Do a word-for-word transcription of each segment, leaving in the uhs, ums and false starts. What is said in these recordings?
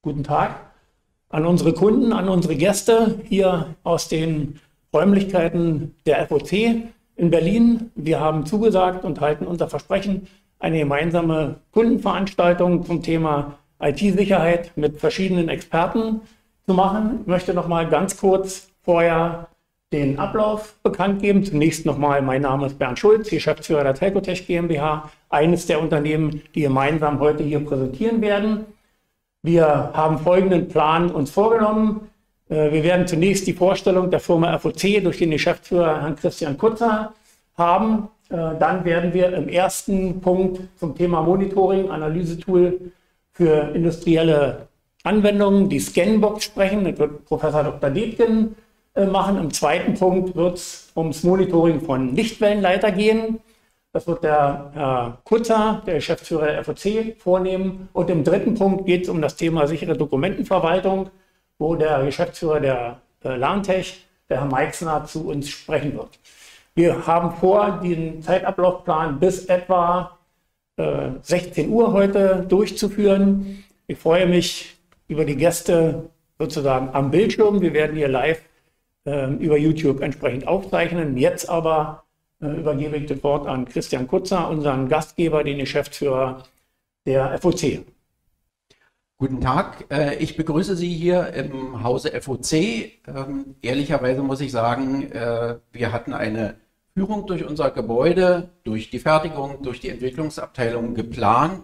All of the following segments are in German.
Guten Tag an unsere Kunden, an unsere Gäste hier aus den Räumlichkeiten der F O C in Berlin. Wir haben zugesagt und halten unser Versprechen, eine gemeinsame Kundenveranstaltung zum Thema I T-Sicherheit mit verschiedenen Experten zu machen. Ich möchte noch mal ganz kurz vorher den Ablauf bekannt geben. Zunächst nochmal, mein Name ist Bernd Schulz, Geschäftsführer der Telcotech GmbH, eines der Unternehmen, die gemeinsam heute hier präsentieren werden. Wir haben folgenden Plan uns vorgenommen. Wir werden zunächst die Vorstellung der Firma F O C durch den Geschäftsführer Herrn Christian Kutzer haben. Dann werden wir im ersten Punkt zum Thema Monitoring, Analysetool für industrielle Anwendungen, die Scanbox, sprechen. Das wird Professor Doktor Detgen machen. Im zweiten Punkt wird es ums Monitoring von Lichtwellenleiter gehen. Das wird der Herr Kutzer, der Geschäftsführer der F O C, vornehmen. Und im dritten Punkt geht es um das Thema sichere Dokumentenverwaltung, wo der Geschäftsführer der äh, LANTech, der Herr Meixner, zu uns sprechen wird. Wir haben vor, den Zeitablaufplan bis etwa äh, sechzehn Uhr heute durchzuführen. Ich freue mich über die Gäste sozusagen am Bildschirm. Wir werden hier live äh, über YouTube entsprechend aufzeichnen. Jetzt aber äh, übergebe ich das Wort an Christian Kutzer, unseren Gastgeber, den Geschäftsführer der F O C. Guten Tag, ich begrüße Sie hier im Hause F O C. Ehrlicherweise muss ich sagen, wir hatten eine Führung durch unser Gebäude, durch die Fertigung, durch die Entwicklungsabteilung geplant.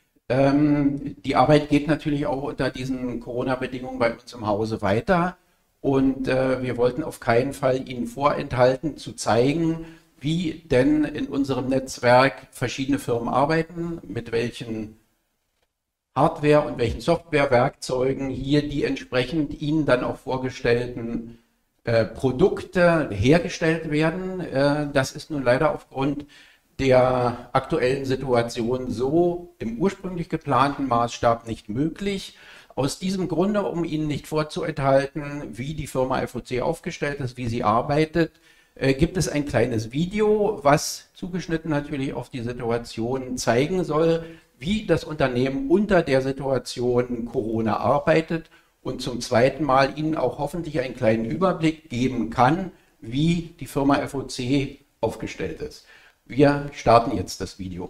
Die Arbeit geht natürlich auch unter diesen Corona-Bedingungen bei uns im Hause weiter. Und wir wollten auf keinen Fall Ihnen vorenthalten, zu zeigen, wie denn in unserem Netzwerk verschiedene Firmen arbeiten, mit welchen Hardware und welchen Softwarewerkzeugen hier die entsprechend Ihnen dann auch vorgestellten äh, Produkte hergestellt werden. Äh, das ist nun leider aufgrund der aktuellen Situation so im ursprünglich geplanten Maßstab nicht möglich. Aus diesem Grunde, um Ihnen nicht vorzuenthalten, wie die Firma F O C aufgestellt ist, wie sie arbeitet, äh, gibt es ein kleines Video, was zugeschnitten natürlich auf die Situation zeigen soll, wie das Unternehmen unter der Situation Corona arbeitet und zum zweiten Mal Ihnen auch hoffentlich einen kleinen Überblick geben kann, wie die Firma F O C aufgestellt ist. Wir starten jetzt das Video.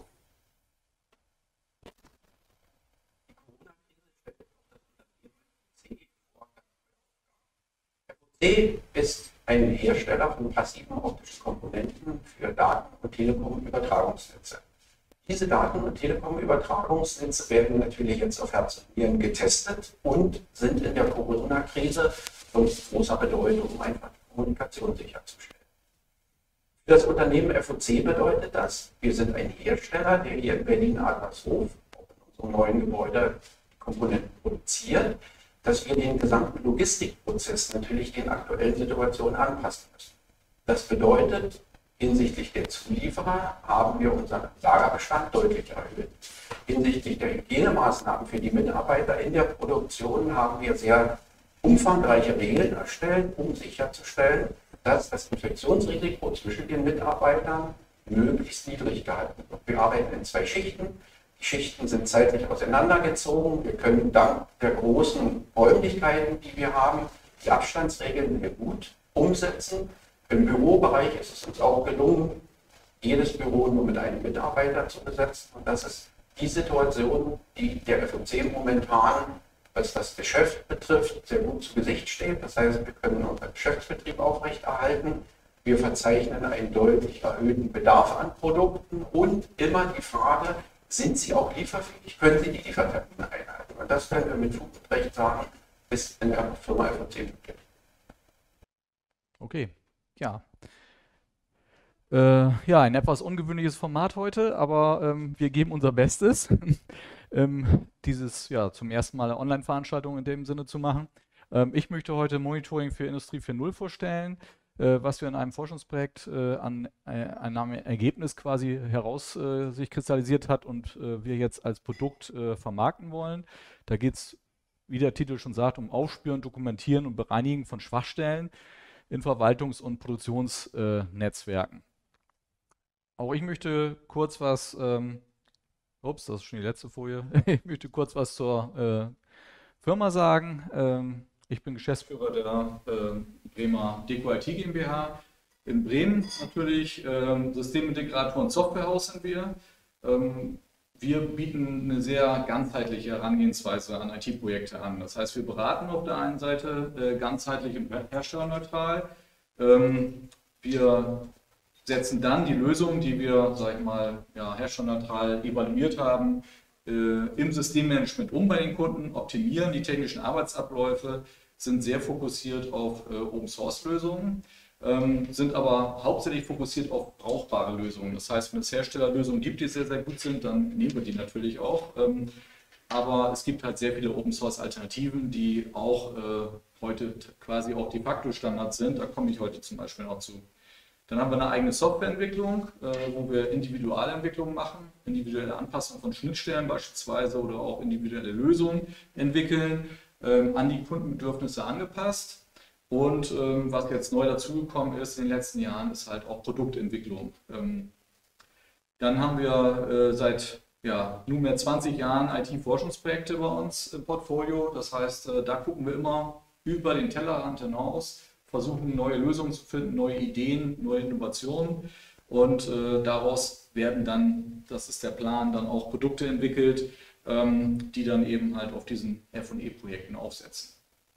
F O C ist ein Hersteller von passiven optischen Komponenten für Daten- und Telekom-Übertragungsnetze. Diese Daten- und Telekom-Übertragungsnetze werden natürlich jetzt auf Herz und Nieren getestet und sind in der Corona-Krise von großer Bedeutung, um einfach die Kommunikation sicherzustellen. Für das Unternehmen F O C bedeutet das, wir sind ein Hersteller, der hier in Berlin-Adlershof, in unserem neuen Gebäude, die Komponenten produziert, dass wir den gesamten Logistikprozess natürlich den aktuellen Situationen anpassen müssen. Das bedeutet, hinsichtlich der Zulieferer haben wir unseren Lagerbestand deutlich erhöht. Hinsichtlich der Hygienemaßnahmen für die Mitarbeiter in der Produktion haben wir sehr umfangreiche Regeln erstellt, um sicherzustellen, dass das Infektionsrisiko zwischen den Mitarbeitern möglichst niedrig gehalten wird. Wir arbeiten in zwei Schichten. Die Schichten sind zeitlich auseinandergezogen. Wir können dank der großen Räumlichkeiten, die wir haben, die Abstandsregeln sehr gut umsetzen. Im Bürobereich ist es uns auch gelungen, jedes Büro nur mit einem Mitarbeiter zu besetzen. Und das ist die Situation, die der F O C momentan, was das Geschäft betrifft, sehr gut zu Gesicht steht. Das heißt, wir können unseren Geschäftsbetrieb aufrechterhalten. Wir verzeichnen einen deutlich erhöhten Bedarf an Produkten und immer die Frage, sind sie auch lieferfähig? Können sie die Liefertermine einhalten? Und das können wir mit Fug und Recht sagen, ist in der Firma F O C möglich. Okay. Ja. Äh, ja, ein etwas ungewöhnliches Format heute, aber ähm, wir geben unser Bestes, ähm, dieses ja zum ersten Mal eine Online-Veranstaltung in dem Sinne zu machen. Ähm, ich möchte heute Monitoring für Industrie vier Punkt null vorstellen, äh, was wir in einem Forschungsprojekt äh, an äh, einem Ergebnis quasi heraus äh, sich kristallisiert hat und äh, wir jetzt als Produkt äh, vermarkten wollen. Da geht es, wie der Titel schon sagt, um Aufspüren, Dokumentieren und Bereinigen von Schwachstellen in Verwaltungs- und Produktionsnetzwerken. Äh, Auch ich möchte kurz was, ähm, ups, das ist schon die letzte Folie, ich möchte kurz was zur äh, Firma sagen. Ähm, ich bin Geschäftsführer der äh, Bremer Deco I T GmbH. In Bremen natürlich, ähm, Systemintegrator und Softwarehaus sind wir. Ähm, wir bieten eine sehr ganzheitliche Herangehensweise an I T-Projekte an. Das heißt, wir beraten auf der einen Seite äh, ganzheitlich und herstellerneutral. Ähm, wir setzen dann die Lösungen, die wir, sag ich mal, ja, herstellerneutral evaluiert haben, äh, im Systemmanagement um bei den Kunden, optimieren die technischen Arbeitsabläufe, sind sehr fokussiert auf äh, Open-Source-Lösungen. Ähm, sind aber hauptsächlich fokussiert auf brauchbare Lösungen. Das heißt, wenn es Herstellerlösungen gibt, die sehr, sehr gut sind, dann nehmen wir die natürlich auch. Ähm, aber es gibt halt sehr viele Open-Source-Alternativen, die auch äh, heute quasi auch de facto Standard sind. Da komme ich heute zum Beispiel noch zu. Dann haben wir eine eigene Softwareentwicklung, äh, wo wir Individualentwicklungen machen, individuelle Anpassung von Schnittstellen beispielsweise oder auch individuelle Lösungen entwickeln, äh, an die Kundenbedürfnisse angepasst. Und ähm, was jetzt neu dazugekommen ist in den letzten Jahren, ist halt auch Produktentwicklung. Ähm, dann haben wir äh, seit ja, nunmehr zwanzig Jahren I T-Forschungsprojekte bei uns im Portfolio. Das heißt, äh, da gucken wir immer über den Tellerrand hinaus, versuchen neue Lösungen zu finden, neue Ideen, neue Innovationen. Und äh, daraus werden dann, das ist der Plan, dann auch Produkte entwickelt, ähm, die dann eben halt auf diesen F und E-Projekten aufsetzen.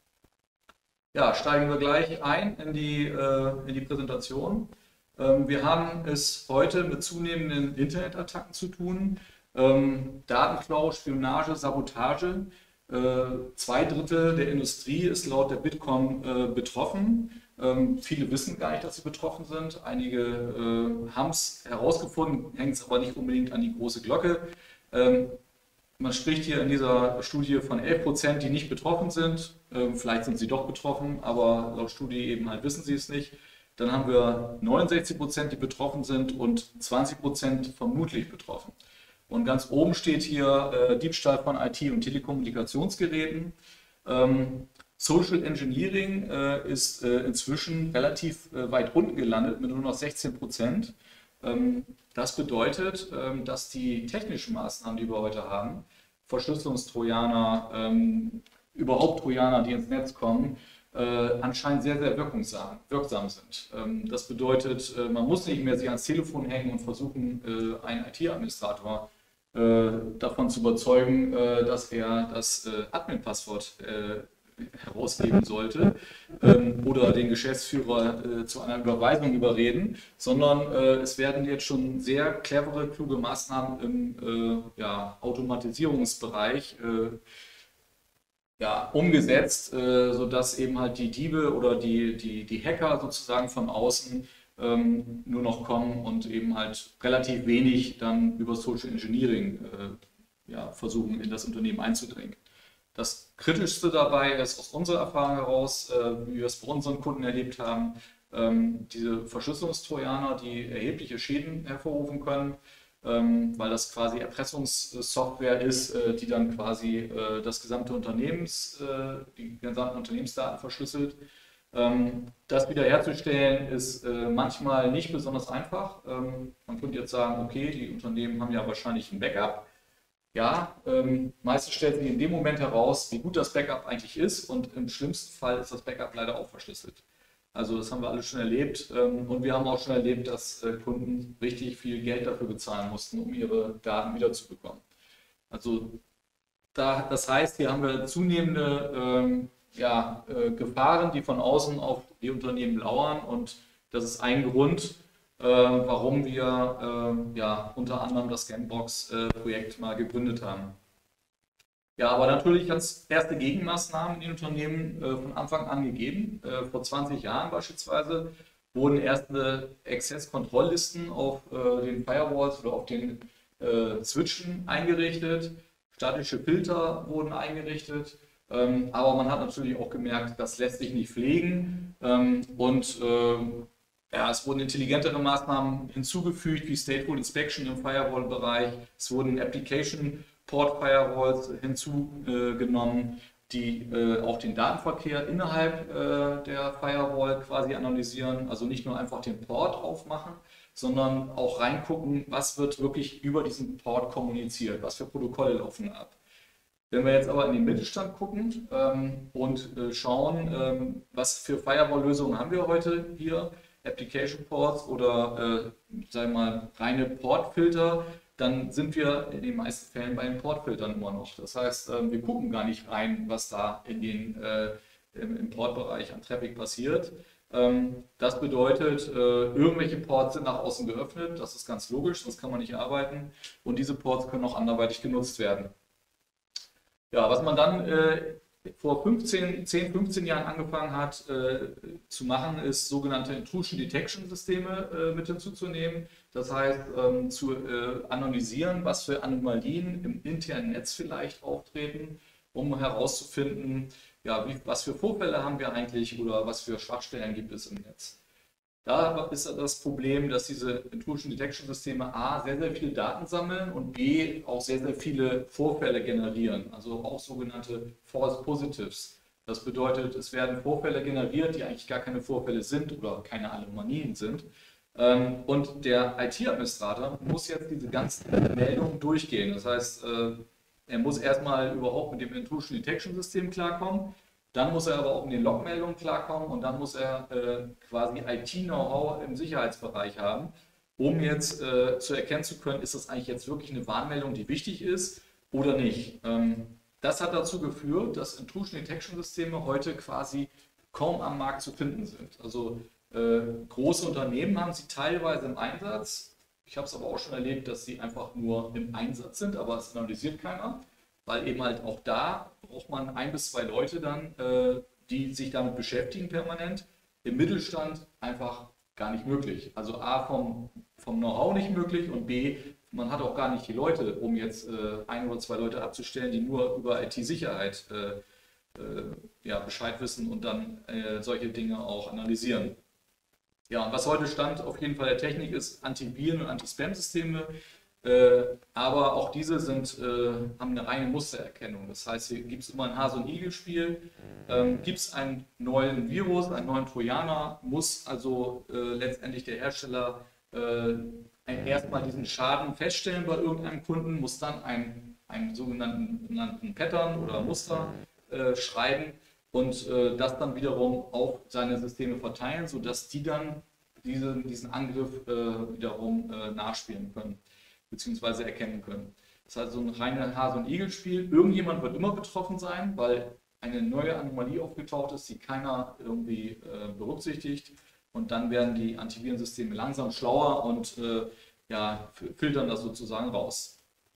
Ja, steigen wir gleich ein in die, äh, in die Präsentation. Ähm, wir haben es heute mit zunehmenden Internetattacken zu tun. Ähm, Datenklau, Spionage, Sabotage. Äh, zwei Drittel der Industrie ist laut der Bitkom äh, betroffen. Ähm, viele wissen gar nicht, dass sie betroffen sind. Einige äh, haben es herausgefunden, hängt es aber nicht unbedingt an die große Glocke. Ähm, Man spricht hier in dieser Studie von elf Prozent, die nicht betroffen sind. Vielleicht sind sie doch betroffen, aber laut Studie eben halt wissen sie es nicht. Dann haben wir neunundsechzig Prozent, die betroffen sind und zwanzig Prozent vermutlich betroffen. Und ganz oben steht hier äh, Diebstahl von I T- und Telekommunikationsgeräten. Ähm, Social Engineering äh, ist äh, inzwischen relativ äh, weit unten gelandet mit nur noch sechzehn Prozent. Ähm, Das bedeutet, dass die technischen Maßnahmen, die wir heute haben, Verschlüsselungstrojaner, ähm, überhaupt Trojaner, die ins Netz kommen, äh, anscheinend sehr, sehr wirksam, wirksam sind. Ähm, das bedeutet, äh, man muss nicht mehr sich ans Telefon hängen und versuchen, äh, einen I T-Administrator äh, davon zu überzeugen, äh, dass er das äh, Admin-Passwort äh, herausgeben sollte ähm, oder den Geschäftsführer äh, zu einer Überweisung überreden, sondern äh, es werden jetzt schon sehr clevere, kluge Maßnahmen im äh, ja, Automatisierungsbereich äh, ja, umgesetzt, äh, sodass eben halt die Diebe oder die, die, die Hacker sozusagen von außen ähm, nur noch kommen und eben halt relativ wenig dann über Social Engineering äh, ja, versuchen, in das Unternehmen einzudringen. Das Kritischste dabei ist aus unserer Erfahrung heraus, äh, wie wir es bei unseren Kunden erlebt haben, ähm, diese Verschlüsselungstrojaner, die erhebliche Schäden hervorrufen können, ähm, weil das quasi Erpressungssoftware ist, äh, die dann quasi äh, das gesamte Unternehmens, äh, die gesamten Unternehmensdaten verschlüsselt. Ähm, das wiederherzustellen ist äh, manchmal nicht besonders einfach. Ähm, man könnte jetzt sagen, okay, die Unternehmen haben ja wahrscheinlich ein Backup. Ja, ähm, meistens stellt sich in dem Moment heraus, wie gut das Backup eigentlich ist, und im schlimmsten Fall ist das Backup leider auch verschlüsselt. Also das haben wir alle schon erlebt, ähm, und wir haben auch schon erlebt, dass äh, Kunden richtig viel Geld dafür bezahlen mussten, um ihre Daten wiederzubekommen. Also da, das heißt, hier haben wir zunehmende ähm, ja, äh, Gefahren, die von außen auf die Unternehmen lauern, und das ist ein Grund, Äh, warum wir äh, ja, unter anderem das Scanbox-Projekt äh, mal gegründet haben. Ja, aber natürlich hat es erste Gegenmaßnahmen in den Unternehmen äh, von Anfang an gegeben. Äh, vor zwanzig Jahren beispielsweise wurden erste Access-Kontrolllisten auf äh, den Firewalls oder auf den äh, Switchen eingerichtet. Statische Filter wurden eingerichtet. Ähm, aber man hat natürlich auch gemerkt, das lässt sich nicht pflegen. Ähm, und äh, Ja, es wurden intelligentere Maßnahmen hinzugefügt, wie Stateful Inspection im Firewall-Bereich. Es wurden Application Port Firewalls hinzugenommen, die äh, auch den Datenverkehr innerhalb äh, der Firewall quasi analysieren. Also nicht nur einfach den Port aufmachen, sondern auch reingucken, was wird wirklich über diesen Port kommuniziert, was für Protokolle laufen ab. Wenn wir jetzt aber in den Mittelstand gucken ähm, und äh, schauen, ähm, was für Firewall-Lösungen haben wir heute hier, Application Ports oder äh, sagen wir mal reine Portfilter, dann sind wir in den meisten Fällen bei den Portfiltern immer noch. Das heißt, äh, wir gucken gar nicht rein, was da in den, äh, im, im Portbereich an Traffic passiert. Ähm, das bedeutet, äh, irgendwelche Ports sind nach außen geöffnet, das ist ganz logisch, sonst kann man nicht arbeiten und diese Ports können auch anderweitig genutzt werden. Ja, was man dann äh, vor fünfzehn, zehn, fünfzehn Jahren angefangen hat äh, zu machen, ist sogenannte Intrusion Detection Systeme äh, mit hinzuzunehmen. Das heißt, ähm, zu äh, analysieren, was für Anomalien im internen Netz vielleicht auftreten, um herauszufinden, ja, wie, was für Vorfälle haben wir eigentlich oder was für Schwachstellen gibt es im Netz. Da ist das Problem, dass diese Intrusion Detection Systeme A sehr, sehr viele Daten sammeln und B auch sehr, sehr viele Vorfälle generieren, also auch sogenannte False Positives. Das bedeutet, es werden Vorfälle generiert, die eigentlich gar keine Vorfälle sind oder keine Anomalien sind. Und der I T-Administrator muss jetzt diese ganzen Meldungen durchgehen. Das heißt, er muss erstmal überhaupt mit dem Intrusion Detection System klarkommen. Dann muss er aber auch mit den Logmeldungen klarkommen und dann muss er äh, quasi I T-Know-how im Sicherheitsbereich haben, um jetzt äh, zu erkennen zu können, ist das eigentlich jetzt wirklich eine Warnmeldung, die wichtig ist oder nicht. Ähm, das hat dazu geführt, dass Intrusion Detection Systeme heute quasi kaum am Markt zu finden sind. Also äh, große Unternehmen haben sie teilweise im Einsatz. Ich habe es aber auch schon erlebt, dass sie einfach nur im Einsatz sind, aber es analysiert keiner. Weil eben halt auch da braucht man ein bis zwei Leute dann, äh, die sich damit beschäftigen permanent. Im Mittelstand einfach gar nicht möglich. Also A, vom, vom Know-how nicht möglich und B, man hat auch gar nicht die Leute, um jetzt äh, ein oder zwei Leute abzustellen, die nur über I T-Sicherheit äh, äh, ja, Bescheid wissen und dann äh, solche Dinge auch analysieren. Ja, und was heute Stand auf jeden Fall der Technik ist, Antiviren- und Anti-Spam-Systeme. Äh, aber auch diese sind, äh, haben eine reine Mustererkennung. Das heißt, hier gibt es immer ein Hase- und Igel-Spiel. Ähm, gibt es einen neuen Virus, einen neuen Trojaner, muss also äh, letztendlich der Hersteller äh, erstmal diesen Schaden feststellen bei irgendeinem Kunden, muss dann einen, einen sogenannten Pattern oder Muster äh, schreiben und äh, das dann wiederum auf seine Systeme verteilen, sodass die dann diese, diesen Angriff äh, wiederum äh, nachspielen können, beziehungsweise erkennen können. Das ist also ein reines Hase- und Igel-Spiel. Irgendjemand wird immer betroffen sein, weil eine neue Anomalie aufgetaucht ist, die keiner irgendwie äh, berücksichtigt. Und dann werden die Antivirensysteme langsam schlauer und äh, ja, filtern das sozusagen raus.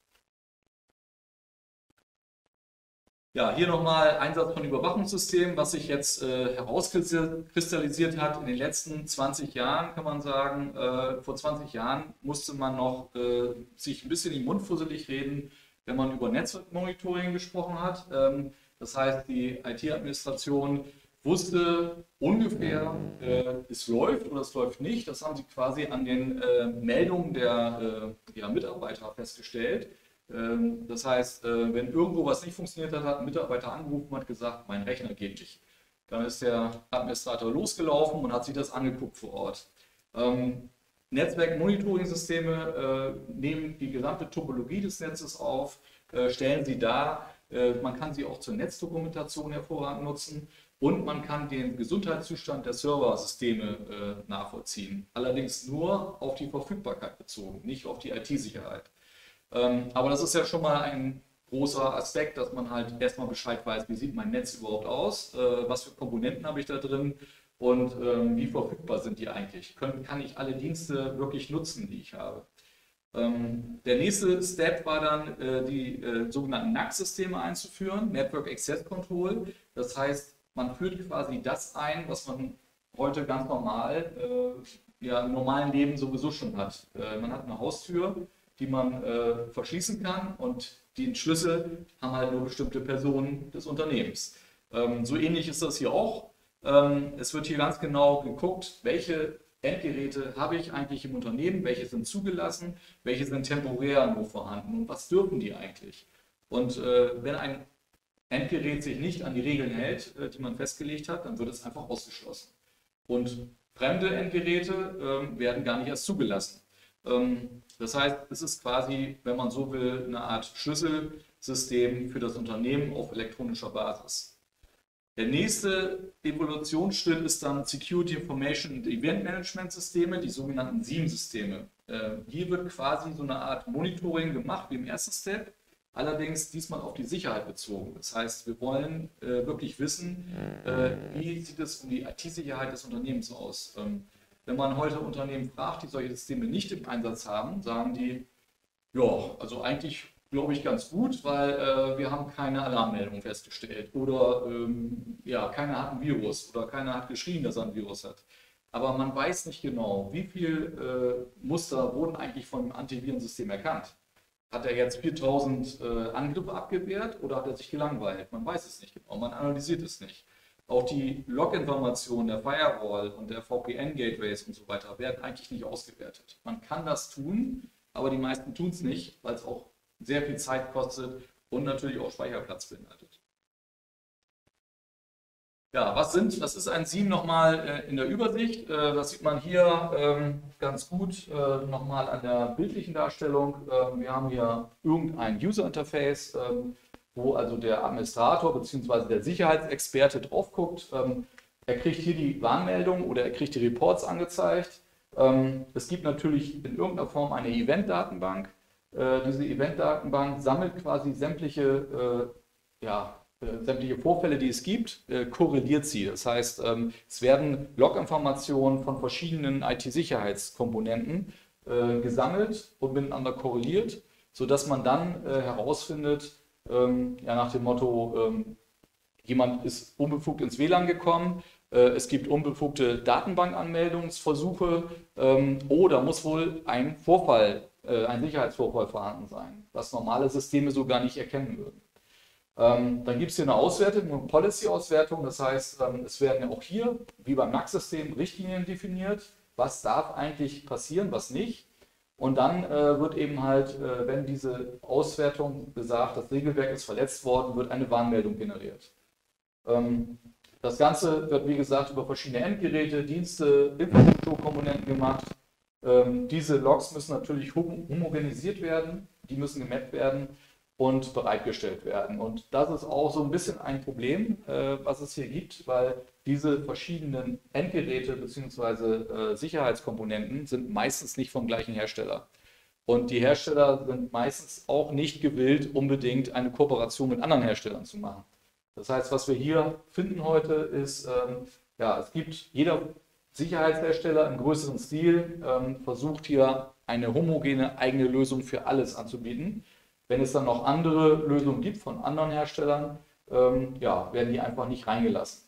Ja, hier nochmal Einsatz von Überwachungssystemen, was sich jetzt äh, herauskristallisiert hat in den letzten zwanzig Jahren, kann man sagen. Äh, vor zwanzig Jahren musste man noch äh, sich ein bisschen in den Mund fusselig reden, wenn man über Netzwerkmonitoring gesprochen hat. Ähm, das heißt, die I T-Administration wusste ungefähr, äh, es läuft oder es läuft nicht. Das haben sie quasi an den äh, Meldungen der äh, ja, Mitarbeiter festgestellt. Das heißt, wenn irgendwo was nicht funktioniert hat, hat ein Mitarbeiter angerufen und hat gesagt, mein Rechner geht nicht. Dann ist der Administrator losgelaufen und hat sich das angeguckt vor Ort. Ähm, Netzwerk-Monitoring-Systeme äh, nehmen die gesamte Topologie des Netzes auf, äh, stellen sie dar. Äh, man kann sie auch zur Netzdokumentation hervorragend nutzen und man kann den Gesundheitszustand der Serversysteme äh, nachvollziehen. Allerdings nur auf die Verfügbarkeit bezogen, nicht auf die I T-Sicherheit. Aber das ist ja schon mal ein großer Aspekt, dass man halt erstmal Bescheid weiß, wie sieht mein Netz überhaupt aus, was für Komponenten habe ich da drin und wie verfügbar sind die eigentlich. Kann ich alle Dienste wirklich nutzen, die ich habe? Der nächste Step war dann, die sogenannten N A C-Systeme einzuführen, Network Access Control. Das heißt, man führt quasi das ein, was man heute ganz normal ja, im normalen Leben sowieso schon hat. Man hat eine Haustür, die man äh, verschließen kann und den Schlüssel haben halt nur bestimmte Personen des Unternehmens. Ähm, so ähnlich ist das hier auch. Ähm, es wird hier ganz genau geguckt, welche Endgeräte habe ich eigentlich im Unternehmen, welche sind zugelassen, welche sind temporär nur vorhanden und was dürfen die eigentlich. Und äh, wenn ein Endgerät sich nicht an die Regeln hält, äh, die man festgelegt hat, dann wird es einfach ausgeschlossen. Und fremde Endgeräte äh, werden gar nicht erst zugelassen. Ähm, das heißt, es ist quasi, wenn man so will, eine Art Schlüsselsystem für das Unternehmen auf elektronischer Basis. Der nächste Evolutionsschritt ist dann Security Information and Event Management Systeme, die sogenannten S I E M-Systeme. Äh, hier wird quasi so eine Art Monitoring gemacht wie im ersten Step, allerdings diesmal auf die Sicherheit bezogen. Das heißt, wir wollen äh, wirklich wissen, äh, wie sieht es um die I T-Sicherheit des Unternehmens aus. Ähm, wenn man heute Unternehmen fragt, die solche Systeme nicht im Einsatz haben, sagen die, ja, also eigentlich glaube ich ganz gut, weil äh, wir haben keine Alarmmeldung festgestellt oder ähm, ja, keiner hat ein Virus oder keiner hat geschrien, dass er ein Virus hat. Aber man weiß nicht genau, wie viele äh, Muster wurden eigentlich von dem Antivirensystem erkannt. Hat er jetzt viertausend äh, Angriffe abgewehrt oder hat er sich gelangweilt? Man weiß es nicht genau, man analysiert es nicht. Auch die Log-Informationen der Firewall und der V P N-Gateways und so weiter werden eigentlich nicht ausgewertet. Man kann das tun, aber die meisten tun es nicht, weil es auch sehr viel Zeit kostet und natürlich auch Speicherplatz beinhaltet. Ja, was sind, was ist ein S I E M nochmal äh, in der Übersicht? Äh, das sieht man hier ähm, ganz gut äh, nochmal an der bildlichen Darstellung. Äh, wir haben hier irgendein User Interface, äh, wo also der Administrator bzw. der Sicherheitsexperte drauf guckt. Ähm, er kriegt hier die Warnmeldung oder er kriegt die Reports angezeigt. Ähm, es gibt natürlich in irgendeiner Form eine Event-Datenbank. Äh, diese Event-Datenbank sammelt quasi sämtliche, äh, ja, äh, sämtliche Vorfälle, die es gibt, äh, korreliert sie. Das heißt, ähm, es werden Log-Informationen von verschiedenen I T-Sicherheitskomponenten äh, gesammelt und miteinander korreliert, sodass man dann äh, herausfindet, ähm, ja, nach dem Motto, ähm, jemand ist unbefugt ins W L A N gekommen, äh, es gibt unbefugte Datenbankanmeldungsversuche ähm, oder muss wohl ein Vorfall, äh, ein Sicherheitsvorfall vorhanden sein, was normale Systeme so gar nicht erkennen würden. Ähm, dann gibt es hier eine Auswertung, eine Policy-Auswertung, das heißt, ähm, es werden ja auch hier, wie beim N A C-System, Richtlinien definiert, was darf eigentlich passieren, was nicht. Und dann äh, wird eben halt, äh, wenn diese Auswertung besagt, das Regelwerk ist verletzt worden, wird eine Warnmeldung generiert. Ähm, das Ganze wird, wie gesagt, über verschiedene Endgeräte, Dienste, Infrastrukturkomponenten gemacht. Ähm, diese Logs müssen natürlich hom homogenisiert werden, die müssen gemappt werden und bereitgestellt werden. Und das ist auch so ein bisschen ein Problem, äh, was es hier gibt, weil diese verschiedenen Endgeräte bzw. äh, Sicherheitskomponenten sind meistens nicht vom gleichen Hersteller. Und die Hersteller sind meistens auch nicht gewillt, unbedingt eine Kooperation mit anderen Herstellern zu machen. Das heißt, was wir hier finden heute ist, ähm, ja, es gibt jeder Sicherheitshersteller im größeren Stil, ähm, versucht hier eine homogene eigene Lösung für alles anzubieten. Wenn es dann noch andere Lösungen gibt von anderen Herstellern, ähm, ja, werden die einfach nicht reingelassen.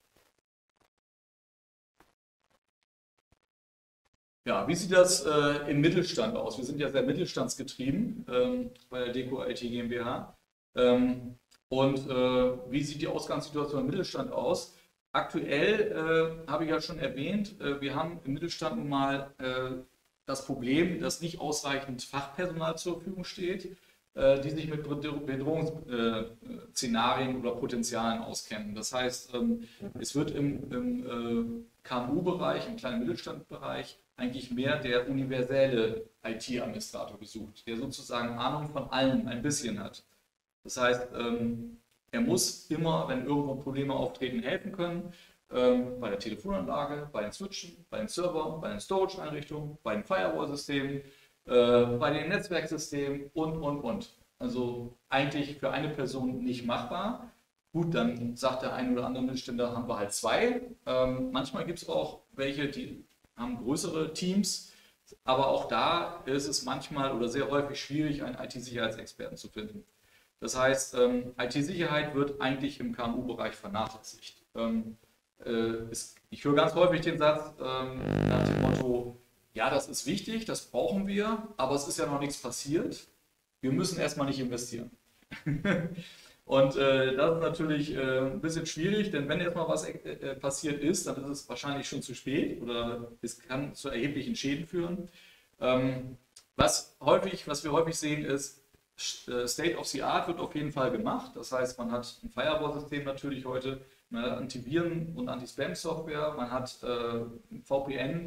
Ja, wie sieht das äh, im Mittelstand aus? Wir sind ja sehr mittelstandsgetrieben ähm, bei der Deco I T GmbH. Ähm, und äh, wie sieht die Ausgangssituation im Mittelstand aus? Aktuell äh, habe ich ja schon erwähnt, äh, wir haben im Mittelstand nun mal äh, das Problem, dass nicht ausreichend Fachpersonal zur Verfügung steht, äh, die sich mit Bedrohungsszenarien äh, oder Potenzialen auskennen. Das heißt, ähm, es wird im, im äh, K M U-Bereich, im kleinen Mittelstandbereich, eigentlich mehr der universelle I T-Administrator gesucht, der sozusagen Ahnung von allem ein bisschen hat. Das heißt, ähm, er muss immer, wenn irgendwo Probleme auftreten, helfen können, ähm, bei der Telefonanlage, bei den Switchen, bei den Servern, bei den Storage-Einrichtungen, bei den Firewall-Systemen, äh, bei den Netzwerksystemen und, und, und. Also eigentlich für eine Person nicht machbar. Gut, dann sagt der ein oder andere Mittelständler, haben wir halt zwei. Ähm, manchmal gibt es auch welche, die haben größere Teams, aber auch da ist es manchmal oder sehr häufig schwierig, einen I T-Sicherheitsexperten zu finden. Das heißt, ähm, I T-Sicherheit wird eigentlich im K M U-Bereich vernachlässigt. Ähm, äh, ist, ich höre ganz häufig den Satz ähm, nach dem Motto, ja, das ist wichtig, das brauchen wir, aber es ist ja noch nichts passiert. Wir müssen erstmal nicht investieren. Und äh, das ist natürlich äh, ein bisschen schwierig, denn wenn erstmal was äh, passiert ist, dann ist es wahrscheinlich schon zu spät oder es kann zu erheblichen Schäden führen. Ähm, was, häufig, was wir häufig sehen ist, State of the Art wird auf jeden Fall gemacht. Das heißt, man hat ein Firewall-System natürlich heute, man hat Antiviren- und Anti-Spam-Software, man hat äh, V P N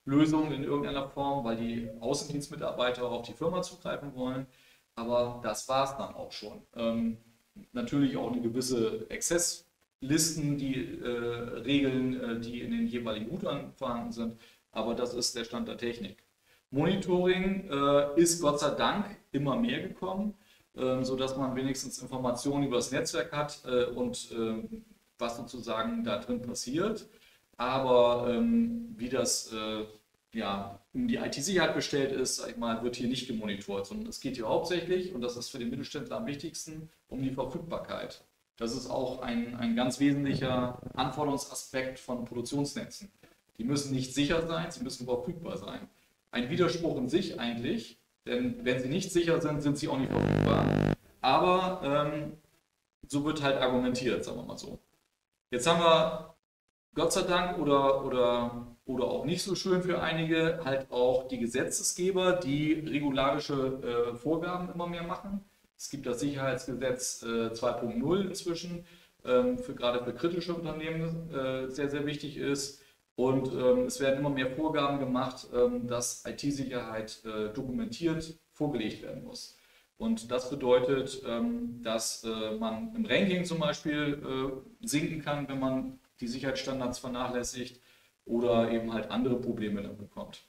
Lösung in irgendeiner Form, weil die Außendienstmitarbeiter auf die Firma zugreifen wollen. Aber das war es dann auch schon. Ähm, natürlich auch eine gewisse Exzesslisten, die äh, Regeln, äh, die in den jeweiligen Routern vorhanden sind. Aber das ist der Stand der Technik. Monitoring äh, ist Gott sei Dank immer mehr gekommen, äh, sodass man wenigstens Informationen über das Netzwerk hat äh, und äh, was sozusagen da drin passiert. Aber ähm, wie das äh, ja, um die I T-Sicherheit bestellt ist, sag ich mal, wird hier nicht gemonitort, sondern es geht hier hauptsächlich, und das ist für den Mittelständler am wichtigsten, um die Verfügbarkeit. Das ist auch ein, ein ganz wesentlicher Anforderungsaspekt von Produktionsnetzen. Die müssen nicht sicher sein, sie müssen verfügbar sein. Ein Widerspruch in sich eigentlich, denn wenn sie nicht sicher sind, sind sie auch nicht verfügbar. Aber ähm, so wird halt argumentiert, sagen wir mal so. Jetzt haben wir Gott sei Dank oder, oder, oder auch nicht so schön für einige halt auch die Gesetzesgeber, die regularische äh, Vorgaben immer mehr machen. Es gibt das Sicherheitsgesetz äh, zwei Punkt null inzwischen, ähm, für, gerade für kritische Unternehmen äh, sehr, sehr wichtig ist. Und ähm, es werden immer mehr Vorgaben gemacht, ähm, dass I T-Sicherheit äh, dokumentiert vorgelegt werden muss. Und das bedeutet, ähm, dass äh, man im Ranking zum Beispiel äh, sinken kann, wenn man die Sicherheitsstandards vernachlässigt oder eben halt andere Probleme dann bekommt.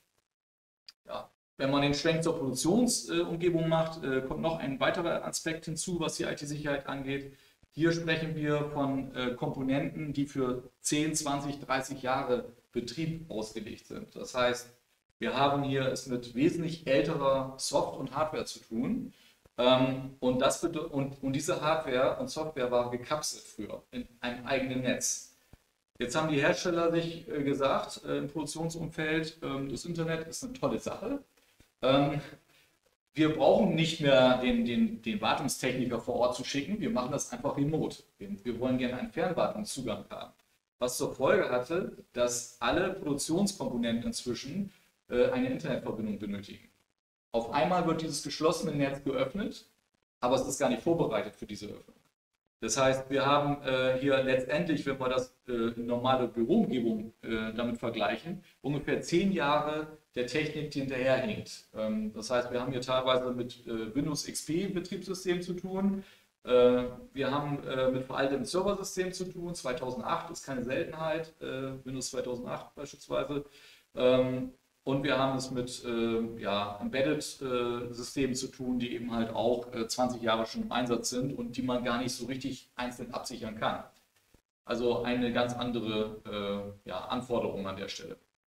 Ja. Wenn man den Schwenk zur Produktionsumgebung äh, macht, äh, kommt noch ein weiterer Aspekt hinzu, was die I T-Sicherheit angeht. Hier sprechen wir von äh, Komponenten, die für zehn, zwanzig, dreißig Jahre Betrieb ausgelegt sind. Das heißt, wir haben hier es mit wesentlich älterer Soft- und Hardware zu tun. Ähm, und, das und, und diese Hardware und Software war gekapselt früher in einem eigenen Netz. Jetzt haben die Hersteller sich äh, gesagt, äh, im Produktionsumfeld, ähm, das Internet ist eine tolle Sache. Ähm, wir brauchen nicht mehr den, den, den Wartungstechniker vor Ort zu schicken, wir machen das einfach remote. Wir, wir wollen gerne einen Fernwartungszugang haben. Was zur Folge hatte, dass alle Produktionskomponenten inzwischen äh, eine Internetverbindung benötigen. Auf einmal wird dieses geschlossene Netz geöffnet, aber es ist gar nicht vorbereitet für diese Öffnung. Das heißt, wir haben äh, hier letztendlich, wenn wir das äh, normale Büroumgebung äh, damit vergleichen, ungefähr zehn Jahre der Technik, die hinterherhinkt. Ähm, das heißt, wir haben hier teilweise mit äh, Windows X P Betriebssystem zu tun. Äh, wir haben äh, mit veraltetem Serversystem zu tun. zweitausendacht ist keine Seltenheit, äh, Windows zweitausendacht beispielsweise. Ähm, Und wir haben es mit äh, ja, Embedded-Systemen äh, zu tun, die eben halt auch äh, zwanzig Jahre schon im Einsatz sind und die man gar nicht so richtig einzeln absichern kann. Also eine ganz andere äh, ja, Anforderung an der Stelle.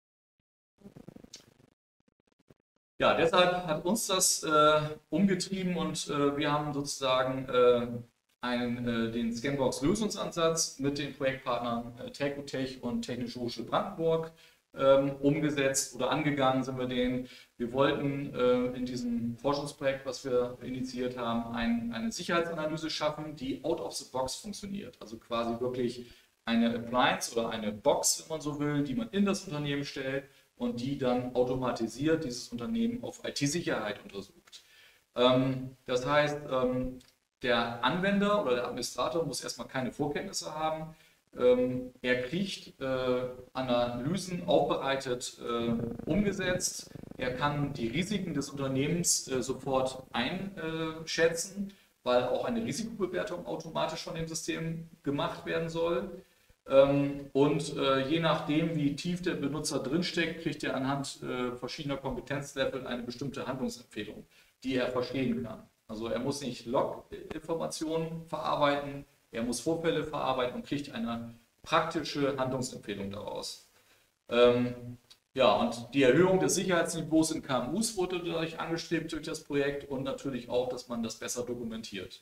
Ja, deshalb hat uns das äh, umgetrieben und äh, wir haben sozusagen äh, einen, äh, den Scanbox-Lösungsansatz mit den Projektpartnern äh, Telcotech und Technische Hochschule Brandenburg Ähm, umgesetzt oder angegangen sind wir den. Wir wollten äh, in diesem Forschungsprojekt, was wir initiiert haben, ein, eine Sicherheitsanalyse schaffen, die out of the box funktioniert. Also quasi wirklich eine Appliance oder eine Box, wenn man so will, die man in das Unternehmen stellt und die dann automatisiert dieses Unternehmen auf I T-Sicherheit untersucht. Ähm, das heißt, ähm, der Anwender oder der Administrator muss erstmal keine Vorkenntnisse haben. Ähm, er kriegt äh, Analysen aufbereitet, äh, umgesetzt. Er kann die Risiken des Unternehmens äh, sofort einschätzen, weil auch eine Risikobewertung automatisch von dem System gemacht werden soll. Ähm, und äh, je nachdem, wie tief der Benutzer drinsteckt, kriegt er anhand äh, verschiedener Kompetenzlevel eine bestimmte Handlungsempfehlung, die er verstehen kann. Also er muss nicht Log-Informationen verarbeiten, er muss Vorfälle verarbeiten und kriegt eine praktische Handlungsempfehlung daraus. Ähm, ja, und die Erhöhung des Sicherheitsniveaus in K M Us wurde dadurch angestrebt durch das Projekt und natürlich auch, dass man das besser dokumentiert.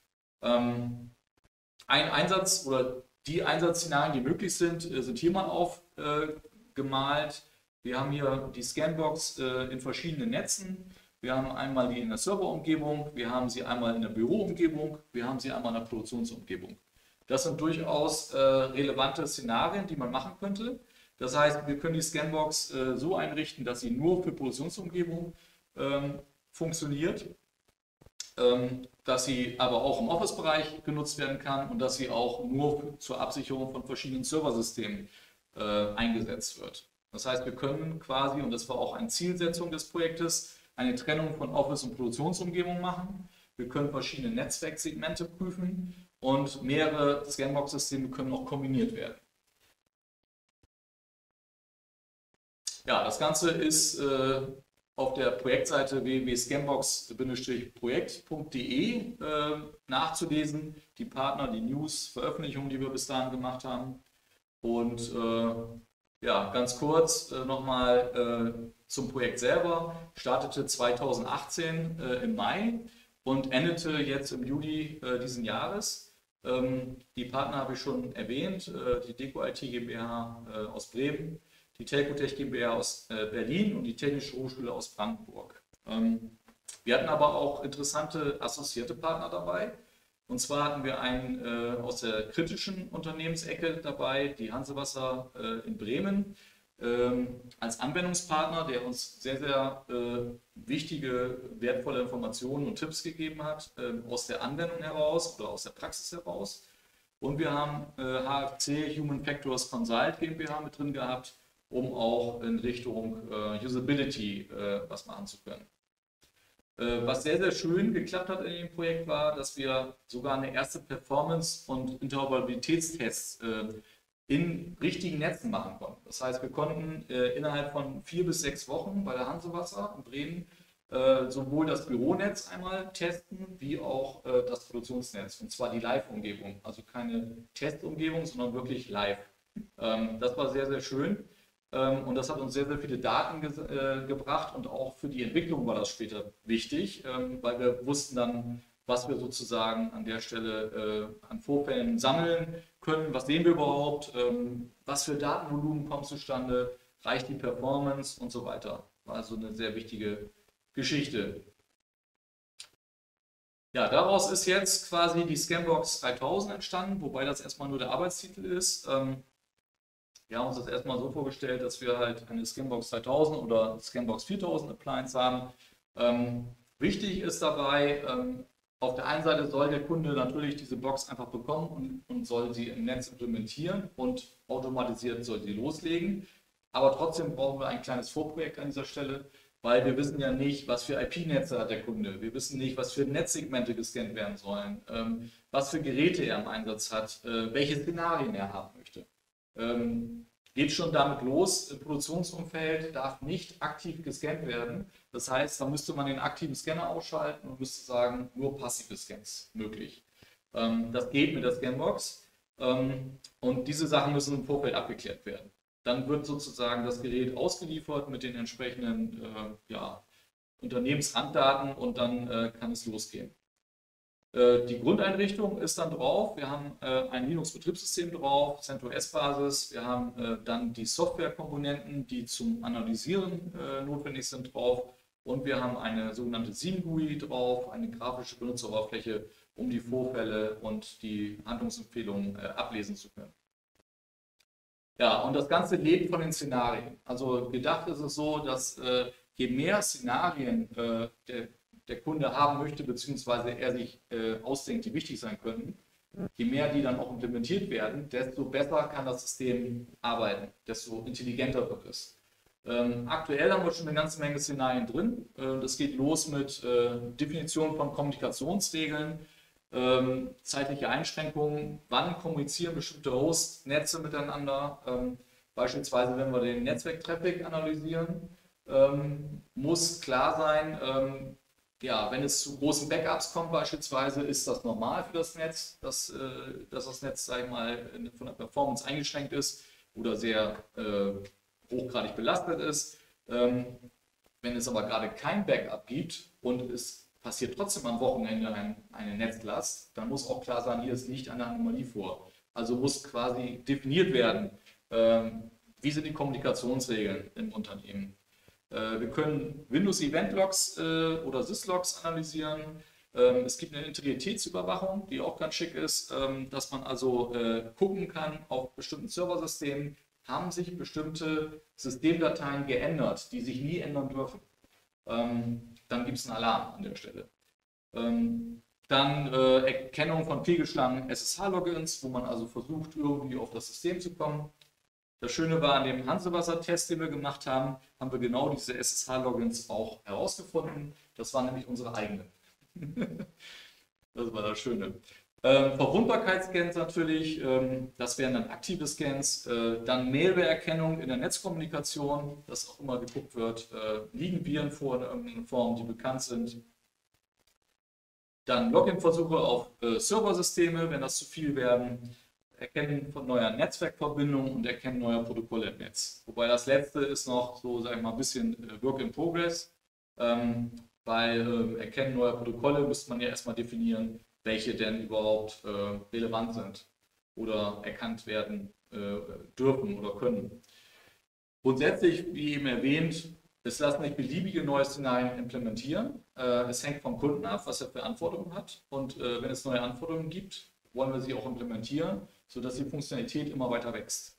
Ähm, ein Einsatz oder die Einsatzszenarien, die möglich sind, sind hier mal aufgemalt. Äh, Wir haben hier die Scanbox äh, in verschiedenen Netzen. Wir haben einmal die in der Serverumgebung, wir haben sie einmal in der Büroumgebung, wir haben sie einmal in der Produktionsumgebung. Das sind durchaus äh, relevante Szenarien, die man machen könnte. Das heißt, wir können die Scanbox äh, so einrichten, dass sie nur für Produktionsumgebung ähm, funktioniert, ähm, dass sie aber auch im Office-Bereich genutzt werden kann und dass sie auch nur zur Absicherung von verschiedenen Serversystemen äh, eingesetzt wird. Das heißt, wir können quasi, und das war auch eine Zielsetzung des Projektes, eine Trennung von Office- und Produktionsumgebung machen. Wir können verschiedene Netzwerksegmente prüfen und mehrere Scanbox-Systeme können auch kombiniert werden. Ja, das Ganze ist äh, auf der Projektseite w w w punkt scanbox Bindestrich projekt punkt de äh, nachzulesen. Die Partner, die News, Veröffentlichungen, die wir bis dahin gemacht haben. Und äh, ja, ganz kurz äh, nochmal äh, zum Projekt selber. Startete zweitausendachtzehn äh, im Mai und endete jetzt im Juli äh, diesen Jahres. Ähm, die Partner habe ich schon erwähnt, äh, die Deco I T GmbH äh, aus Bremen, die Telcotech GmbH aus äh, Berlin und die Technische Hochschule aus Brandenburg. Ähm, wir hatten aber auch interessante assoziierte Partner dabei. Und zwar hatten wir einen äh, aus der kritischen Unternehmensecke dabei, die Hansewasser äh, in Bremen, ähm, als Anwendungspartner, der uns sehr, sehr äh, wichtige, wertvolle Informationen und Tipps gegeben hat, äh, aus der Anwendung heraus oder aus der Praxis heraus. Und wir haben äh, H F C Human Factors Consult GmbH mit drin gehabt, um auch in Richtung äh, Usability äh, was machen zu können. Äh, was sehr, sehr schön geklappt hat in dem Projekt war, dass wir sogar eine erste Performance- und Interoperabilitätstests äh, in richtigen Netzen machen konnten. Das heißt, wir konnten äh, innerhalb von vier bis sechs Wochen bei der Hansewasser in Bremen äh, sowohl das Büronetz einmal testen, wie auch äh, das Produktionsnetz, und zwar die Live-Umgebung. Also keine Testumgebung, sondern wirklich live. Ähm, das war sehr, sehr schön. Und das hat uns sehr, sehr viele Daten ge äh, gebracht und auch für die Entwicklung war das später wichtig, ähm, weil wir wussten dann, was wir sozusagen an der Stelle äh, an Vorfällen sammeln können, was sehen wir überhaupt, ähm, was für Datenvolumen kommt zustande, reicht die Performance und so weiter. War also eine sehr wichtige Geschichte. Ja, daraus ist jetzt quasi die Scanbox dreitausend entstanden, wobei das erstmal nur der Arbeitstitel ist. Ähm, Wir haben uns das erstmal so vorgestellt, dass wir halt eine Scanbox dreitausend oder Scanbox viertausend Appliance haben. Ähm, wichtig ist dabei, ähm, auf der einen Seite soll der Kunde natürlich diese Box einfach bekommen und, und soll sie im Netz implementieren und automatisiert soll sie loslegen. Aber trotzdem brauchen wir ein kleines Vorprojekt an dieser Stelle, weil wir wissen ja nicht, was für I P-Netze hat der Kunde. Wir wissen nicht, was für Netzsegmente gescannt werden sollen, ähm, was für Geräte er im Einsatz hat, äh, welche Szenarien er haben möchte. Ähm, geht schon damit los, im Produktionsumfeld darf nicht aktiv gescannt werden. Das heißt, da müsste man den aktiven Scanner ausschalten und müsste sagen, nur passive Scans möglich. Ähm, das geht mit der Scanbox ähm, und diese Sachen müssen im Vorfeld abgeklärt werden. Dann wird sozusagen das Gerät ausgeliefert mit den entsprechenden äh, ja, Unternehmensranddaten und dann äh, kann es losgehen. Die Grundeinrichtung ist dann drauf. Wir haben äh, ein Linux-Betriebssystem drauf, CentOS-Basis. Wir haben äh, dann die Softwarekomponenten, die zum Analysieren äh, notwendig sind, drauf. Und wir haben eine sogenannte S I M G U I drauf, eine grafische Benutzeroberfläche, um die Vorfälle und die Handlungsempfehlungen äh, ablesen zu können. Ja, und das Ganze lebt von den Szenarien. Also gedacht ist es so, dass äh, je mehr Szenarien äh, der der Kunde haben möchte, beziehungsweise er sich äh, ausdenkt, die wichtig sein könnten, je mehr die dann auch implementiert werden, desto besser kann das System arbeiten, desto intelligenter wird es. Ähm, aktuell haben wir schon eine ganze Menge Szenarien drin. Äh, das geht los mit äh, Definition von Kommunikationsregeln, ähm, zeitliche Einschränkungen, wann kommunizieren bestimmte Host-Netze miteinander, ähm, beispielsweise wenn wir den Netzwerktraffic analysieren, ähm, muss klar sein, ähm, ja, wenn es zu großen Backups kommt beispielsweise, ist das normal für das Netz, dass, äh, dass das Netz, sag ich mal, von der Performance eingeschränkt ist oder sehr äh, hochgradig belastet ist. Ähm, wenn es aber gerade kein Backup gibt und es passiert trotzdem am Wochenende ein, eine Netzlast, dann muss auch klar sein, hier ist nicht eine Anomalie vor. Also muss quasi definiert werden, ähm, wie sind die Kommunikationsregeln im Unternehmen. Wir können Windows Event Logs äh, oder Syslogs analysieren. Ähm, es gibt eine Integritätsüberwachung, die auch ganz schick ist, ähm, dass man also äh, gucken kann auf bestimmten Serversystemen, haben sich bestimmte Systemdateien geändert, die sich nie ändern dürfen. Ähm, dann gibt es einen Alarm an der Stelle. Ähm, dann äh, Erkennung von fehlgeschlagenen S S H-Logins, wo man also versucht, irgendwie auf das System zu kommen. Das Schöne war, an dem Hansewasser-Test, den wir gemacht haben, haben wir genau diese S S H-Logins auch herausgefunden. Das waren nämlich unsere eigenen. Das war das Schöne. Ähm, Verwundbarkeitsscans natürlich, ähm, das wären dann aktive Scans, äh, dann Malware-Erkennung in der Netzkommunikation, dass auch immer geguckt wird, äh, liegen Viren vor in irgendeiner Form, die bekannt sind. Dann Login-Versuche auf äh, Serversysteme, wenn das zu viel werden. Erkennen von neuer Netzwerkverbindungen und Erkennen neuer Protokolle im Netz. Wobei das letzte ist noch so, sag ich mal, ein bisschen äh, Work in Progress, ähm, weil äh, Erkennen neuer Protokolle müsste man ja erstmal definieren, welche denn überhaupt äh, relevant sind oder erkannt werden äh, dürfen oder können. Grundsätzlich, wie eben erwähnt, es lassen sich beliebige neue Szenarien implementieren. Äh, es hängt vom Kunden ab, was er für Anforderungen hat. Und äh, wenn es neue Anforderungen gibt, wollen wir sie auch implementieren, sodass die Funktionalität immer weiter wächst.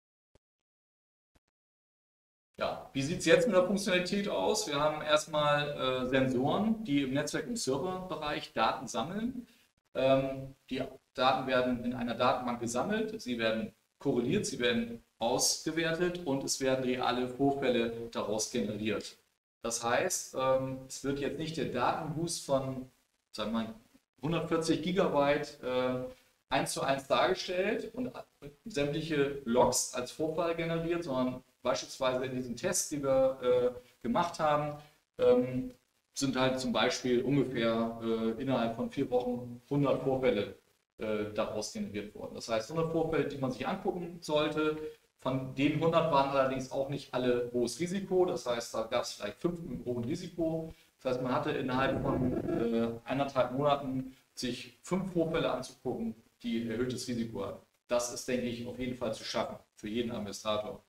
Ja, wie sieht es jetzt mit der Funktionalität aus? Wir haben erstmal äh, Sensoren, die im Netzwerk- und Serverbereich Daten sammeln. Ähm, die Daten werden in einer Datenbank gesammelt, sie werden korreliert, sie werden ausgewertet und es werden reale Vorfälle daraus generiert. Das heißt, ähm, es wird jetzt nicht der Datenboost von, sagen wir mal, hundertvierzig Gigabyte äh, eins zu eins dargestellt und sämtliche Logs als Vorfall generiert, sondern beispielsweise in diesen Tests, die wir äh, gemacht haben, ähm, sind halt zum Beispiel ungefähr äh, innerhalb von vier Wochen hundert Vorfälle äh, daraus generiert worden. Das heißt, hundert Vorfälle, die man sich angucken sollte. Von den hundert waren allerdings auch nicht alle hohes Risiko. Das heißt, da gab es vielleicht fünf mit hohem Risiko. Das heißt, man hatte innerhalb von äh, eineinhalb Monaten sich fünf Vorfälle anzugucken, die erhöhtes Risiko haben. Das ist, denke ich, auf jeden Fall zu schaffen für jeden Administrator.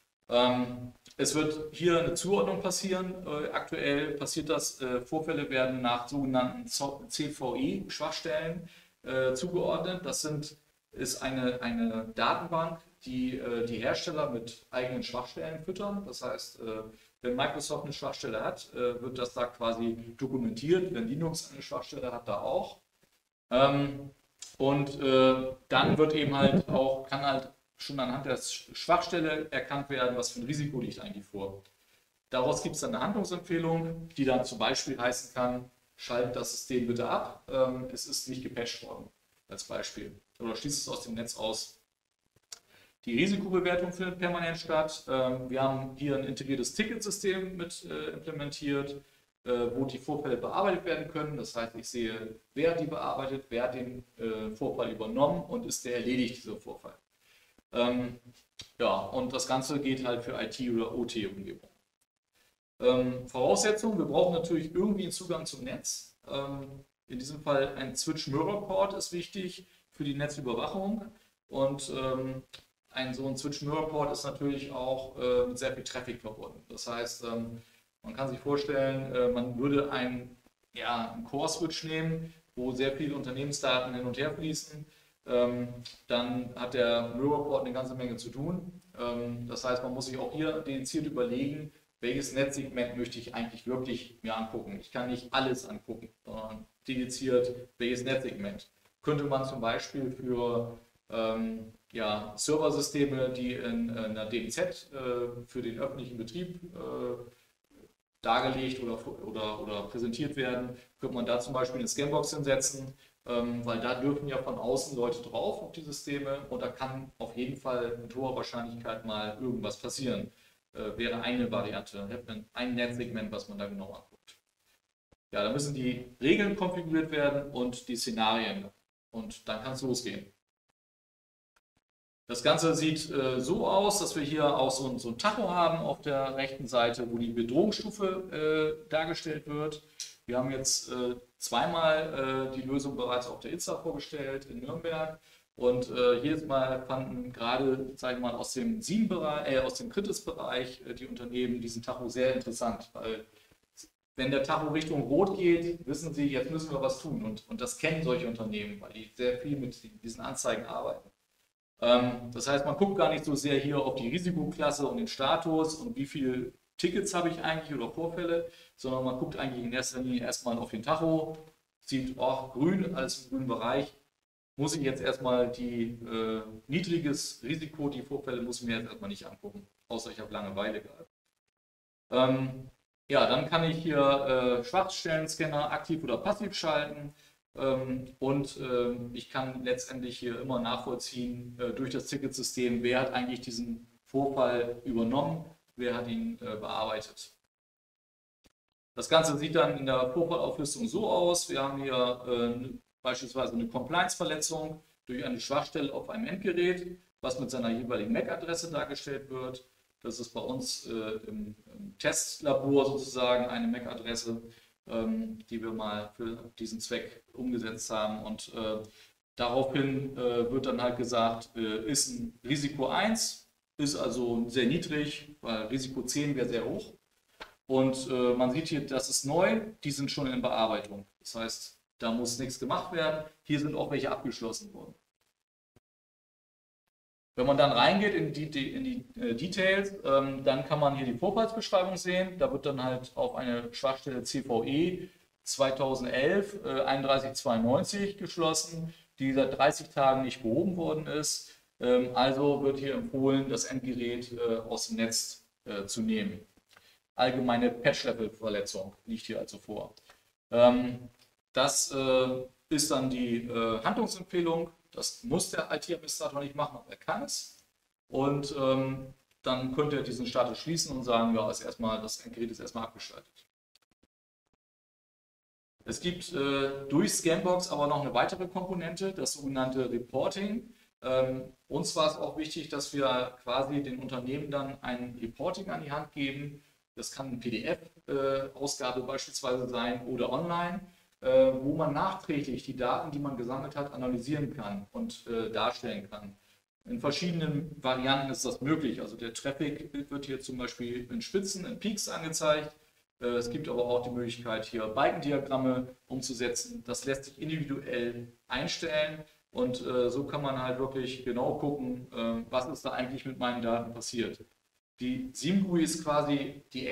Ähm, es wird hier eine Zuordnung passieren. Äh, aktuell passiert das, äh, Vorfälle werden nach sogenannten C V E-Schwachstellen äh, zugeordnet. Das sind, ist eine, eine Datenbank, die äh, die Hersteller mit eigenen Schwachstellen füttern. Das heißt, äh, wenn Microsoft eine Schwachstelle hat, äh, wird das da quasi dokumentiert. Wenn Linux eine Schwachstelle hat, da auch. Ähm, und äh, dann wird eben halt auch, kann halt schon anhand der Schwachstelle erkannt werden, was für ein Risiko liegt eigentlich vor. Daraus gibt es dann eine Handlungsempfehlung, die dann zum Beispiel heißen kann, schaltet das System bitte ab, ähm, es ist nicht gepatcht worden, als Beispiel. Oder schließt es aus dem Netz aus. Die Risikobewertung findet permanent statt. Ähm, wir haben hier ein integriertes Ticketsystem mit äh, implementiert, äh, wo die Vorfälle bearbeitet werden können. Das heißt, ich sehe, wer die bearbeitet, wer hat den äh, Vorfall übernommen und ist der erledigt, dieser Vorfall. Ähm, ja, und das Ganze geht halt für I T- oder O T-Umgebung. Ähm, Voraussetzungen, wir brauchen natürlich irgendwie einen Zugang zum Netz. Ähm, in diesem Fall ein Switch-Mirror-Port ist wichtig für die Netzüberwachung. Und ähm, ein so ein Switch-Mirror-Port ist natürlich auch äh, mit sehr viel Traffic verbunden. Das heißt, ähm, man kann sich vorstellen, äh, man würde einen, ja, einen Core-Switch nehmen, wo sehr viele Unternehmensdaten hin und her fließen. Ähm, dann hat der Mirror-Port eine ganze Menge zu tun. Ähm, das heißt, man muss sich auch hier dediziert überlegen, welches Netzsegment möchte ich eigentlich wirklich mir angucken. Ich kann nicht alles angucken, sondern dediziert, welches Netzsegment. Könnte man zum Beispiel für ähm, ja, Serversysteme, die in, in einer D M Z äh, für den öffentlichen Betrieb äh, dargelegt oder, oder, oder präsentiert werden, könnte man da zum Beispiel eine Scanbox hinsetzen, ähm, weil da dürfen ja von außen Leute drauf auf die Systeme und da kann auf jeden Fall mit hoher Wahrscheinlichkeit mal irgendwas passieren. Äh, wäre eine Variante, hätte man ein Netzsegment, was man da genau anguckt. Ja, da müssen die Regeln konfiguriert werden und die Szenarien und dann kann es losgehen. Das Ganze sieht äh, so aus, dass wir hier auch so, so ein Tacho haben auf der rechten Seite, wo die Bedrohungsstufe äh, dargestellt wird. Wir haben jetzt äh, zweimal äh, die Lösung bereits auf der I T S A vorgestellt in Nürnberg und äh, jedes Mal fanden gerade, sage ich mal, aus dem S I E M-Bereich, äh, aus dem Kritis-Bereich äh, die Unternehmen diesen Tacho sehr interessant, weil wenn der Tacho Richtung Rot geht, wissen sie, jetzt müssen wir was tun und, und das kennen solche Unternehmen, weil die sehr viel mit diesen Anzeigen arbeiten. Das heißt, man guckt gar nicht so sehr hier auf die Risikoklasse und den Status und wie viele Tickets habe ich eigentlich oder Vorfälle, sondern man guckt eigentlich in erster Linie erstmal auf den Tacho, sieht, oh, grün, alles im grünen Bereich, muss ich jetzt erstmal die äh, niedriges Risiko, die Vorfälle muss ich mir jetzt erstmal nicht angucken, außer ich habe Langeweile gehabt. Ähm, ja, dann kann ich hier äh, Schwachstellen-Scanner aktiv oder passiv schalten ähm, und äh, ich kann letztendlich hier immer nachvollziehen äh, durch das Ticketsystem, wer hat eigentlich diesen Vorfall übernommen, wer hat ihn äh, bearbeitet. Das Ganze sieht dann in der Vorfallauflistung so aus. Wir haben hier äh, beispielsweise eine Compliance-Verletzung durch eine Schwachstelle auf einem Endgerät, was mit seiner jeweiligen M A C-Adresse dargestellt wird. Das ist bei uns äh, im, im Testlabor sozusagen eine M A C-Adresse, ähm, die wir mal für diesen Zweck umgesetzt haben. Und äh, daraufhin äh, wird dann halt gesagt, äh, ist ein Risiko eins, ist also sehr niedrig, weil Risiko zehn wäre sehr hoch. Und äh, man sieht hier, das ist neu, die sind schon in Bearbeitung. Das heißt, da muss nichts gemacht werden. Hier sind auch welche abgeschlossen worden. Wenn man dann reingeht in die, die, in die äh, Details, ähm, dann kann man hier die Vorfallsbeschreibung sehen. Da wird dann halt auf eine Schwachstelle C V E zweitausendelf äh, einunddreißig zweiundneunzig geschlossen, die seit dreißig Tagen nicht behoben worden ist. Ähm, also wird hier empfohlen, das Endgerät äh, aus dem Netz äh, zu nehmen. Allgemeine Patch-Level-Verletzung liegt hier also vor. Ähm, das äh, ist dann die äh, Handlungsempfehlung. Das muss der I T-Administrator nicht machen, aber er kann es. Und ähm, dann könnte er diesen Status schließen und sagen, ja, ist erstmal, das Endgerät ist erstmal abgeschaltet. Es gibt äh, durch Scanbox aber noch eine weitere Komponente, das sogenannte Reporting. Ähm, uns war es auch wichtig, dass wir quasi den Unternehmen dann ein Reporting an die Hand geben. Das kann eine P D F-Ausgabe äh, beispielsweise sein oder online, äh, wo man nachträglich die Daten, die man gesammelt hat, analysieren kann und äh, darstellen kann. In verschiedenen Varianten ist das möglich. Also der Traffic wird hier zum Beispiel in Spitzen, in Peaks angezeigt. Äh, es gibt aber auch die Möglichkeit, hier Balkendiagramme umzusetzen. Das lässt sich individuell einstellen und äh, so kann man halt wirklich genau gucken, äh, was ist da eigentlich mit meinen Daten passiert. Die sieben G U I ist quasi die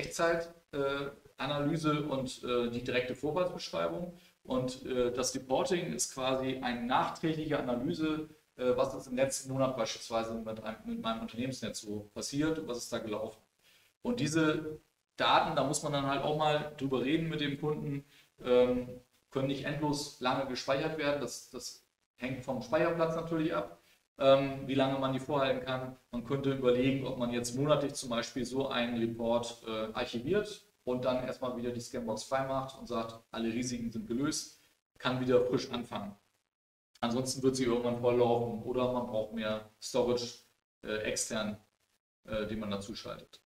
Echtzeitanalyse äh, und äh, die direkte Vorfallsbeschreibung. Und äh, das Reporting ist quasi eine nachträgliche Analyse, äh, was ist im letzten Monat beispielsweise mit, einem, mit meinem Unternehmensnetz so passiert und was ist da gelaufen. Und diese Daten, da muss man dann halt auch mal drüber reden mit dem Kunden, ähm, können nicht endlos lange gespeichert werden. Das, das hängt vom Speicherplatz natürlich ab. Wie lange man die vorhalten kann. Man könnte überlegen, ob man jetzt monatlich zum Beispiel so einen Report äh, archiviert und dann erstmal wieder die Scanbox frei macht und sagt, alle Risiken sind gelöst, kann wieder frisch anfangen. Ansonsten wird sie irgendwann volllaufen oder man braucht mehr Storage äh, extern, äh, den man dazu schaltet.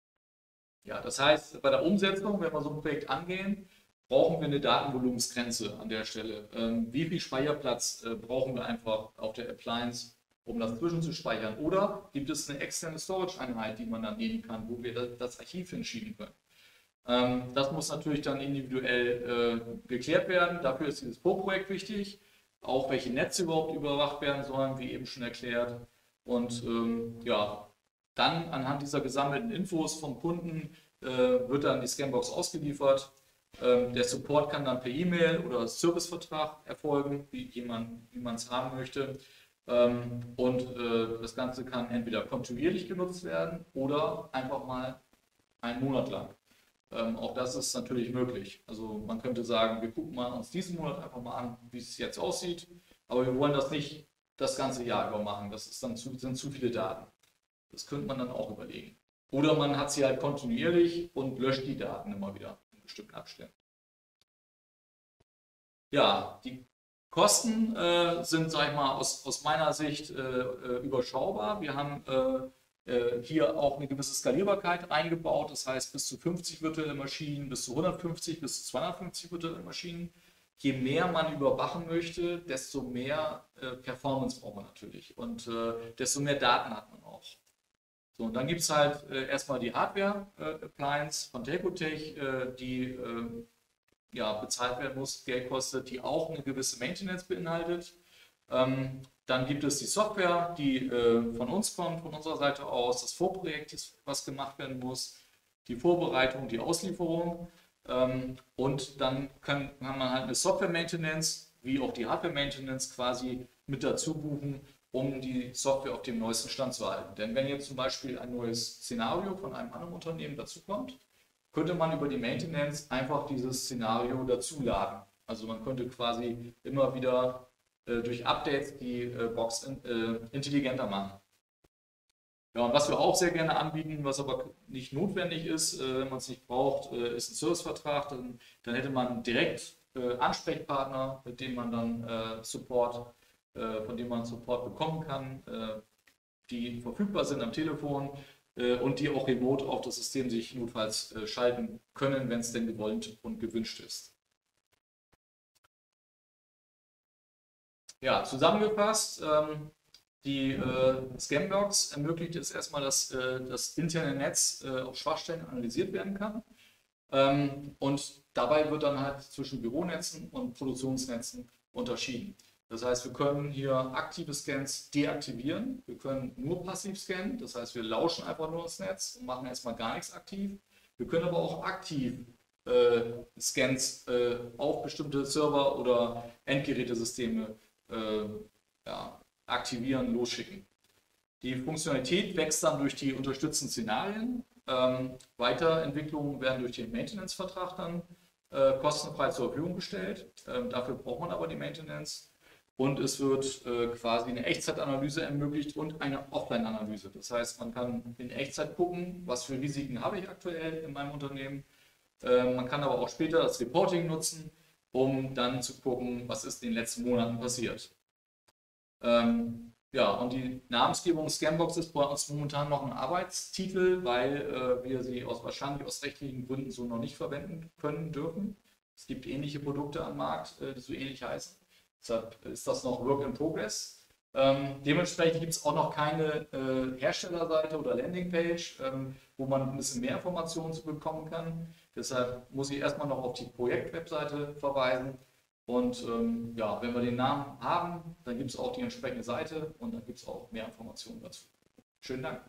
Ja, das heißt, bei der Umsetzung, wenn wir so ein Projekt angehen, brauchen wir eine Datenvolumensgrenze an der Stelle. Ähm, wie viel Speicherplatz äh, brauchen wir einfach auf der Appliance, um das zwischenzuspeichern? Oder gibt es eine externe Storage-Einheit, die man dann nehmen kann, wo wir das Archiv hinschieben können? Ähm, das muss natürlich dann individuell äh, geklärt werden. Dafür ist dieses Pro-Projekt wichtig. Auch welche Netze überhaupt überwacht werden sollen, wie eben schon erklärt. Und ähm, ja, dann anhand dieser gesammelten Infos vom Kunden äh, wird dann die Scanbox ausgeliefert. Ähm, der Support kann dann per E-Mail oder Servicevertrag erfolgen, wie man es haben möchte. Ähm, und äh, das Ganze kann entweder kontinuierlich genutzt werden oder einfach mal einen Monat lang. Ähm, auch das ist natürlich möglich. Also man könnte sagen, wir gucken mal uns diesen Monat einfach mal an, wie es jetzt aussieht. Aber wir wollen das nicht das ganze Jahr über machen. Das ist dann zu, sind zu viele Daten. Das könnte man dann auch überlegen. Oder man hat sie halt kontinuierlich und löscht die Daten immer wieder in bestimmten Abständen. Ja, die Kosten äh, sind, sag ich mal, aus, aus meiner Sicht äh, überschaubar. Wir haben äh, äh, hier auch eine gewisse Skalierbarkeit eingebaut. Das heißt, bis zu fünfzig virtuelle Maschinen, bis zu hundertfünfzig, bis zu zweihundertfünfzig virtuelle Maschinen. Je mehr man überwachen möchte, desto mehr äh, Performance braucht man natürlich und äh, desto mehr Daten hat man auch. So, und dann gibt es halt äh, erstmal die Hardware-Appliance äh, von Telcotech, äh, die äh, ja, bezahlt werden muss, Geld kostet, die auch eine gewisse Maintenance beinhaltet. Ähm, dann gibt es die Software, die äh, von uns kommt, von unserer Seite aus, das Vorprojekt, was gemacht werden muss, die Vorbereitung, die Auslieferung. Ähm, und dann kann, kann man halt eine Software-Maintenance wie auch die Hardware-Maintenance quasi mit dazu buchen, um die Software auf dem neuesten Stand zu halten. Denn wenn jetzt zum Beispiel ein neues Szenario von einem anderen Unternehmen dazukommt, könnte man über die Maintenance einfach dieses Szenario dazuladen. Also man könnte quasi immer wieder äh, durch Updates die äh, Box in, äh, intelligenter machen. Ja, und was wir auch sehr gerne anbieten, was aber nicht notwendig ist, äh, wenn man es nicht braucht, äh, ist ein Servicevertrag. Dann, dann hätte man direkt äh, Ansprechpartner, mit denen man dann äh, Support, äh, von denen man Support bekommen kann, äh, die verfügbar sind am Telefon äh, und die auch remote auf das System sich notfalls äh, schalten können, wenn es denn gewollt und gewünscht ist. Ja, zusammengefasst, ähm, die äh, Scambox ermöglicht es erstmal, dass äh, das interne Netz äh, auf Schwachstellen analysiert werden kann. Ähm, und dabei wird dann halt zwischen Büronetzen und Produktionsnetzen unterschieden. Das heißt, wir können hier aktive Scans deaktivieren. Wir können nur passiv scannen. Das heißt, wir lauschen einfach nur ins Netz und machen erstmal gar nichts aktiv. Wir können aber auch aktiv äh, Scans äh, auf bestimmte Server oder Endgerätesysteme äh, ja, aktivieren, losschicken. Die Funktionalität wächst dann durch die unterstützten Szenarien. Ähm, Weiterentwicklungen werden durch den Maintenance-Vertrag dann äh, kostenfrei zur Verfügung gestellt. Ähm, dafür braucht man aber die Maintenance. Und es wird äh, quasi eine Echtzeitanalyse ermöglicht und eine Offline-Analyse. Das heißt, man kann in Echtzeit gucken, was für Risiken habe ich aktuell in meinem Unternehmen. Äh, man kann aber auch später das Reporting nutzen, um dann zu gucken, was ist in den letzten Monaten passiert. Ähm, ja, und die Namensgebung Scambox ist bei uns momentan noch ein Arbeitstitel, weil äh, wir sie aus, wahrscheinlich aus rechtlichen Gründen so noch nicht verwenden können dürfen. Es gibt ähnliche Produkte am Markt, äh, die so ähnlich heißen. Deshalb ist das noch Work in Progress. Ähm, dementsprechend gibt es auch noch keine äh, Herstellerseite oder Landingpage, ähm, wo man ein bisschen mehr Informationen zu bekommen kann. Deshalb muss ich erstmal noch auf die Projektwebseite verweisen. Und ähm, ja, wenn wir den Namen haben, dann gibt es auch die entsprechende Seite und dann gibt es auch mehr Informationen dazu. Schönen Dank.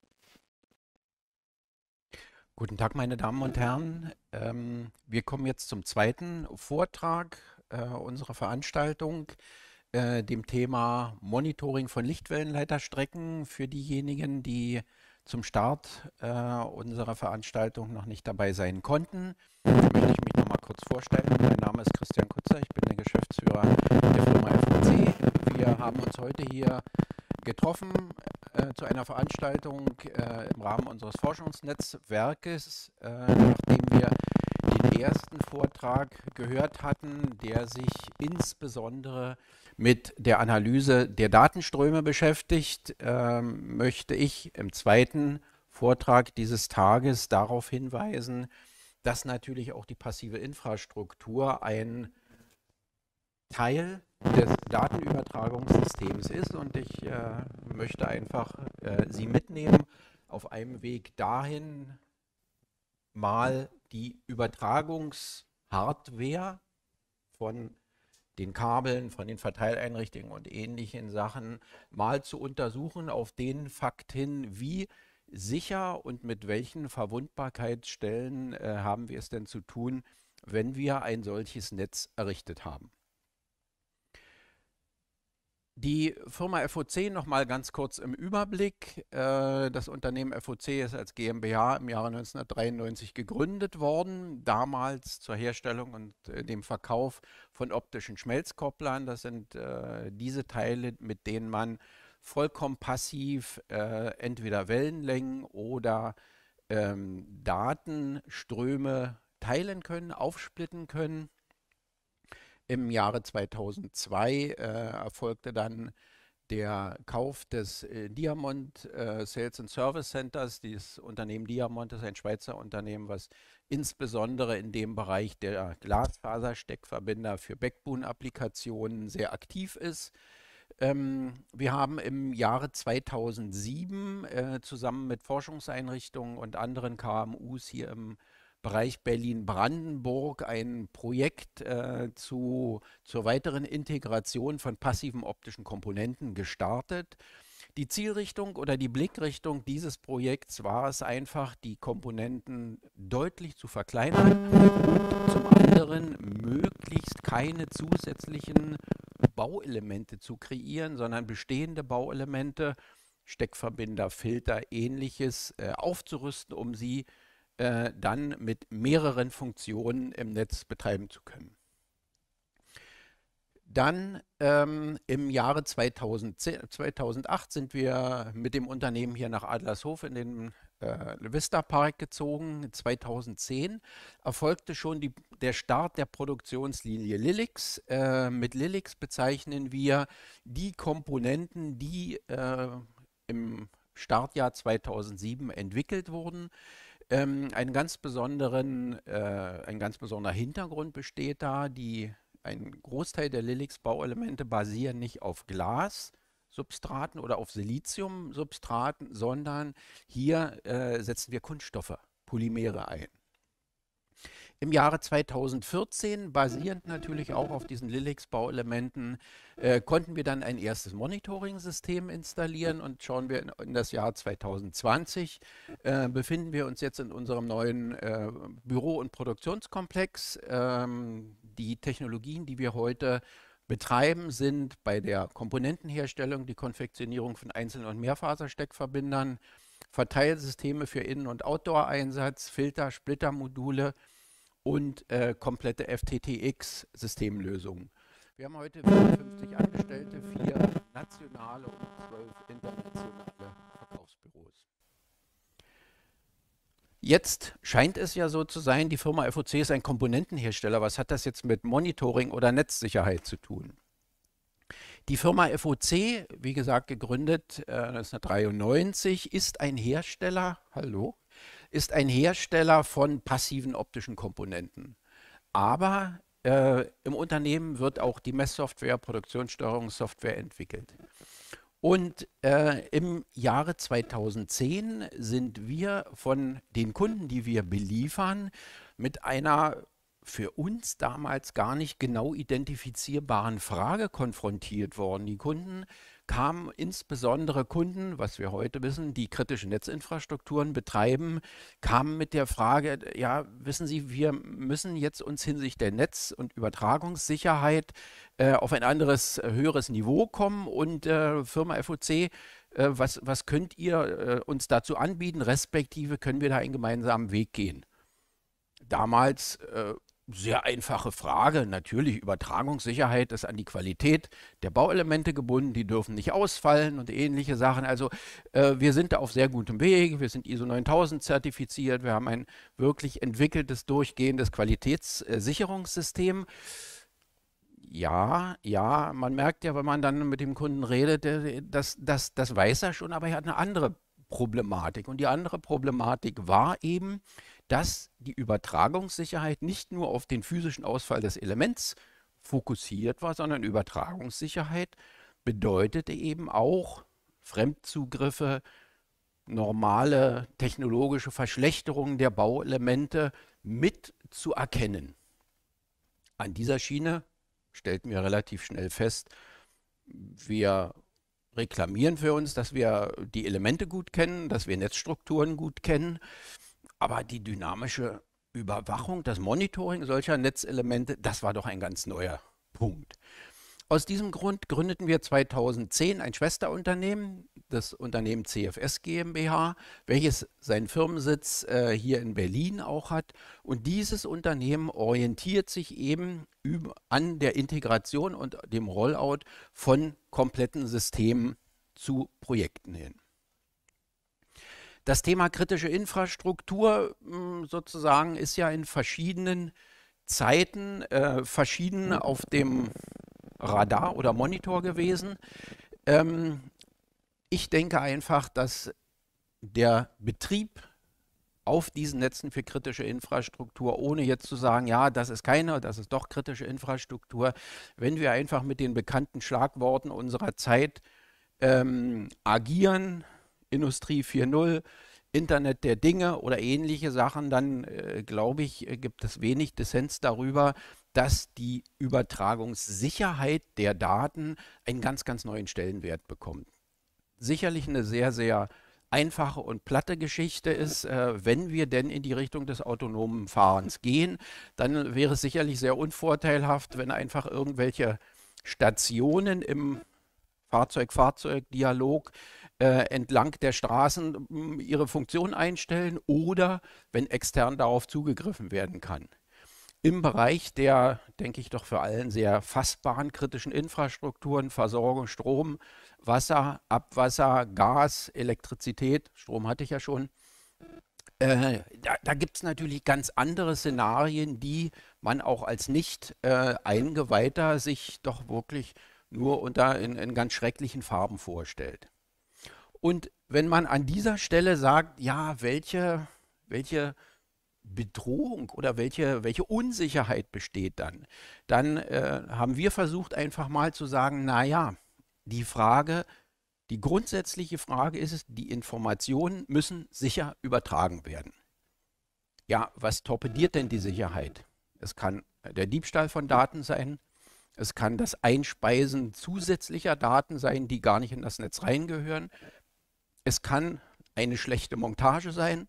Guten Tag, meine Damen und Herren. Ähm, wir kommen jetzt zum zweiten Vortrag äh, unserer Veranstaltung, äh, dem Thema Monitoring von Lichtwellenleiterstrecken. Für diejenigen, die zum Start äh, unserer Veranstaltung noch nicht dabei sein konnten, möchte ich mich noch mal kurz vorstellen. Mein Name ist Christian Kutzer, ich bin der Geschäftsführer der Firma F O C. Wir haben uns heute hier getroffen äh, zu einer Veranstaltung äh, im Rahmen unseres Forschungsnetzwerkes, äh, nachdem wir den ersten Vortrag gehört hatten, der sich insbesondere mit der Analyse der Datenströme beschäftigt, ähm, möchte ich im zweiten Vortrag dieses Tages darauf hinweisen, dass natürlich auch die passive Infrastruktur ein Teil des Datenübertragungssystems ist und ich äh, möchte einfach äh, Sie mitnehmen auf einem Weg dahin, mal die Übertragungshardware von den Kabeln, von den Verteileinrichtungen und ähnlichen Sachen mal zu untersuchen auf den Fakt hin, wie sicher und mit welchen Verwundbarkeitsstellen äh, haben wir es denn zu tun, wenn wir ein solches Netz errichtet haben. Die Firma F O C noch mal ganz kurz im Überblick. Das Unternehmen F O C ist als GmbH im Jahre neunzehnhundertdreiundneunzig gegründet worden, damals zur Herstellung und dem Verkauf von optischen Schmelzkopplern. Das sind diese Teile, mit denen man vollkommen passiv entweder Wellenlängen oder Datenströme teilen können, aufsplitten können. Im Jahre zweitausendzwei äh, erfolgte dann der Kauf des äh, Diamond äh, Sales and Service Centers. Dieses Unternehmen Diamond ist ein Schweizer Unternehmen, was insbesondere in dem Bereich der Glasfasersteckverbinder für Backbone-Applikationen sehr aktiv ist. Ähm, wir haben im Jahre zweitausendsieben äh, zusammen mit Forschungseinrichtungen und anderen K M Us hier im Bereich Berlin-Brandenburg ein Projekt äh, zu, zur weiteren Integration von passiven optischen Komponenten gestartet. Die Zielrichtung oder die Blickrichtung dieses Projekts war es einfach, die Komponenten deutlich zu verkleinern und zum anderen möglichst keine zusätzlichen Bauelemente zu kreieren, sondern bestehende Bauelemente, Steckverbinder, Filter, ähnliches äh, aufzurüsten, um sie äh, dann mit mehreren Funktionen im Netz betreiben zu können. Dann ähm, im Jahre zweitausendzehn, zweitausendacht sind wir mit dem Unternehmen hier nach Adlershof in den äh, Vista Park gezogen. zweitausendzehn erfolgte schon die, der Start der Produktionslinie Lilix. Äh, mit Lilix bezeichnen wir die Komponenten, die äh, im Startjahr zweitausendsieben entwickelt wurden. Ähm, einen ganz besonderen, äh, ein ganz besonderer Hintergrund besteht da. Die Ein Großteil der Lilix-Bauelemente basieren nicht auf Glassubstraten oder auf Siliziumsubstraten, sondern hier äh, setzen wir Kunststoffe, Polymere ein. Im Jahre zweitausendvierzehn, basierend natürlich auch auf diesen Lilix-Bauelementen, äh, konnten wir dann ein erstes Monitoring-System installieren, und schauen wir in, in das Jahr zweitausendzwanzig, äh, befinden wir uns jetzt in unserem neuen äh, Büro- und Produktionskomplex. Ähm, die Technologien, die wir heute betreiben, sind bei der Komponentenherstellung, die Konfektionierung von Einzel- und Mehrfasersteckverbindern, Verteilsysteme für Innen- und Outdoor-Einsatz, Filter, Splittermodule und äh, komplette F T T X-Systemlösungen. Wir haben heute vierundfünfzig Angestellte, vier nationale und zwölf internationale Verkaufsbüros. Jetzt scheint es ja so zu sein, die Firma F O C ist ein Komponentenhersteller. Was hat das jetzt mit Monitoring oder Netzsicherheit zu tun? Die Firma F O C, wie gesagt gegründet äh, neunzehnhundertdreiundneunzig, ist ein Hersteller, hallo, ist ein Hersteller von passiven optischen Komponenten. Aber äh, im Unternehmen wird auch die Messsoftware, Produktionssteuerungssoftware entwickelt. Und äh, im Jahre zweitausendzehn sind wir von den Kunden, die wir beliefern, mit einer für uns damals gar nicht genau identifizierbaren Frage konfrontiert worden. Die Kunden kamen, insbesondere Kunden, was wir heute wissen, die kritische Netzinfrastrukturen betreiben, kamen mit der Frage, ja, wissen Sie, wir müssen jetzt uns hinsichtlich der Netz- und Übertragungssicherheit äh, auf ein anderes, äh, höheres Niveau kommen, und äh, Firma F O C, äh, was, was könnt ihr äh, uns dazu anbieten, respektive können wir da einen gemeinsamen Weg gehen? Damals äh, sehr einfache Frage. Natürlich, Übertragungssicherheit ist an die Qualität der Bauelemente gebunden, die dürfen nicht ausfallen und ähnliche Sachen. Also äh, wir sind da auf sehr gutem Weg, wir sind I S O neuntausend zertifiziert, wir haben ein wirklich entwickeltes, durchgehendes Qualitätssicherungssystem. Ja, ja, man merkt ja, wenn man dann mit dem Kunden redet, das, das, das weiß er schon, aber er hat eine andere Problematik. Und die andere Problematik war eben, dass die Übertragungssicherheit nicht nur auf den physischen Ausfall des Elements fokussiert war, sondern Übertragungssicherheit bedeutete eben auch Fremdzugriffe, normale technologische Verschlechterungen der Bauelemente mit zu erkennen. An dieser Schiene stellten wir relativ schnell fest, wir reklamieren für uns, dass wir die Elemente gut kennen, dass wir Netzstrukturen gut kennen, aber die dynamische Überwachung, das Monitoring solcher Netzelemente, das war doch ein ganz neuer Punkt. Aus diesem Grund gründeten wir zweitausendzehn ein Schwesterunternehmen, das Unternehmen C F S GmbH, welches seinen Firmensitz äh, hier in Berlin auch hat. Und dieses Unternehmen orientiert sich eben über, an der Integration und dem Rollout von kompletten Systemen zu Projekten hin. Das Thema kritische Infrastruktur sozusagen ist ja in verschiedenen Zeiten äh, verschieden auf dem Radar oder Monitor gewesen. Ähm, ich denke einfach, dass der Betrieb auf diesen Netzen für kritische Infrastruktur, ohne jetzt zu sagen, ja, das ist keine, das ist doch kritische Infrastruktur, wenn wir einfach mit den bekannten Schlagworten unserer Zeit ähm, agieren, Industrie vier Punkt null, Internet der Dinge oder ähnliche Sachen, dann äh, glaube ich, äh, gibt es wenig Dissens darüber, dass die Übertragungssicherheit der Daten einen ganz, ganz neuen Stellenwert bekommt. sicherlich eine sehr, sehr einfache und platte Geschichte ist. Äh, wenn wir denn in die Richtung des autonomen Fahrens gehen, dann wäre es sicherlich sehr unvorteilhaft, wenn einfach irgendwelche Stationen im Fahrzeug-Fahrzeug-Dialog äh, entlang der Straßen mh, ihre Funktion einstellen oder wenn extern darauf zugegriffen werden kann. Im Bereich der, denke ich, doch für allen sehr fassbaren kritischen Infrastrukturen, Versorgung, Strom, Wasser, Abwasser, Gas, Elektrizität, Strom hatte ich ja schon, äh, da, da gibt es natürlich ganz andere Szenarien, die man auch als Nicht-Eingeweihter äh, sich doch wirklich nur unter in, in ganz schrecklichen Farben vorstellt. Und wenn man an dieser Stelle sagt, ja, welche, welche Bedrohung oder welche, welche Unsicherheit besteht dann, dann äh, haben wir versucht einfach mal zu sagen, naja, die Frage, die grundsätzliche Frage ist es, die Informationen müssen sicher übertragen werden. Ja, was torpediert denn die Sicherheit? Es kann der Diebstahl von Daten sein, es kann das Einspeisen zusätzlicher Daten sein, die gar nicht in das Netz reingehören. Es kann eine schlechte Montage sein.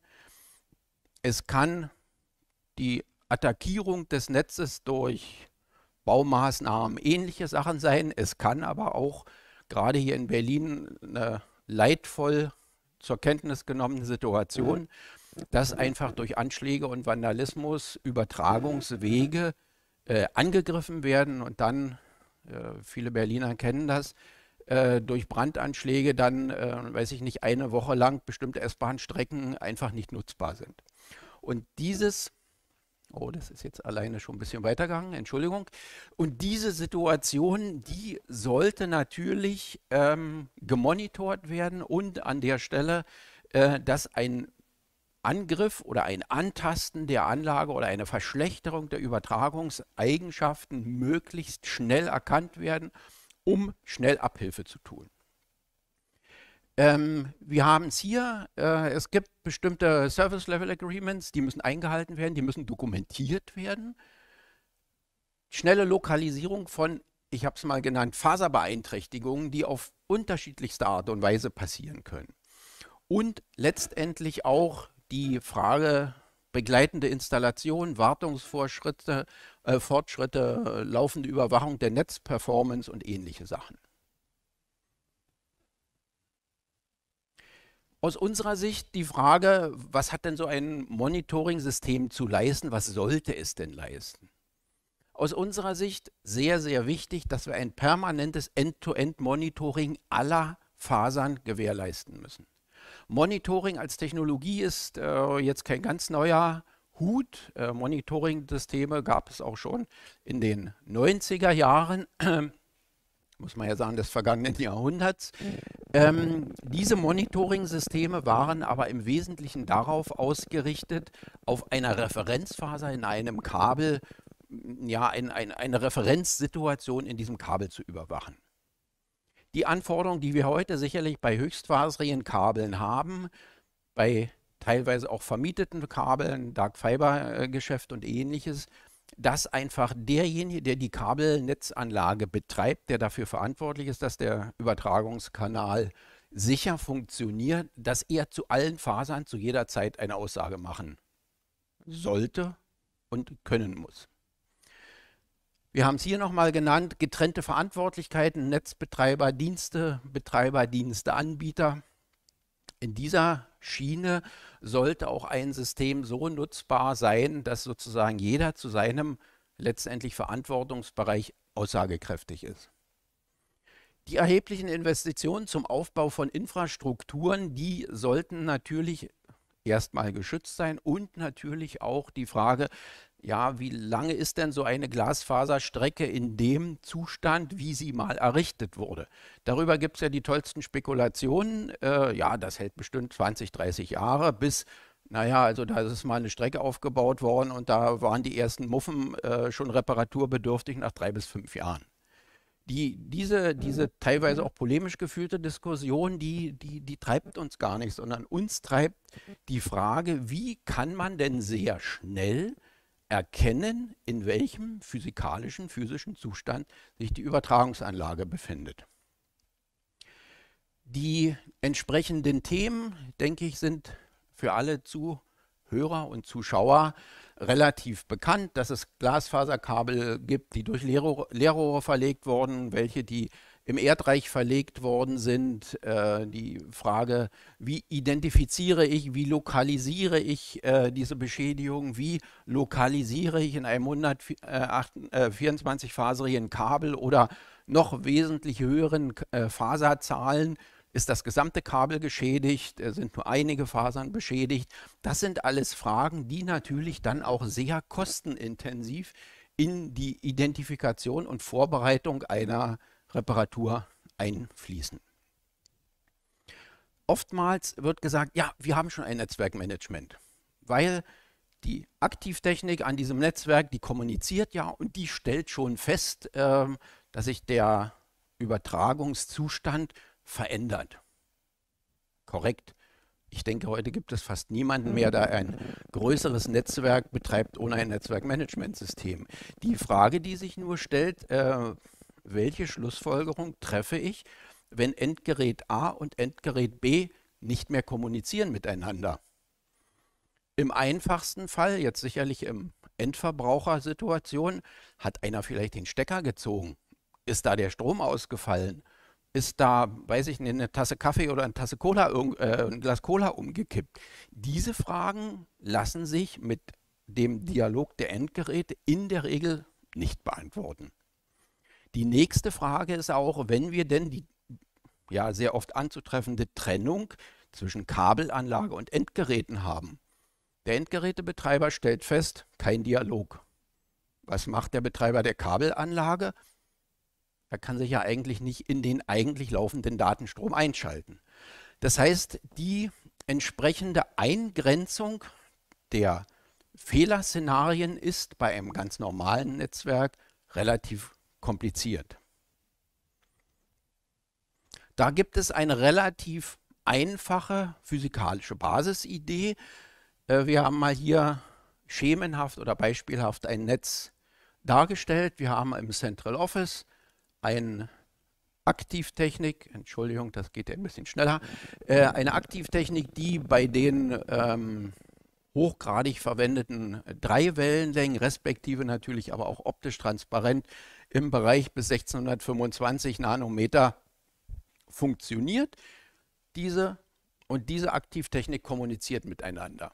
Es kann die Attackierung des Netzes durch Baumaßnahmen, ähnliche Sachen sein. Es kann aber auch gerade hier in Berlin eine leidvoll zur Kenntnis genommene Situation, dass einfach durch Anschläge und Vandalismus Übertragungswege äh, angegriffen werden und dann, äh, viele Berliner kennen das, äh, durch Brandanschläge dann, äh, weiß ich nicht, eine Woche lang bestimmte S-Bahn-Strecken einfach nicht nutzbar sind. Und dieses, oh, das ist jetzt alleine schon ein bisschen weitergegangen, Entschuldigung. Und diese Situation, die sollte natürlich ähm, gemonitort werden und an der Stelle, äh, dass ein Angriff oder ein Antasten der Anlage oder eine Verschlechterung der Übertragungseigenschaften möglichst schnell erkannt werden, um schnell Abhilfe zu tun. Ähm, wir haben es hier, äh, es gibt bestimmte Service Level Agreements, die müssen eingehalten werden, die müssen dokumentiert werden. Schnelle Lokalisierung von, ich habe es mal genannt, Faserbeeinträchtigungen, die auf unterschiedlichste Art und Weise passieren können. Und letztendlich auch die Frage begleitende Installation, Wartungsvorschritte, äh, Fortschritte, äh, laufende Überwachung der Netzperformance und ähnliche Sachen. Aus unserer Sicht die Frage, was hat denn so ein Monitoring-System zu leisten? Was sollte es denn leisten? Aus unserer Sicht sehr, sehr wichtig, dass wir ein permanentes End-to-End-Monitoring aller Fasern gewährleisten müssen. Monitoring als Technologie ist äh, jetzt kein ganz neuer Hut. Äh, Monitoring-Systeme gab es auch schon in den neunziger Jahren. Muss man ja sagen, des vergangenen Jahrhunderts. Ähm, diese Monitoring-Systeme waren aber im Wesentlichen darauf ausgerichtet, auf einer Referenzfaser in einem Kabel, ja, ein, ein, eine Referenzsituation in diesem Kabel zu überwachen. Die Anforderungen, die wir heute sicherlich bei höchstfaserigen Kabeln haben, bei teilweise auch vermieteten Kabeln, Dark-Fiber-Geschäft und ähnliches, dass einfach derjenige, der die Kabelnetzanlage betreibt, der dafür verantwortlich ist, dass der Übertragungskanal sicher funktioniert, dass er zu allen Fasern zu jeder Zeit eine Aussage machen sollte und können muss. Wir haben es hier nochmal genannt, getrennte Verantwortlichkeiten, Netzbetreiber, Dienste, Betreiber, Dienste, Anbieter. In dieser Schiene sollte auch ein System so nutzbar sein, dass sozusagen jeder zu seinem letztendlich Verantwortungsbereich aussagekräftig ist. Die erheblichen Investitionen zum Aufbau von Infrastrukturen, die sollten natürlich erstmal geschützt sein und natürlich auch die Frage, ja, wie lange ist denn so eine Glasfaserstrecke in dem Zustand, wie sie mal errichtet wurde? Darüber gibt es ja die tollsten Spekulationen. Äh, ja, das hält bestimmt zwanzig, dreißig Jahre, bis, naja, also da ist mal eine Strecke aufgebaut worden und da waren die ersten Muffen äh, schon reparaturbedürftig nach drei bis fünf Jahren. Die, diese, diese teilweise auch polemisch geführte Diskussion, die, die, die treibt uns gar nicht, sondern uns treibt die Frage, wie kann man denn sehr schnell erkennen, in welchem physikalischen, physischen Zustand sich die Übertragungsanlage befindet. Die entsprechenden Themen, denke ich, sind für alle Zuhörer und Zuschauer relativ bekannt, dass es Glasfaserkabel gibt, die durch Leerrohre, Leerrohre verlegt wurden, welche die im Erdreich verlegt worden sind. Äh, die Frage, wie identifiziere ich, wie lokalisiere ich äh, diese Beschädigung, wie lokalisiere ich in einem hundertvierundzwanzig-faserigen Kabel oder noch wesentlich höheren äh, Faserzahlen, ist das gesamte Kabel geschädigt, äh, sind nur einige Fasern beschädigt. Das sind alles Fragen, die natürlich dann auch sehr kostenintensiv in die Identifikation und Vorbereitung einer Reparatur einfließen. Oftmals wird gesagt, ja, wir haben schon ein Netzwerkmanagement, weil die Aktivtechnik an diesem Netzwerk, die kommuniziert ja und die stellt schon fest, äh, dass sich der Übertragungszustand verändert. Korrekt. Ich denke, heute gibt es fast niemanden mehr, der ein größeres Netzwerk betreibt ohne ein Netzwerkmanagementsystem. Die Frage, die sich nur stellt, äh, welche Schlussfolgerung treffe ich, wenn Endgerät A und Endgerät B nicht mehr kommunizieren miteinander? Im einfachsten Fall, jetzt sicherlich im Endverbrauchersituation, hat einer vielleicht den Stecker gezogen. Ist da der Strom ausgefallen? Ist da, weiß ich nicht, eine Tasse Kaffee oder eine Tasse Cola, äh, ein Glas Cola umgekippt? Diese Fragen lassen sich mit dem Dialog der Endgeräte in der Regel nicht beantworten. Die nächste Frage ist auch, wenn wir denn die ja sehr oft anzutreffende Trennung zwischen Kabelanlage und Endgeräten haben. Der Endgerätebetreiber stellt fest, kein Dialog. Was macht der Betreiber der Kabelanlage? Er kann sich ja eigentlich nicht in den eigentlich laufenden Datenstrom einschalten. Das heißt, die entsprechende Eingrenzung der Fehlerszenarien ist bei einem ganz normalen Netzwerk relativ kompliziert. Da gibt es eine relativ einfache physikalische Basisidee. Wir haben mal hier schemenhaft oder beispielhaft ein Netz dargestellt. Wir haben im Central Office eine Aktivtechnik, Entschuldigung, das geht ja ein bisschen schneller, äh, eine Aktivtechnik, die bei den ähm, hochgradig verwendeten drei Wellenlängen, respektive natürlich aber auch optisch transparent im Bereich bis sechzehnhundertfünfundzwanzig Nanometer funktioniert. Diese und diese Aktivtechnik kommuniziert miteinander.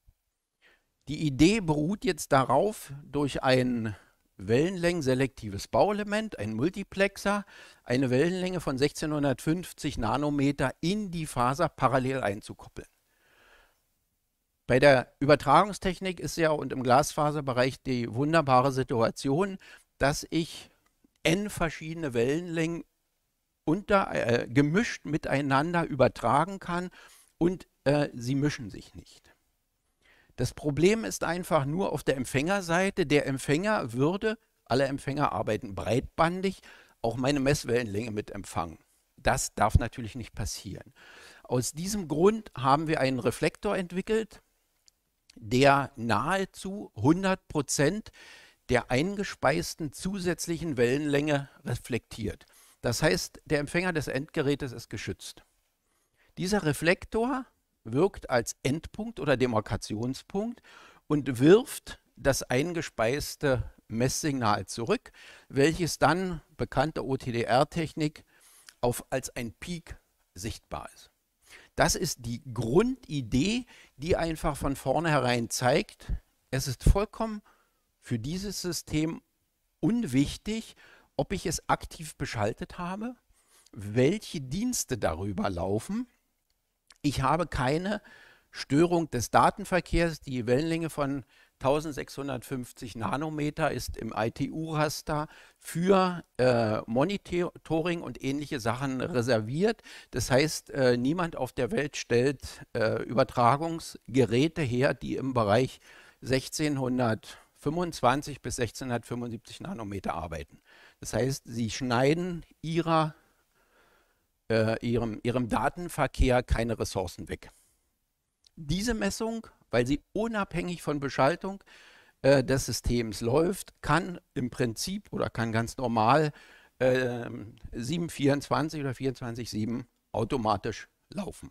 Die Idee beruht jetzt darauf, durch ein wellenlängenselektives Bauelement, ein Multiplexer, eine Wellenlänge von sechzehnhundertfünfzig Nanometer in die Faser parallel einzukoppeln. Bei der Übertragungstechnik ist ja und im Glasfaserbereich die wunderbare Situation, dass ich n verschiedene Wellenlängen unter, äh, gemischt miteinander übertragen kann und äh, sie mischen sich nicht. Das Problem ist einfach nur auf der Empfängerseite. Der Empfänger würde, alle Empfänger arbeiten breitbandig, auch meine Messwellenlänge mit empfangen. Das darf natürlich nicht passieren. Aus diesem Grund haben wir einen Reflektor entwickelt, der nahezu hundert Prozent der eingespeisten zusätzlichen Wellenlänge reflektiert. Das heißt, der Empfänger des Endgerätes ist geschützt. Dieser Reflektor wirkt als Endpunkt oder Demarkationspunkt und wirft das eingespeiste Messsignal zurück, welches dann, bekannte O T D R-Technik, auf als ein Peak sichtbar ist. Das ist die Grundidee, die einfach von vornherein zeigt, es ist vollkommen für dieses System unwichtig, ob ich es aktiv beschaltet habe, welche Dienste darüber laufen. Ich habe keine Störung des Datenverkehrs. Die Wellenlänge von eintausendsechshundertfünfzig Nanometer ist im I T U-Raster für äh, Monitoring und ähnliche Sachen reserviert. Das heißt, äh, niemand auf der Welt stellt äh, Übertragungsgeräte her, die im Bereich sechzehnhundertfünfundzwanzig bis sechzehnhundertfünfundsiebzig Nanometer arbeiten. Das heißt, sie schneiden ihrer Äh, ihrem, ihrem Datenverkehr keine Ressourcen weg. Diese Messung, weil sie unabhängig von Beschaltung äh, des Systems läuft, kann im Prinzip oder kann ganz normal äh, sieben vierundzwanzig oder vierundzwanzig sieben automatisch laufen.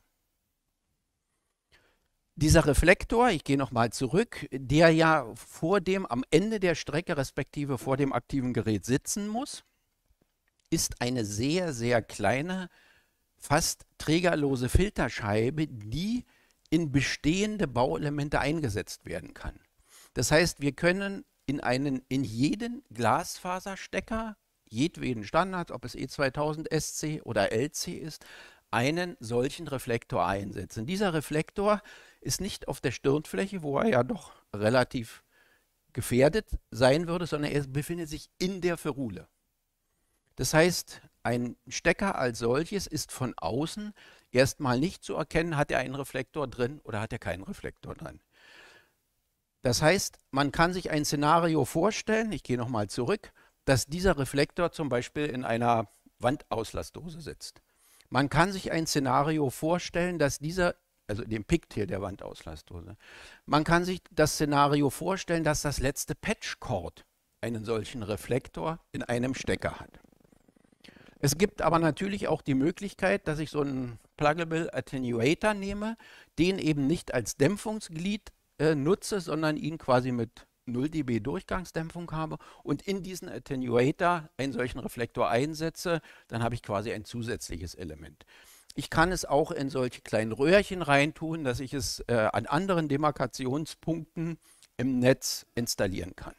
Dieser Reflektor, ich gehe nochmal zurück, der ja vor dem, am Ende der Strecke respektive vor dem aktiven Gerät sitzen muss, ist eine sehr, sehr kleine, fast trägerlose Filterscheibe, die in bestehende Bauelemente eingesetzt werden kann. Das heißt, wir können in, einen, in jeden Glasfaserstecker, jedweden Standard, ob es E zweitausend S C oder L C ist, einen solchen Reflektor einsetzen. Dieser Reflektor ist nicht auf der Stirnfläche, wo er ja doch relativ gefährdet sein würde, sondern er befindet sich in der Ferrule. Das heißt, ein Stecker als solches ist von außen erstmal nicht zu erkennen, hat er einen Reflektor drin oder hat er keinen Reflektor drin. Das heißt, man kann sich ein Szenario vorstellen, ich gehe nochmal zurück, dass dieser Reflektor zum Beispiel in einer Wandauslassdose sitzt. Man kann sich ein Szenario vorstellen, dass dieser, also dem Pigtail der Wandauslassdose, man kann sich das Szenario vorstellen, dass das letzte Patchcord einen solchen Reflektor in einem Stecker hat. Es gibt aber natürlich auch die Möglichkeit, dass ich so einen Pluggable Attenuator nehme, den eben nicht als Dämpfungsglied äh, nutze, sondern ihn quasi mit null dB Durchgangsdämpfung habe und in diesen Attenuator einen solchen Reflektor einsetze, dann habe ich quasi ein zusätzliches Element. Ich kann es auch in solche kleinen Röhrchen reintun, dass ich es äh, an anderen Demarkationspunkten im Netz installieren kann.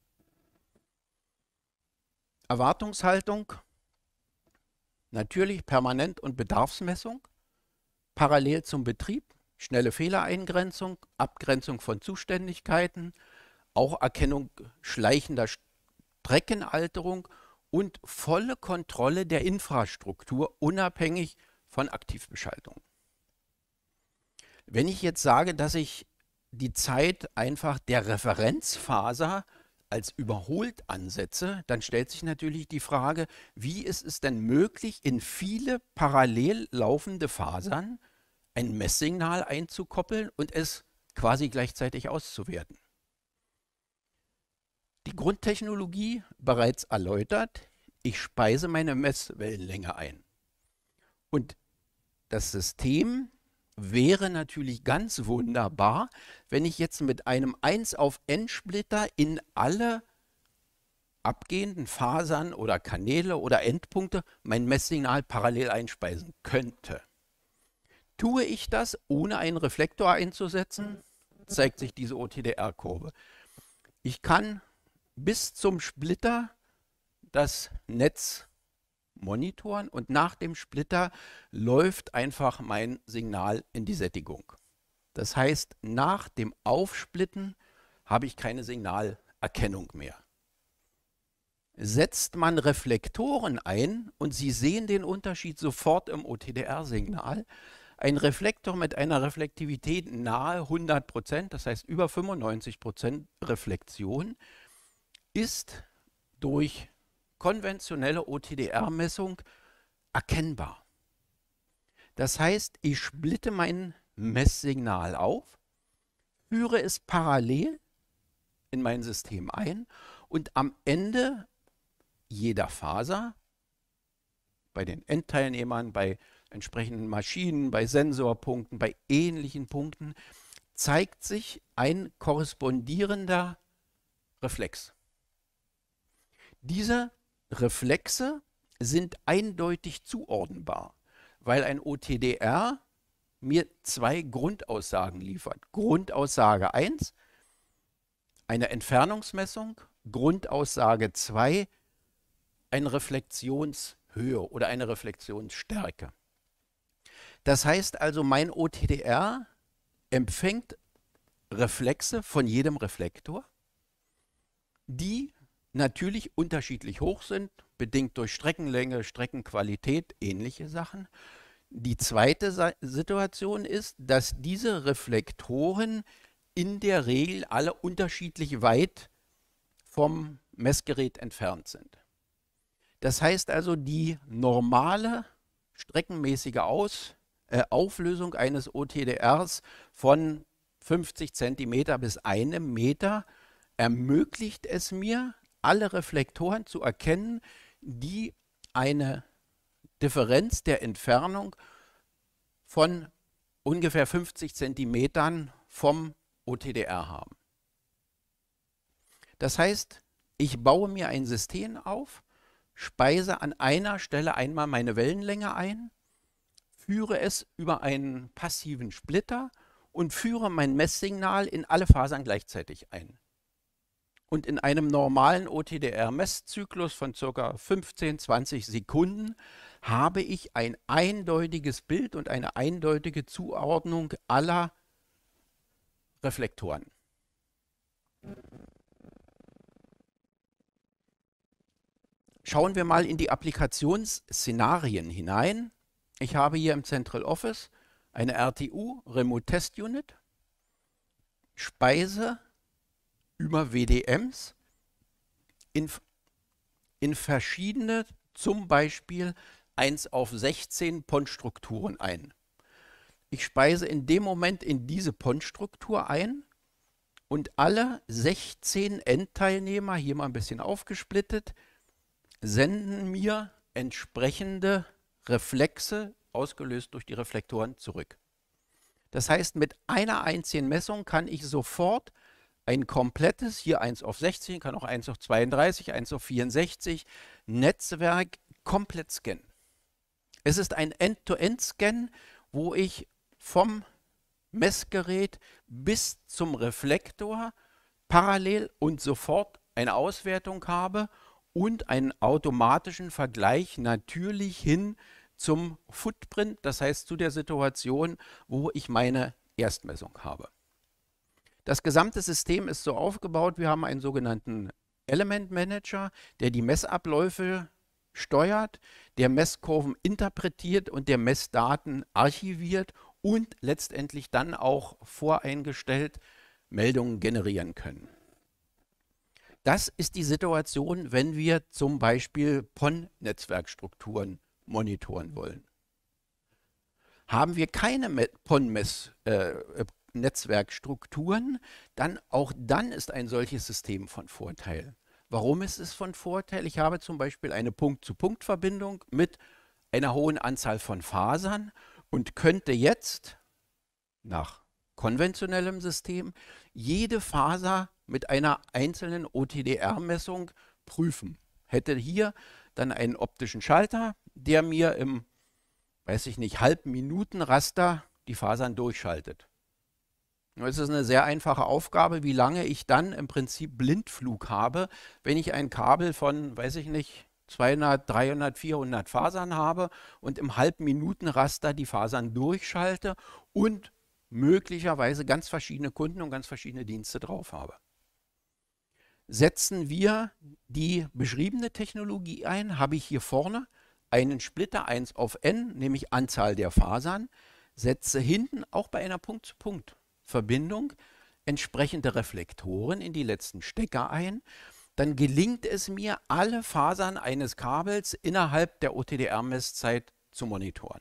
Erwartungshaltung, natürlich Permanent- und Bedarfsmessung, parallel zum Betrieb, schnelle Fehlereingrenzung, Abgrenzung von Zuständigkeiten, auch Erkennung schleichender Streckenalterung und volle Kontrolle der Infrastruktur, unabhängig von Aktivbeschaltung. Wenn ich jetzt sage, dass ich die Zeit einfach der Referenzfaser als überholt ansetze, dann stellt sich natürlich die Frage, wie ist es denn möglich, in viele parallel laufende Fasern ein Messsignal einzukoppeln und es quasi gleichzeitig auszuwerten. Die Grundtechnologie bereits erläutert, ich speise meine Messwellenlänge ein. Und das System wäre natürlich ganz wunderbar, wenn ich jetzt mit einem eins auf N Splitter in alle abgehenden Fasern oder Kanäle oder Endpunkte mein Messsignal parallel einspeisen könnte. Tue ich das, ohne einen Reflektor einzusetzen, zeigt sich diese O T D R-Kurve. Ich kann bis zum Splitter das Netz monitoren und nach dem Splitter läuft einfach mein Signal in die Sättigung. Das heißt, nach dem Aufsplitten habe ich keine Signalerkennung mehr. Setzt man Reflektoren ein und Sie sehen den Unterschied sofort im O T D R-Signal. Ein Reflektor mit einer Reflektivität nahe hundert Prozent, das heißt über fünfundneunzig Prozent Reflexion, ist durch konventionelle O T D R-Messung erkennbar. Das heißt, ich splitte mein Messsignal auf, führe es parallel in mein System ein und am Ende jeder Faser, bei den Endteilnehmern, bei entsprechenden Maschinen, bei Sensorpunkten, bei ähnlichen Punkten, zeigt sich ein korrespondierender Reflex. Diese Reflexe sind eindeutig zuordnenbar, weil ein O T D R mir zwei Grundaussagen liefert. Grundaussage eins, eine Entfernungsmessung, Grundaussage zwei, eine Reflexionshöhe oder eine Reflexionsstärke. Das heißt also, mein O T D R empfängt Reflexe von jedem Reflektor, die natürlich unterschiedlich hoch sind, bedingt durch Streckenlänge, Streckenqualität, ähnliche Sachen. Die zweite Situation ist, dass diese Reflektoren in der Regel alle unterschiedlich weit vom Messgerät entfernt sind. Das heißt also, die normale streckenmäßige Aus, äh, Auflösung eines O T D Rs von fünfzig Zentimeter bis einem Meter ermöglicht es mir, alle Reflektoren zu erkennen, die eine Differenz der Entfernung von ungefähr fünfzig Zentimetern vom O T D R haben. Das heißt, ich baue mir ein System auf, speise an einer Stelle einmal meine Wellenlänge ein, führe es über einen passiven Splitter und führe mein Messsignal in alle Fasern gleichzeitig ein. Und in einem normalen O T D R-Messzyklus von ca. fünfzehn, zwanzig Sekunden habe ich ein eindeutiges Bild und eine eindeutige Zuordnung aller Reflektoren. Schauen wir mal in die Applikationsszenarien hinein. Ich habe hier im Central Office eine R T U, Remote Test Unit, speise über W D Ms in, in verschiedene, zum Beispiel eins auf sechzehn P O N-Strukturen ein. Ich speise in dem Moment in diese P O N-Struktur ein und alle sechzehn Endteilnehmer, hier mal ein bisschen aufgesplittet, senden mir entsprechende Reflexe, ausgelöst durch die Reflektoren, zurück. Das heißt, mit einer einzigen Messung kann ich sofort ein komplettes, hier eins auf sechzehn, kann auch eins auf zweiunddreißig, eins auf vierundsechzig, Netzwerk komplett scannen. Es ist ein End-to-End-Scan, wo ich vom Messgerät bis zum Reflektor parallel und sofort eine Auswertung habe und einen automatischen Vergleich natürlich hin zum Footprint, das heißt zu der Situation, wo ich meine Erstmessung habe. Das gesamte System ist so aufgebaut, wir haben einen sogenannten Element Manager, der die Messabläufe steuert, der Messkurven interpretiert und der Messdaten archiviert und letztendlich dann auch voreingestellt Meldungen generieren können. Das ist die Situation, wenn wir zum Beispiel P O N-Netzwerkstrukturen monitoren wollen. Haben wir keine P O N-Netzwerkstrukturen, dann auch dann ist ein solches System von Vorteil. Warum ist es von Vorteil? Ich habe zum Beispiel eine Punkt-zu-Punkt-Verbindung mit einer hohen Anzahl von Fasern und könnte jetzt nach konventionellem System jede Faser mit einer einzelnen O T D R-Messung prüfen. Hätte hier dann einen optischen Schalter, der mir im, weiß ich nicht, Halbminuten-Raster die Fasern durchschaltet. Es ist eine sehr einfache Aufgabe, wie lange ich dann im Prinzip Blindflug habe, wenn ich ein Kabel von, weiß ich nicht, zweihundert, dreihundert, vierhundert Fasern habe und im Halbminuten-Raster die Fasern durchschalte und möglicherweise ganz verschiedene Kunden und ganz verschiedene Dienste drauf habe. Setzen wir die beschriebene Technologie ein, habe ich hier vorne einen Splitter eins auf n, nämlich Anzahl der Fasern, setze hinten auch bei einer Punkt-zu-Punkt-Verbindung entsprechende Reflektoren in die letzten Stecker ein, dann gelingt es mir, alle Fasern eines Kabels innerhalb der O T D R-Messzeit zu monitoren.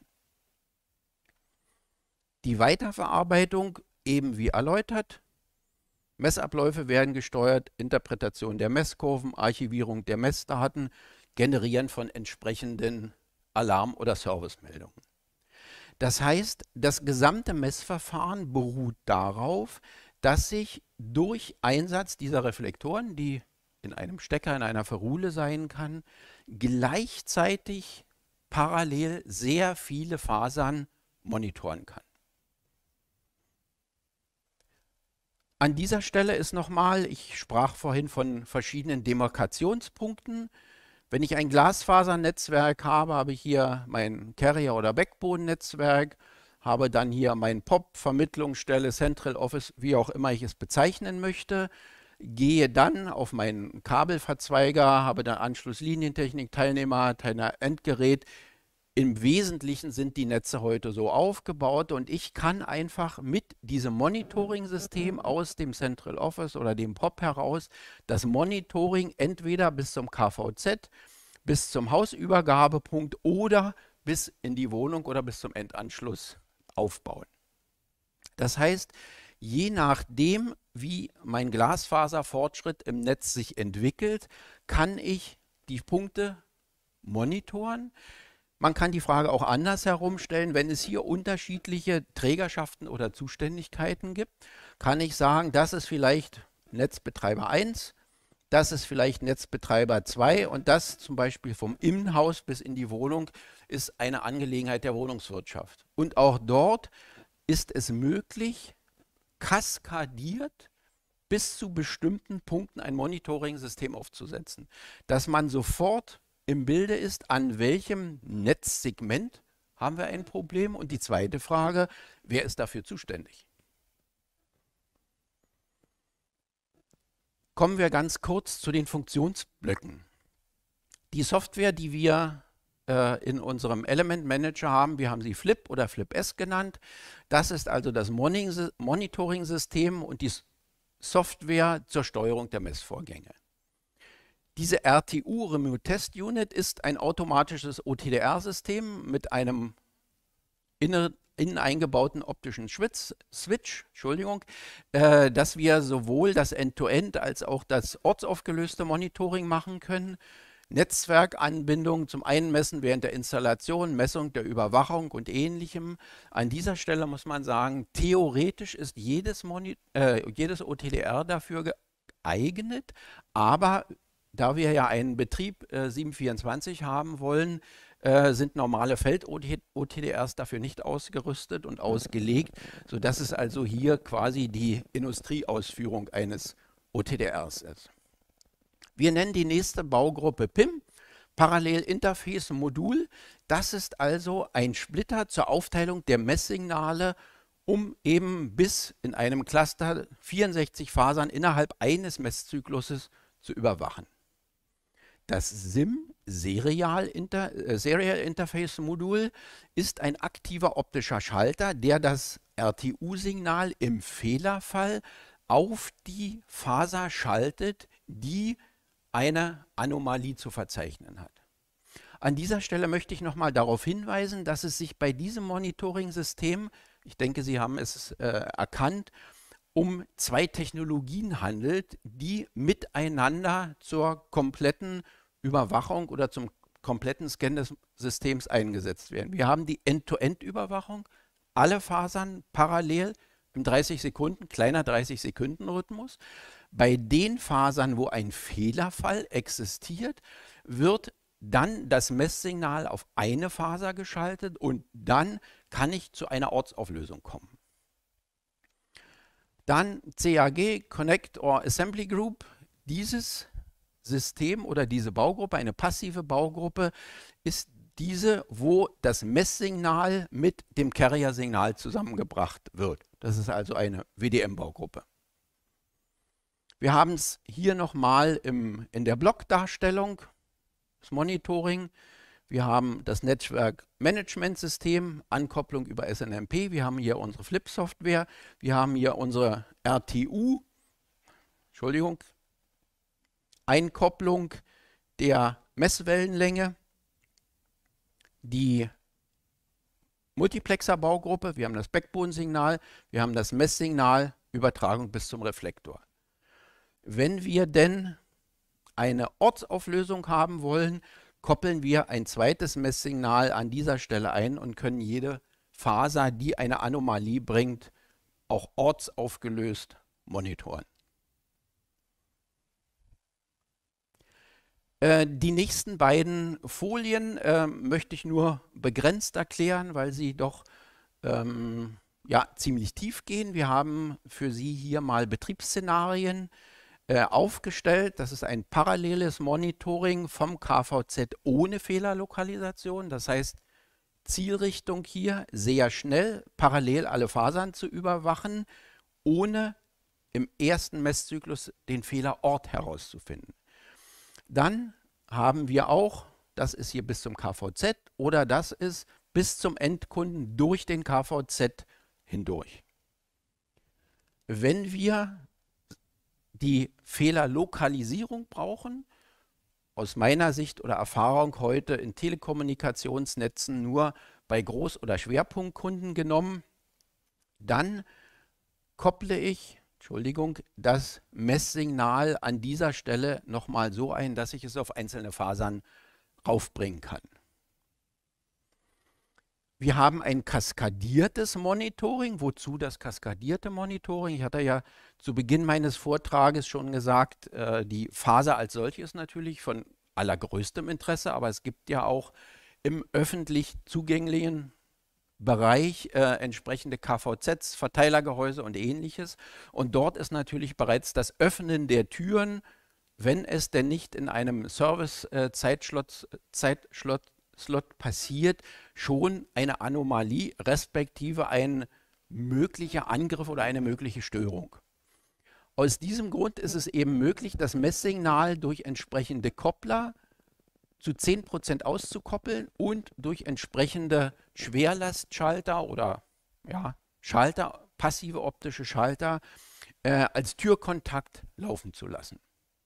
Die Weiterverarbeitung, eben wie erläutert, Messabläufe werden gesteuert, Interpretation der Messkurven, Archivierung der Messdaten, Generieren von entsprechenden Alarm- oder Servicemeldungen. Das heißt, das gesamte Messverfahren beruht darauf, dass ich durch Einsatz dieser Reflektoren, die in einem Stecker, in einer Ferule sein kann, gleichzeitig parallel sehr viele Fasern monitoren kann. An dieser Stelle ist nochmal, ich sprach vorhin von verschiedenen Demarkationspunkten. Wenn ich ein Glasfasernetzwerk habe, habe ich hier mein Carrier- oder Backbone-Netzwerk, habe dann hier mein P O P, Vermittlungsstelle, Central Office, wie auch immer ich es bezeichnen möchte, gehe dann auf meinen Kabelverzweiger, habe dann Anschluss, Linientechnik, Teilnehmer, Teilnehmer, Endgerät. Im Wesentlichen sind die Netze heute so aufgebaut und ich kann einfach mit diesem Monitoring-System aus dem Central Office oder dem P O P heraus das Monitoring entweder bis zum K V Z, bis zum Hausübergabepunkt oder bis in die Wohnung oder bis zum Endanschluss aufbauen. Das heißt, je nachdem, wie mein Glasfaserfortschritt im Netz sich entwickelt, kann ich die Punkte monitoren. Man kann die Frage auch anders herumstellen. Wenn es hier unterschiedliche Trägerschaften oder Zuständigkeiten gibt, kann ich sagen, das ist vielleicht Netzbetreiber eins, das ist vielleicht Netzbetreiber zwei und das zum Beispiel vom Innenhaus bis in die Wohnung ist eine Angelegenheit der Wohnungswirtschaft. Und auch dort ist es möglich, kaskadiert bis zu bestimmten Punkten ein Monitoring-System aufzusetzen, dass man sofort im Bilde ist, an welchem Netzsegment haben wir ein Problem. Und die zweite Frage, wer ist dafür zuständig? Kommen wir ganz kurz zu den Funktionsblöcken. Die Software, die wir äh, in unserem Element Manager haben, wir haben sie Flip oder Flip-S genannt. Das ist also das Monitoring-System und die Software zur Steuerung der Messvorgänge. Diese R T U, Remote Test Unit, ist ein automatisches O T D R-System mit einem innen, innen eingebauten optischen Switch, Switch Entschuldigung, äh, dass wir sowohl das End-to-End als auch das ortsaufgelöste Monitoring machen können. Netzwerkanbindung zum einen messen während der Installation, Messung der Überwachung und Ähnlichem. An dieser Stelle muss man sagen, theoretisch ist jedes, Moni äh, jedes O T D R dafür geeignet, aber da wir ja einen Betrieb äh, sieben vierundzwanzig haben wollen, äh, sind normale Feld-O T D Rs dafür nicht ausgerüstet und ausgelegt, sodass es also hier quasi die Industrieausführung eines O T D Rs ist. Wir nennen die nächste Baugruppe P I M, Parallel Interface Modul. Das ist also ein Splitter zur Aufteilung der Messsignale, um eben bis in einem Cluster vierundsechzig Fasern innerhalb eines Messzykluses zu überwachen. Das S I M, Serial, Inter, äh, Serial Interface Modul, ist ein aktiver optischer Schalter, der das R T U-Signal im Fehlerfall auf die Faser schaltet, die eine Anomalie zu verzeichnen hat. An dieser Stelle möchte ich noch mal darauf hinweisen, dass es sich bei diesem Monitoring-System, ich denke, Sie haben es äh, erkannt, um zwei Technologien handelt, die miteinander zur kompletten Überwachung oder zum kompletten Scan des Systems eingesetzt werden. Wir haben die End-to-End-Überwachung, alle Fasern parallel im dreißig Sekunden, kleiner dreißig Sekunden Rhythmus. Bei den Fasern, wo ein Fehlerfall existiert, wird dann das Messsignal auf eine Faser geschaltet und dann kann ich zu einer Ortsauflösung kommen. Dann C A G, Connect or Assembly Group. Dieses System oder diese Baugruppe, eine passive Baugruppe, ist diese, wo das Messsignal mit dem Carrier-Signal zusammengebracht wird. Das ist also eine W D M-Baugruppe. Wir haben es hier nochmal in der Blockdarstellung, das Monitoring. Wir haben das Netzwerk-Management-System, Ankopplung über S N M P. Wir haben hier unsere Flip-Software. Wir haben hier unsere R T U, Entschuldigung, Einkopplung der Messwellenlänge, die Multiplexer-Baugruppe. Wir haben das Backbone-Signal. Wir haben das Messsignal, Übertragung bis zum Reflektor. Wenn wir denn eine Ortsauflösung haben wollen, koppeln wir ein zweites Messsignal an dieser Stelle ein und können jede Faser, die eine Anomalie bringt, auch ortsaufgelöst monitoren. Äh, die nächsten beiden Folien äh, möchte ich nur begrenzt erklären, weil sie doch ähm, ja, ziemlich tief gehen. Wir haben für Sie hier mal Betriebsszenarien Äh, aufgestellt. Das ist ein paralleles Monitoring vom K V Z ohne Fehlerlokalisation. Das heißt, Zielrichtung hier sehr schnell parallel alle Fasern zu überwachen, ohne im ersten Messzyklus den Fehlerort herauszufinden. Dann haben wir auch, das ist hier bis zum K V Z oder das ist bis zum Endkunden durch den K V Z hindurch. Wenn wir die Fehlerlokalisierung brauchen, aus meiner Sicht oder Erfahrung heute in Telekommunikationsnetzen nur bei Groß- oder Schwerpunktkunden genommen, dann kopple ich, Entschuldigung, das Messsignal an dieser Stelle nochmal so ein, dass ich es auf einzelne Fasern raufbringen kann. Wir haben ein kaskadiertes Monitoring. Wozu das kaskadierte Monitoring? Ich hatte ja zu Beginn meines Vortrages schon gesagt, äh, die Faser als solche ist natürlich von allergrößtem Interesse, aber es gibt ja auch im öffentlich zugänglichen Bereich äh, entsprechende K V Zs, Verteilergehäuse und ähnliches. Und dort ist natürlich bereits das Öffnen der Türen, wenn es denn nicht in einem Service-Zeitslot äh, Zeitslot, Slot passiert, schon eine Anomalie, respektive ein möglicher Angriff oder eine mögliche Störung. Aus diesem Grund ist es eben möglich, das Messsignal durch entsprechende Koppler zu zehn Prozent auszukoppeln und durch entsprechende Schwerlastschalter oder ja, Schalter, passive optische Schalter, äh, als Türkontakt laufen zu lassen.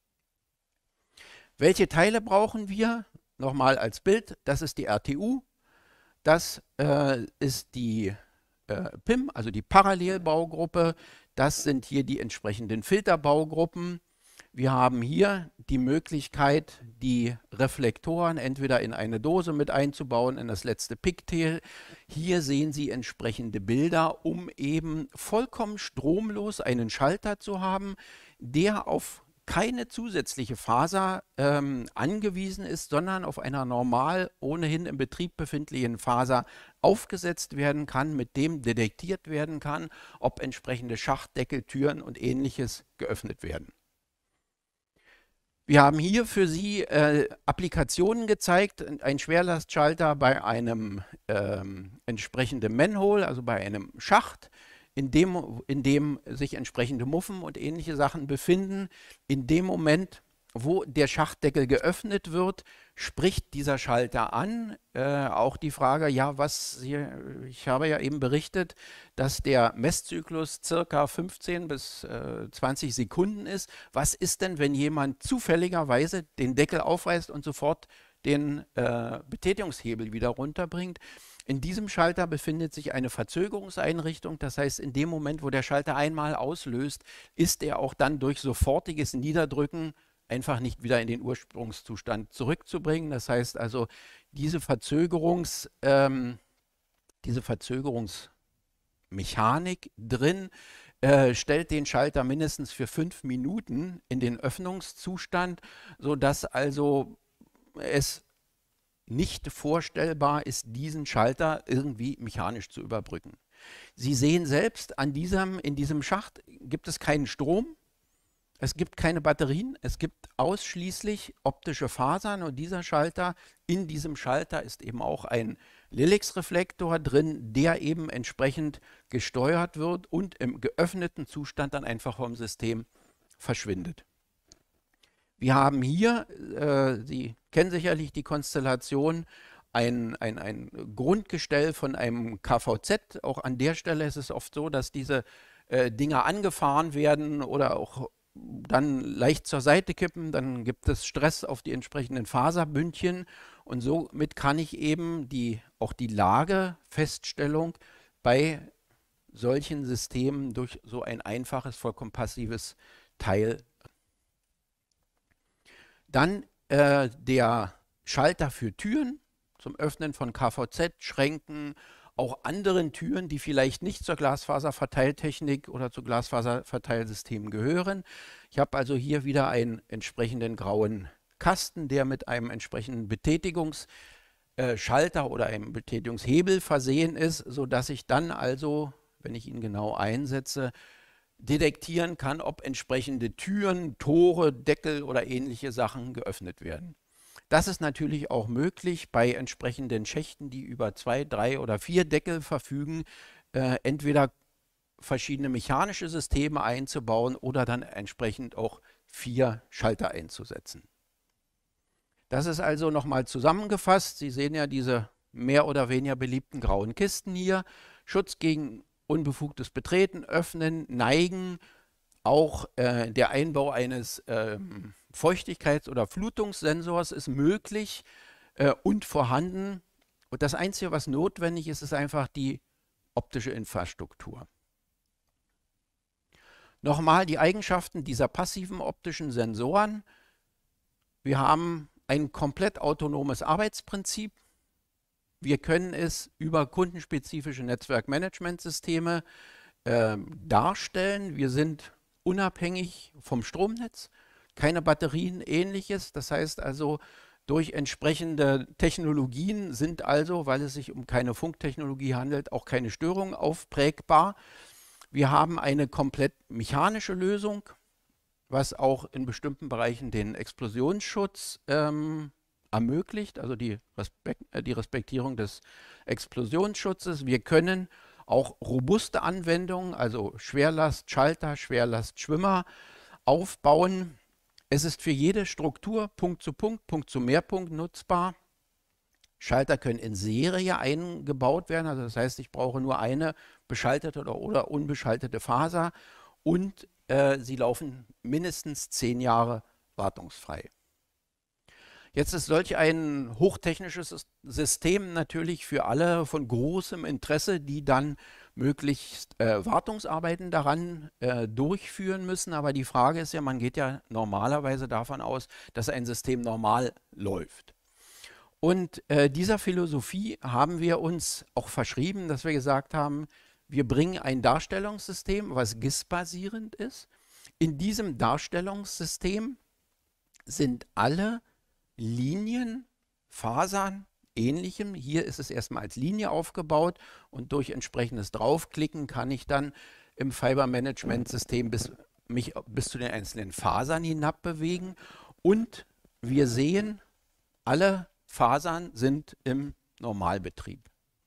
Welche Teile brauchen wir? Nochmal als Bild, das ist die R T U, das äh, ist die äh, P I M, also die Parallelbaugruppe, das sind hier die entsprechenden Filterbaugruppen. Wir haben hier die Möglichkeit, die Reflektoren entweder in eine Dose mit einzubauen, in das letzte Pigtail. Hier sehen Sie entsprechende Bilder, um eben vollkommen stromlos einen Schalter zu haben, der auf keine zusätzliche Faser ähm, angewiesen ist, sondern auf einer normal ohnehin im Betrieb befindlichen Faser aufgesetzt werden kann, mit dem detektiert werden kann, ob entsprechende Schachtdeckel, Türen und ähnliches geöffnet werden. Wir haben hier für Sie äh, Applikationen gezeigt, ein Schwerlastschalter bei einem ähm, entsprechenden Manhole, also bei einem Schacht, in dem, in dem sich entsprechende Muffen und ähnliche Sachen befinden. In dem Moment, wo der Schachtdeckel geöffnet wird, spricht dieser Schalter an. Äh, auch die Frage, ja, was, hier, ich habe ja eben berichtet, dass der Messzyklus circa fünfzehn bis zwanzig Sekunden ist. Was ist denn, wenn jemand zufälligerweise den Deckel aufreißt und sofort den äh, Betätigungshebel wieder runterbringt? In diesem Schalter befindet sich eine Verzögerungseinrichtung. Das heißt, in dem Moment, wo der Schalter einmal auslöst, ist er auch dann durch sofortiges Niederdrücken einfach nicht wieder in den Ursprungszustand zurückzubringen. Das heißt also, diese Verzögerungs, ähm, diese Verzögerungsmechanik drin äh, stellt den Schalter mindestens für fünf Minuten in den Öffnungszustand, sodass also es nicht vorstellbar ist, diesen Schalter irgendwie mechanisch zu überbrücken. Sie sehen selbst, an diesem, in diesem Schacht gibt es keinen Strom, es gibt keine Batterien, es gibt ausschließlich optische Fasern und dieser Schalter, in diesem Schalter ist eben auch ein Lilix-Reflektor drin, der eben entsprechend gesteuert wird und im geöffneten Zustand dann einfach vom System verschwindet. Wir haben hier, äh, Sie kennen sicherlich die Konstellation, ein, ein, ein Grundgestell von einem K V Z. Auch an der Stelle ist es oft so, dass diese äh, Dinger angefahren werden oder auch dann leicht zur Seite kippen. Dann gibt es Stress auf die entsprechenden Faserbündchen und somit kann ich eben die, auch die Lagefeststellung bei solchen Systemen durch so ein einfaches, vollkommen passives Teil. Dann äh, der Schalter für Türen zum Öffnen von K V Z, Schränken, auch anderen Türen, die vielleicht nicht zur Glasfaserverteiltechnik oder zu Glasfaserverteilsystemen gehören. Ich habe also hier wieder einen entsprechenden grauen Kasten, der mit einem entsprechenden Betätigungsschalter äh, oder einem Betätigungshebel versehen ist, sodass ich dann also, wenn ich ihn genau einsetze, detektieren kann, ob entsprechende Türen, Tore, Deckel oder ähnliche Sachen geöffnet werden. Das ist natürlich auch möglich bei entsprechenden Schächten, die über zwei, drei oder vier Deckel verfügen, äh, entweder verschiedene mechanische Systeme einzubauen oder dann entsprechend auch vier Schalter einzusetzen. Das ist also nochmal zusammengefasst. Sie sehen ja diese mehr oder weniger beliebten grauen Kisten hier. Schutz gegen unbefugtes Betreten, Öffnen, Neigen, auch äh, der Einbau eines äh, Feuchtigkeits- oder Flutungssensors ist möglich äh, und vorhanden. Und das Einzige, was notwendig ist, ist einfach die optische Infrastruktur. Nochmal die Eigenschaften dieser passiven optischen Sensoren. Wir haben ein komplett autonomes Arbeitsprinzip. Wir können es über kundenspezifische Netzwerkmanagementsysteme äh, darstellen. Wir sind unabhängig vom Stromnetz, keine Batterien, ähnliches. Das heißt also, durch entsprechende Technologien sind also, weil es sich um keine Funktechnologie handelt, auch keine Störungen aufprägbar. Wir haben eine komplett mechanische Lösung, was auch in bestimmten Bereichen den Explosionsschutz ähm, ermöglicht, also die, Respekt, äh, die Respektierung des Explosionsschutzes. Wir können auch robuste Anwendungen, also Schwerlastschalter, Schwerlastschwimmer aufbauen. Es ist für jede Struktur Punkt zu Punkt, Punkt zu Mehrpunkt nutzbar. Schalter können in Serie eingebaut werden, also das heißt, ich brauche nur eine beschaltete oder, oder unbeschaltete Faser und äh, sie laufen mindestens zehn Jahre wartungsfrei. Jetzt ist solch ein hochtechnisches System natürlich für alle von großem Interesse, die dann möglichst äh, Wartungsarbeiten daran äh, durchführen müssen. Aber die Frage ist ja, man geht ja normalerweise davon aus, dass ein System normal läuft. Und äh, dieser Philosophie haben wir uns auch verschrieben, dass wir gesagt haben, wir bringen ein Darstellungssystem, was G I S-basierend ist. In diesem Darstellungssystem sind alle Linien, Fasern, Ähnlichem. Hier ist es erstmal als Linie aufgebaut und durch entsprechendes Draufklicken kann ich dann im Fiber-Management-System bis, mich bis zu den einzelnen Fasern hinab bewegen. Und wir sehen, alle Fasern sind im Normalbetrieb.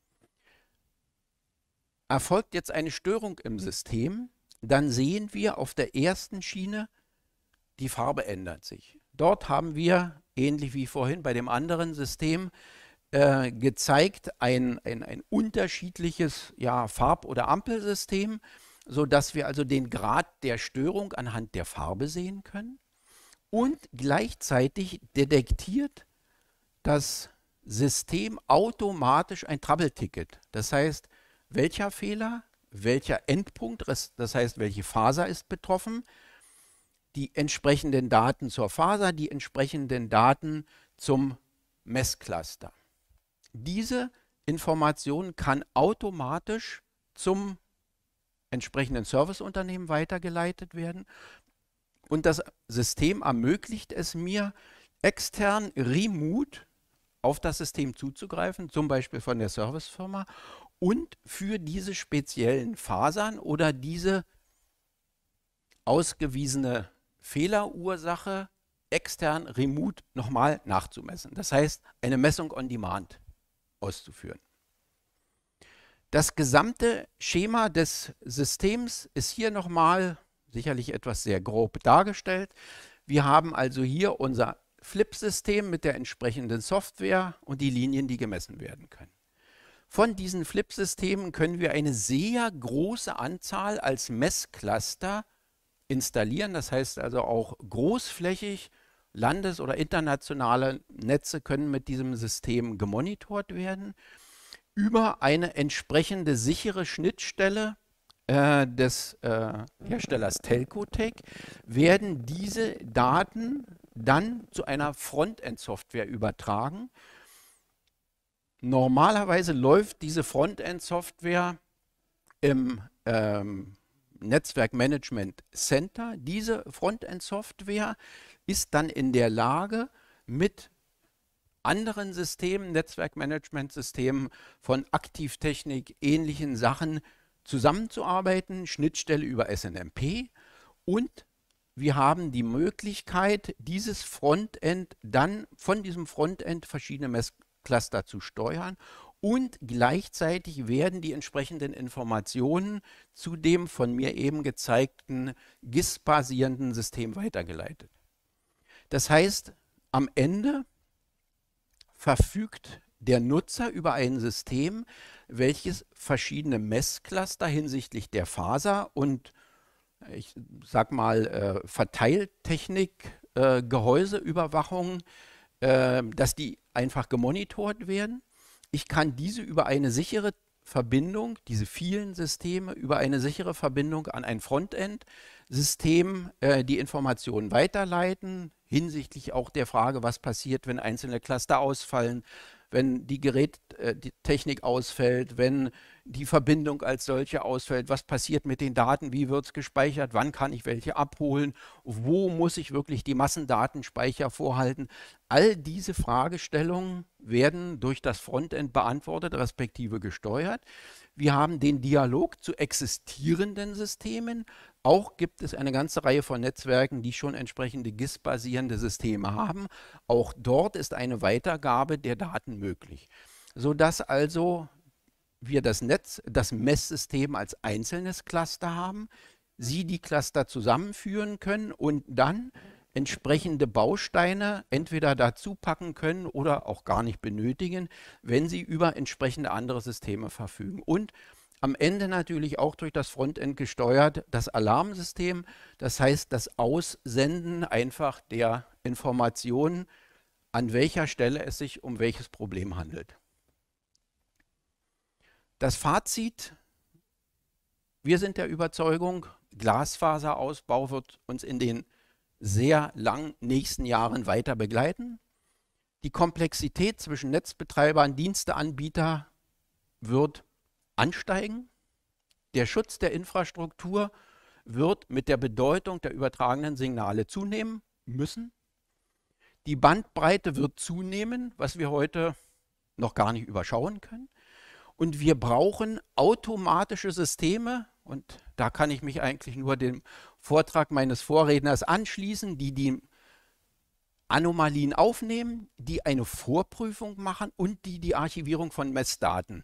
Erfolgt jetzt eine Störung im System, dann sehen wir auf der ersten Schiene, die Farbe ändert sich. Dort haben wir, ähnlich wie vorhin bei dem anderen System, äh, gezeigt, ein, ein, ein unterschiedliches ja, Farb- oder Ampelsystem, sodass wir also den Grad der Störung anhand der Farbe sehen können. Und gleichzeitig detektiert das System automatisch ein Trouble-Ticket. Das heißt, welcher Fehler, welcher Endpunkt, das heißt, welche Faser ist betroffen, die entsprechenden Daten zur Faser, die entsprechenden Daten zum Messcluster. Diese Information kann automatisch zum entsprechenden Serviceunternehmen weitergeleitet werden und das System ermöglicht es mir, extern remote auf das System zuzugreifen, zum Beispiel von der Servicefirma und für diese speziellen Fasern oder diese ausgewiesene Fehlerursache extern remote nochmal nachzumessen. Das heißt, eine Messung on demand auszuführen. Das gesamte Schema des Systems ist hier nochmal sicherlich etwas sehr grob dargestellt. Wir haben also hier unser Flip-System mit der entsprechenden Software und die Linien, die gemessen werden können. Von diesen Flip-Systemen können wir eine sehr große Anzahl als Messcluster installieren. Das heißt also auch großflächig, landes- oder internationale Netze können mit diesem System gemonitort werden. Über eine entsprechende sichere Schnittstelle äh, des äh, Herstellers Telcotec werden diese Daten dann zu einer Frontend-Software übertragen. Normalerweise läuft diese Frontend-Software im ähm, Netzwerkmanagement Center. Diese Frontend-Software ist dann in der Lage, mit anderen Systemen, Netzwerkmanagementsystemen von Aktivtechnik, ähnlichen Sachen zusammenzuarbeiten, Schnittstelle über S N M P, und wir haben die Möglichkeit, dieses Frontend dann von diesem Frontend verschiedene Messcluster zu steuern und gleichzeitig werden die entsprechenden Informationen zu dem von mir eben gezeigten G I S-basierenden System weitergeleitet. Das heißt, am Ende verfügt der Nutzer über ein System, welches verschiedene Messcluster hinsichtlich der Faser und ich sag mal äh, Verteiltechnik, äh, Gehäuseüberwachung, äh, dass die einfach gemonitort werden. Ich kann diese über eine sichere Verbindung, diese vielen Systeme, über eine sichere Verbindung an ein Frontend-System äh, die Informationen weiterleiten, hinsichtlich auch der Frage, was passiert, wenn einzelne Cluster ausfallen, wenn die Gerättechnik ausfällt, wenn die Verbindung als solche ausfällt, was passiert mit den Daten, wie wird es gespeichert, wann kann ich welche abholen, wo muss ich wirklich die Massendatenspeicher vorhalten. All diese Fragestellungen werden durch das Frontend beantwortet, respektive gesteuert. Wir haben den Dialog zu existierenden Systemen. Auch gibt es eine ganze Reihe von Netzwerken, die schon entsprechende G I S-basierende Systeme haben. Auch dort ist eine Weitergabe der Daten möglich, sodass also wir das Netz, das Messsystem als einzelnes Cluster haben, Sie die Cluster zusammenführen können und dann entsprechende Bausteine entweder dazu packen können oder auch gar nicht benötigen, wenn Sie über entsprechende andere Systeme verfügen. Und am Ende natürlich auch durch das Frontend gesteuert das Alarmsystem, das heißt das Aussenden einfach der Informationen, an welcher Stelle es sich um welches Problem handelt. Das Fazit: Wir sind der Überzeugung, Glasfaserausbau wird uns in den sehr langen nächsten Jahren weiter begleiten. Die Komplexität zwischen Netzbetreiber und Diensteanbieter wird ansteigen. Der Schutz der Infrastruktur wird mit der Bedeutung der übertragenen Signale zunehmen müssen. Die Bandbreite wird zunehmen, was wir heute noch gar nicht überschauen können. Und wir brauchen automatische Systeme, und da kann ich mich eigentlich nur dem Vortrag meines Vorredners anschließen, die die Anomalien aufnehmen, die eine Vorprüfung machen und die die Archivierung von Messdaten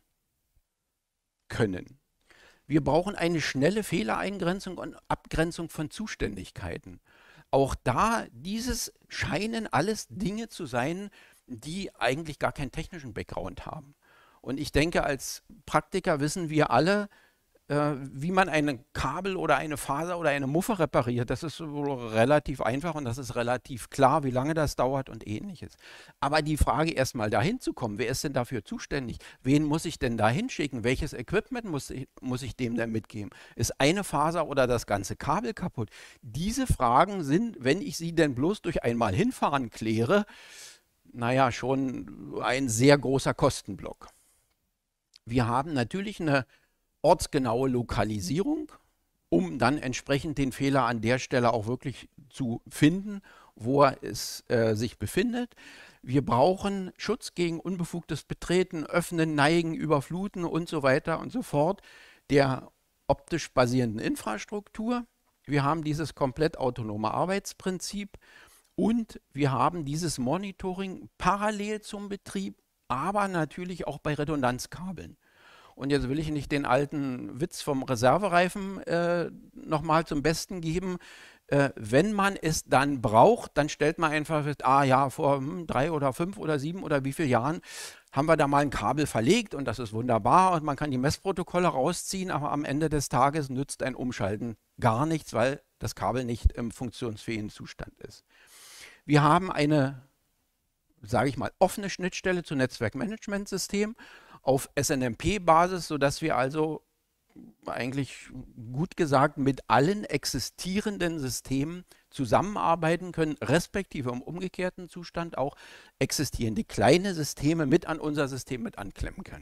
können. Wir brauchen eine schnelle Fehlereingrenzung und Abgrenzung von Zuständigkeiten. Auch da, dieses scheinen alles Dinge zu sein, die eigentlich gar keinen technischen Background haben. Und ich denke, als Praktiker wissen wir alle, äh, wie man ein Kabel oder eine Faser oder eine Muffe repariert. Das ist relativ einfach und das ist relativ klar, wie lange das dauert und ähnliches. Aber die Frage, erstmal dahin zu kommen, wer ist denn dafür zuständig? Wen muss ich denn da hinschicken? Welches Equipment muss ich, muss ich dem denn mitgeben? Ist eine Faser oder das ganze Kabel kaputt? Diese Fragen sind, wenn ich sie denn bloß durch einmal hinfahren kläre, naja, schon ein sehr großer Kostenblock. Wir haben natürlich eine ortsgenaue Lokalisierung, um dann entsprechend den Fehler an der Stelle auch wirklich zu finden, wo er es, äh, sich befindet. Wir brauchen Schutz gegen unbefugtes Betreten, Öffnen, Neigen, Überfluten und so weiter und so fort der optisch basierenden Infrastruktur. Wir haben dieses komplett autonome Arbeitsprinzip und wir haben dieses Monitoring parallel zum Betrieb, aber natürlich auch bei Redundanzkabeln. Und jetzt will ich nicht den alten Witz vom Reservereifen äh, nochmal zum Besten geben. Äh, wenn man es dann braucht, dann stellt man einfach fest, ah ja, vor hm, drei oder fünf oder sieben oder wie viele Jahren haben wir da mal ein Kabel verlegt und das ist wunderbar und man kann die Messprotokolle rausziehen, aber am Ende des Tages nützt ein Umschalten gar nichts, weil das Kabel nicht im funktionsfähigen Zustand ist. Wir haben eine, sage ich mal, offene Schnittstelle zu Netzwerkmanagementsystem auf S N M P-Basis, sodass wir also eigentlich gut gesagt mit allen existierenden Systemen zusammenarbeiten können, respektive im umgekehrten Zustand auch existierende kleine Systeme mit an unser System mit anklemmen können.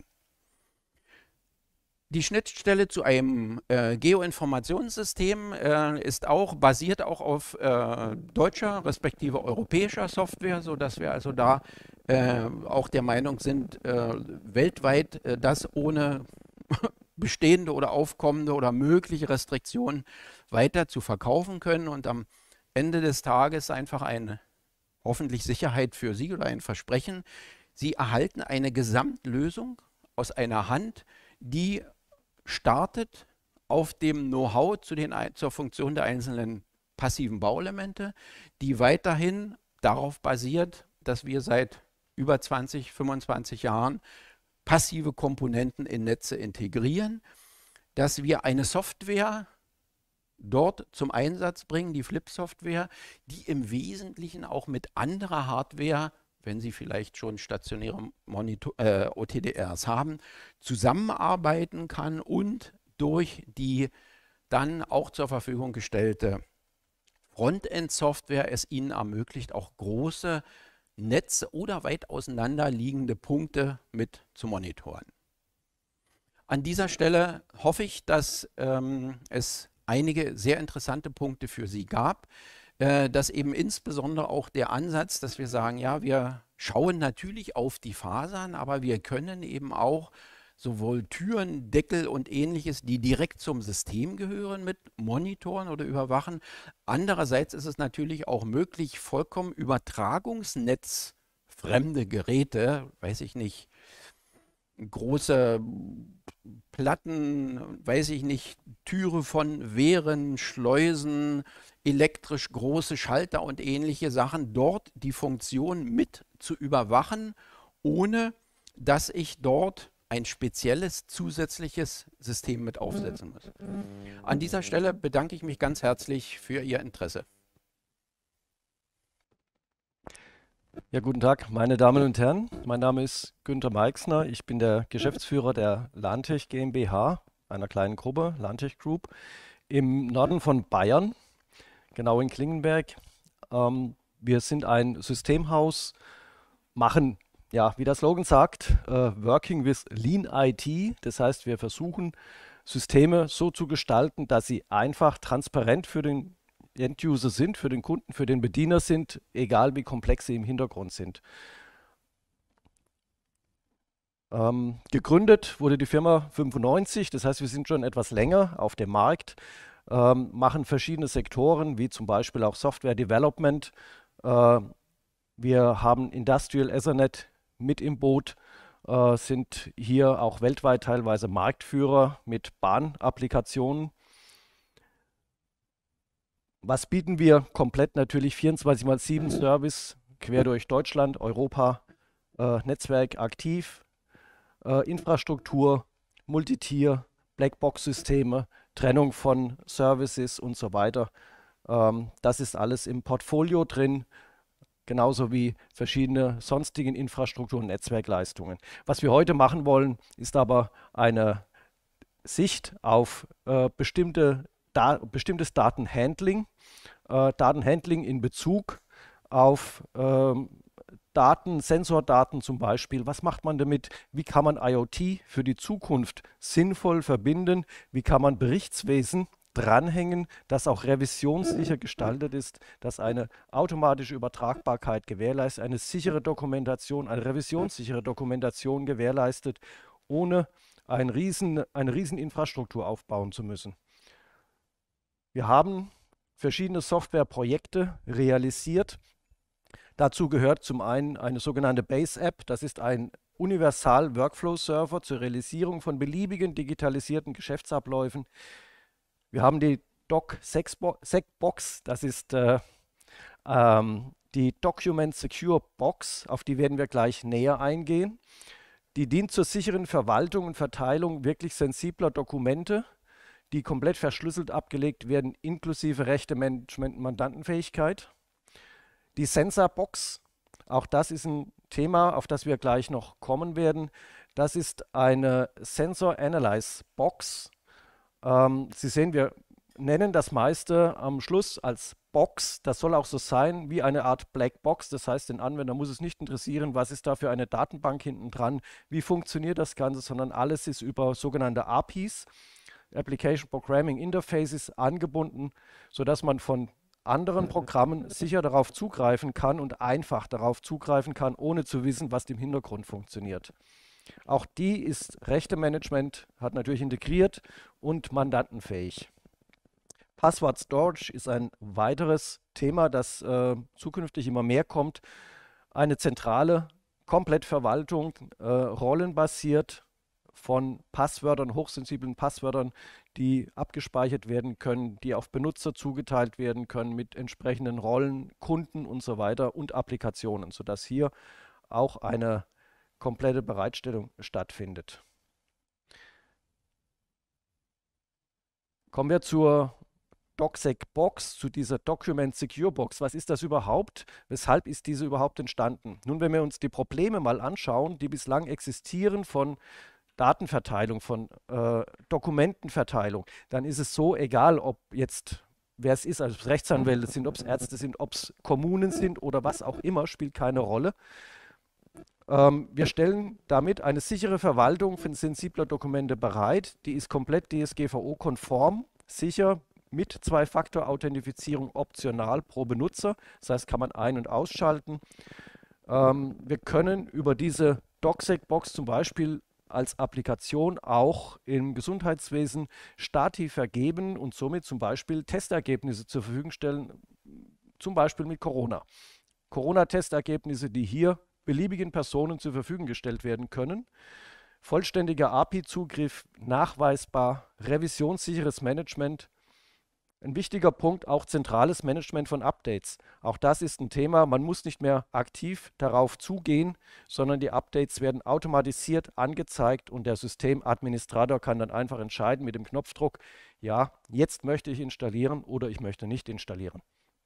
Die Schnittstelle zu einem äh, Geoinformationssystem äh, ist auch, basiert auch auf äh, deutscher respektive europäischer Software, sodass wir also da äh, auch der Meinung sind, äh, weltweit äh, das ohne bestehende oder aufkommende oder mögliche Restriktionen weiter zu verkaufen können und am Ende des Tages einfach eine hoffentlich Sicherheit für Sie oder ein Versprechen. Sie erhalten eine Gesamtlösung aus einer Hand, die startet auf dem Know-how zu den, zur Funktion der einzelnen passiven Bauelemente, die weiterhin darauf basiert, dass wir seit über zwanzig, fünfundzwanzig Jahren passive Komponenten in Netze integrieren, dass wir eine Software dort zum Einsatz bringen, die Flip-Software, die im Wesentlichen auch mit anderer Hardware, wenn Sie vielleicht schon stationäre Monitor, äh, O T D Rs haben, zusammenarbeiten kann und durch die dann auch zur Verfügung gestellte Frontend-Software es Ihnen ermöglicht, auch große Netz oder weit auseinander liegende Punkte mit zu monitoren. An dieser Stelle hoffe ich, dass ähm, es einige sehr interessante Punkte für Sie gab, äh, dass eben insbesondere auch der Ansatz, dass wir sagen, ja, wir schauen natürlich auf die Fasern, aber wir können eben auch sowohl Türen, Deckel und ähnliches, die direkt zum System gehören, mit monitoren oder überwachen. Andererseits ist es natürlich auch möglich, vollkommen übertragungsnetzfremde Geräte, weiß ich nicht, große Platten, weiß ich nicht, Türe von Wehren, Schleusen, elektrisch große Schalter und ähnliche Sachen, dort die Funktion mit zu überwachen, ohne dass ich dort ein spezielles zusätzliches System mit aufsetzen muss. An dieser Stelle bedanke ich mich ganz herzlich für Ihr Interesse. Ja, guten Tag, meine Damen und Herren. Mein Name ist Günther Meixner. Ich bin der Geschäftsführer der Lantech GmbH, einer kleinen Gruppe, Lantech Group, im Norden von Bayern, genau in Klingenberg. Ähm, wir sind ein Systemhaus, machen, ja, wie der Slogan sagt, uh, Working with Lean I T. Das heißt, wir versuchen, Systeme so zu gestalten, dass sie einfach transparent für den End-User sind, für den Kunden, für den Bediener sind, egal wie komplex sie im Hintergrund sind. Ähm, gegründet wurde die Firma fünfundneunzig, das heißt, wir sind schon etwas länger auf dem Markt, ähm, machen verschiedene Sektoren, wie zum Beispiel auch Software Development. Äh, wir haben Industrial Ethernet mit im Boot, äh, sind hier auch weltweit teilweise Marktführer mit Bahnapplikationen. Was bieten wir? Komplett natürlich vierundzwanzig mal sieben Service, quer durch Deutschland, Europa, äh, Netzwerk aktiv, äh, Infrastruktur, Multitier, Blackbox-Systeme, Trennung von Services und so weiter. Ähm, das ist alles im Portfolio drin, genauso wie verschiedene sonstigen Infrastruktur- und Netzwerkleistungen. Was wir heute machen wollen, ist aber eine Sicht auf äh, bestimmte Da, bestimmtes Datenhandling, äh, Datenhandling in Bezug auf ähm, Daten, Sensordaten zum Beispiel. Was macht man damit? Wie kann man IoT für die Zukunft sinnvoll verbinden? Wie kann man Berichtswesen dranhängen, das auch revisionssicher gestaltet ist, dass eine automatische Übertragbarkeit gewährleistet, eine sichere Dokumentation, eine revisionssichere Dokumentation gewährleistet, ohne ein riesen, eine Rieseninfrastruktur aufbauen zu müssen. Wir haben verschiedene Softwareprojekte realisiert. Dazu gehört zum einen eine sogenannte Base-App. Das ist ein Universal-Workflow-Server zur Realisierung von beliebigen digitalisierten Geschäftsabläufen. Wir haben die Doc-Sec-Box. Das ist äh, ähm, die Document Secure Box. Auf die werden wir gleich näher eingehen. Die dient zur sicheren Verwaltung und Verteilung wirklich sensibler Dokumente, die komplett verschlüsselt abgelegt werden, inklusive Rechtemanagement und Mandantenfähigkeit. Die Sensorbox, auch das ist ein Thema, auf das wir gleich noch kommen werden. Das ist eine Sensor Analyze Box. Ähm, Sie sehen, wir nennen das meiste am Schluss als Box. Das soll auch so sein wie eine Art Black Box. Das heißt, den Anwender muss es nicht interessieren, was ist da für eine Datenbank hinten dran, wie funktioniert das Ganze, sondern alles ist über sogenannte A P Is, Application Programming Interfaces, angebunden, sodass man von anderen Programmen sicher darauf zugreifen kann und einfach darauf zugreifen kann, ohne zu wissen, was im Hintergrund funktioniert. Auch die ist Rechtemanagement, hat natürlich integriert und mandantenfähig. Password Storage ist ein weiteres Thema, das äh, zukünftig immer mehr kommt. Eine zentrale Komplettverwaltung, äh, rollenbasiert, von Passwörtern, hochsensiblen Passwörtern, die abgespeichert werden können, die auf Benutzer zugeteilt werden können mit entsprechenden Rollen, Kunden und so weiter und Applikationen, sodass hier auch eine komplette Bereitstellung stattfindet. Kommen wir zur DocSec Box, zu dieser Document Secure Box. Was ist das überhaupt? Weshalb ist diese überhaupt entstanden? Nun, wenn wir uns die Probleme mal anschauen, die bislang existieren von Datenverteilung, von äh, Dokumentenverteilung, dann ist es so, egal ob jetzt wer es ist, also ob es Rechtsanwälte sind, ob es Ärzte sind, ob es Kommunen sind oder was auch immer, spielt keine Rolle. Ähm, wir stellen damit eine sichere Verwaltung von sensibler Dokumente bereit. Die ist komplett D S G V O-konform, sicher, mit Zwei-Faktor-Authentifizierung optional pro Benutzer. Das heißt, kann man ein- und ausschalten. Ähm, wir können über diese DocSec-Box zum Beispiel als Applikation auch im Gesundheitswesen Stati vergeben und somit zum Beispiel Testergebnisse zur Verfügung stellen, zum Beispiel mit Corona. Corona-Testergebnisse, die hier beliebigen Personen zur Verfügung gestellt werden können. Vollständiger A P I-Zugriff, nachweisbar, revisionssicheres Management. Ein wichtiger Punkt, auch zentrales Management von Updates. Auch das ist ein Thema, man muss nicht mehr aktiv darauf zugehen, sondern die Updates werden automatisiert angezeigt und der Systemadministrator kann dann einfach entscheiden mit dem Knopfdruck, ja, jetzt möchte ich installieren oder ich möchte nicht installieren.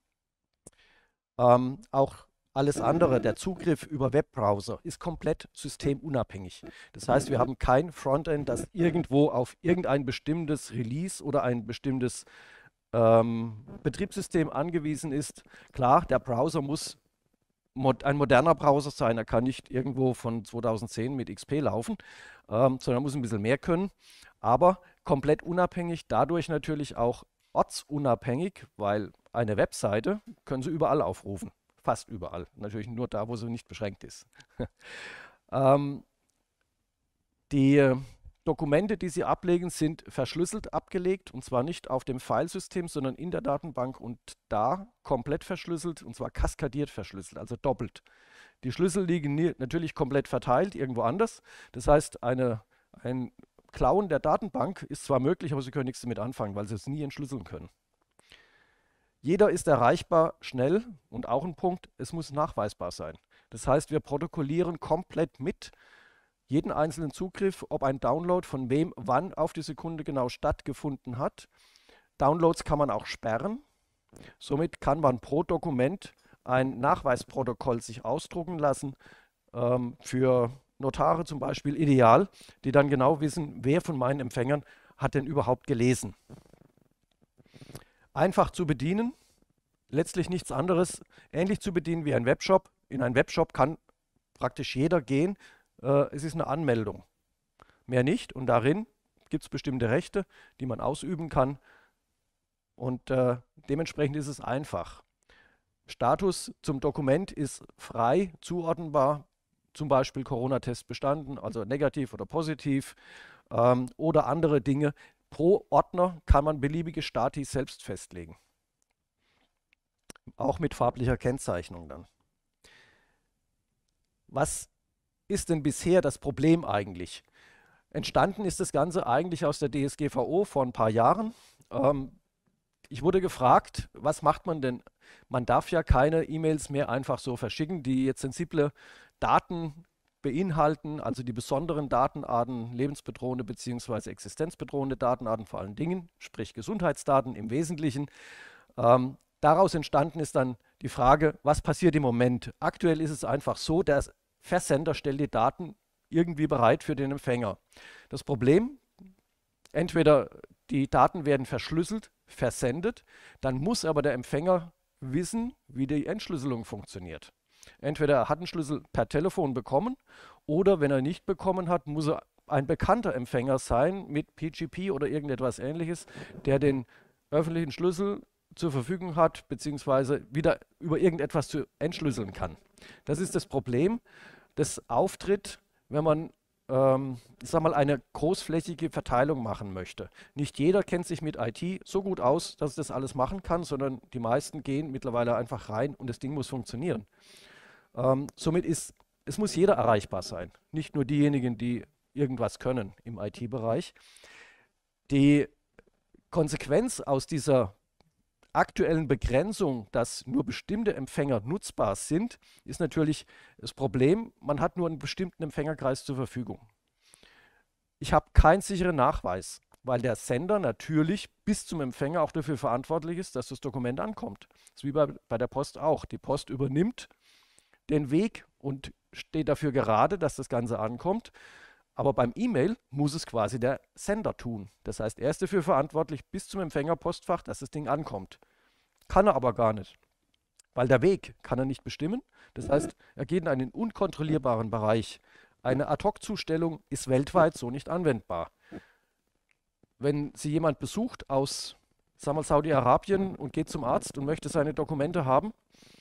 Ähm, auch alles andere, der Zugriff über Webbrowser, ist komplett systemunabhängig. Das heißt, wir haben kein Frontend, das irgendwo auf irgendein bestimmtes Release oder ein bestimmtes ähm, Betriebssystem angewiesen ist. Klar, der Browser muss mod ein moderner Browser sein. Er kann nicht irgendwo von zweitausendzehn mit X P laufen, ähm, sondern muss ein bisschen mehr können. Aber komplett unabhängig, dadurch natürlich auch ortsunabhängig, weil eine Webseite können Sie überall aufrufen. Fast überall. Natürlich nur da, wo sie nicht beschränkt ist. ähm, die Dokumente, die Sie ablegen, sind verschlüsselt abgelegt und zwar nicht auf dem Filesystem, sondern in der Datenbank und da komplett verschlüsselt und zwar kaskadiert verschlüsselt, also doppelt. Die Schlüssel liegen natürlich komplett verteilt irgendwo anders. Das heißt, eine, ein Klauen der Datenbank ist zwar möglich, aber Sie können nichts damit anfangen, weil Sie es nie entschlüsseln können. Jeder ist erreichbar, schnell und auch ein Punkt, es muss nachweisbar sein. Das heißt, wir protokollieren komplett mit jeden einzelnen Zugriff, ob ein Download von wem, wann auf die Sekunde genau stattgefunden hat. Downloads kann man auch sperren. Somit kann man pro Dokument ein Nachweisprotokoll sich ausdrucken lassen, ähm, für Notare zum Beispiel ideal, die dann genau wissen, wer von meinen Empfängern hat denn überhaupt gelesen. Einfach zu bedienen, letztlich nichts anderes, ähnlich zu bedienen wie ein Webshop. In einen Webshop kann praktisch jeder gehen, äh, es ist eine Anmeldung, mehr nicht und darin gibt es bestimmte Rechte, die man ausüben kann und äh, dementsprechend ist es einfach. Status zum Dokument ist frei zuordnenbar, zum Beispiel Corona-Test bestanden, also negativ oder positiv ähm, oder andere Dinge. Pro Ordner kann man beliebige Stati selbst festlegen. Auch mit farblicher Kennzeichnung dann. Was ist denn bisher das Problem eigentlich? Entstanden ist das Ganze eigentlich aus der D S G V O vor ein paar Jahren. Ähm, ich wurde gefragt, was macht man denn? Man darf ja keine E-Mails mehr einfach so verschicken, die jetzt sensible Daten beinhalten, also die besonderen Datenarten, lebensbedrohende bzw. existenzbedrohende Datenarten vor allen Dingen, sprich Gesundheitsdaten im Wesentlichen. Ähm, daraus entstanden ist dann die Frage, was passiert im Moment? Aktuell ist es einfach so, der Versender stellt die Daten irgendwie bereit für den Empfänger. Das Problem, entweder die Daten werden verschlüsselt, versendet, dann muss aber der Empfänger wissen, wie die Entschlüsselung funktioniert. Entweder er hat einen Schlüssel per Telefon bekommen oder wenn er nicht bekommen hat, muss er ein bekannter Empfänger sein mit P G P oder irgendetwas Ähnliches, der den öffentlichen Schlüssel zur Verfügung hat, beziehungsweise wieder über irgendetwas zu entschlüsseln kann. Das ist das Problem, das auftritt, wenn man ähm, ich sag mal, eine großflächige Verteilung machen möchte. Nicht jeder kennt sich mit I T so gut aus, dass es das alles machen kann, sondern die meisten gehen mittlerweile einfach rein und das Ding muss funktionieren. Ähm, somit ist, es muss jeder erreichbar sein, nicht nur diejenigen, die irgendwas können im I T-Bereich. Die Konsequenz aus dieser aktuellen Begrenzung, dass nur bestimmte Empfänger nutzbar sind, ist natürlich das Problem, man hat nur einen bestimmten Empfängerkreis zur Verfügung. Ich habe keinen sicheren Nachweis, weil der Sender natürlich bis zum Empfänger auch dafür verantwortlich ist, dass das Dokument ankommt. Das ist wie bei, bei der Post auch. Die Post übernimmt den Weg und steht dafür gerade, dass das Ganze ankommt. Aber beim E-Mail muss es quasi der Sender tun. Das heißt, er ist dafür verantwortlich bis zum Empfängerpostfach, dass das Ding ankommt. Kann er aber gar nicht, weil der Weg kann er nicht bestimmen. Das heißt, er geht in einen unkontrollierbaren Bereich. Eine Ad-Hoc-Zustellung ist weltweit so nicht anwendbar. Wenn Sie jemand besucht aus, sagen wir, Saudi-Arabien und geht zum Arzt und möchte seine Dokumente haben,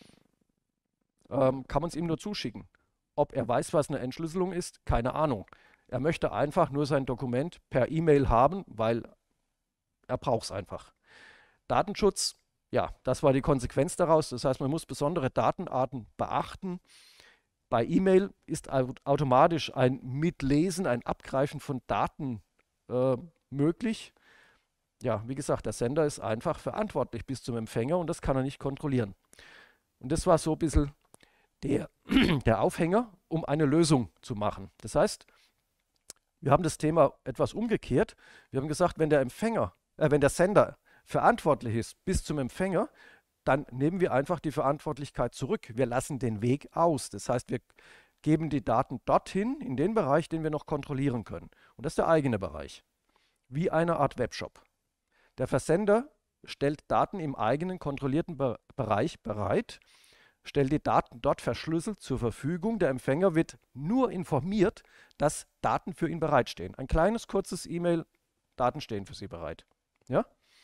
ähm, kann man es ihm nur zuschicken. Ob er weiß, was eine Entschlüsselung ist, keine Ahnung. Er möchte einfach nur sein Dokument per E-Mail haben, weil er braucht es einfach. Datenschutz, ja, das war die Konsequenz daraus. Das heißt, man muss besondere Datenarten beachten. Bei E-Mail ist automatisch ein Mitlesen, ein Abgreifen von Daten äh, möglich. Ja, wie gesagt, der Sender ist einfach verantwortlich bis zum Empfänger und das kann er nicht kontrollieren. Und das war so ein bisschen der, der Aufhänger, um eine Lösung zu machen. Das heißt, wir haben das Thema etwas umgekehrt. Wir haben gesagt, wenn der Empfänger, äh, wenn der Sender verantwortlich ist bis zum Empfänger, dann nehmen wir einfach die Verantwortlichkeit zurück. Wir lassen den Weg aus. Das heißt, wir geben die Daten dorthin, in den Bereich, den wir noch kontrollieren können. Und das ist der eigene Bereich. Wie eine Art Webshop. Der Versender stellt Daten im eigenen kontrollierten Be- Bereich bereit, stellt die Daten dort verschlüsselt zur Verfügung. Der Empfänger wird nur informiert, dass Daten für ihn bereitstehen. Ein kleines, kurzes E-Mail, Daten stehen für Sie bereit. Ja?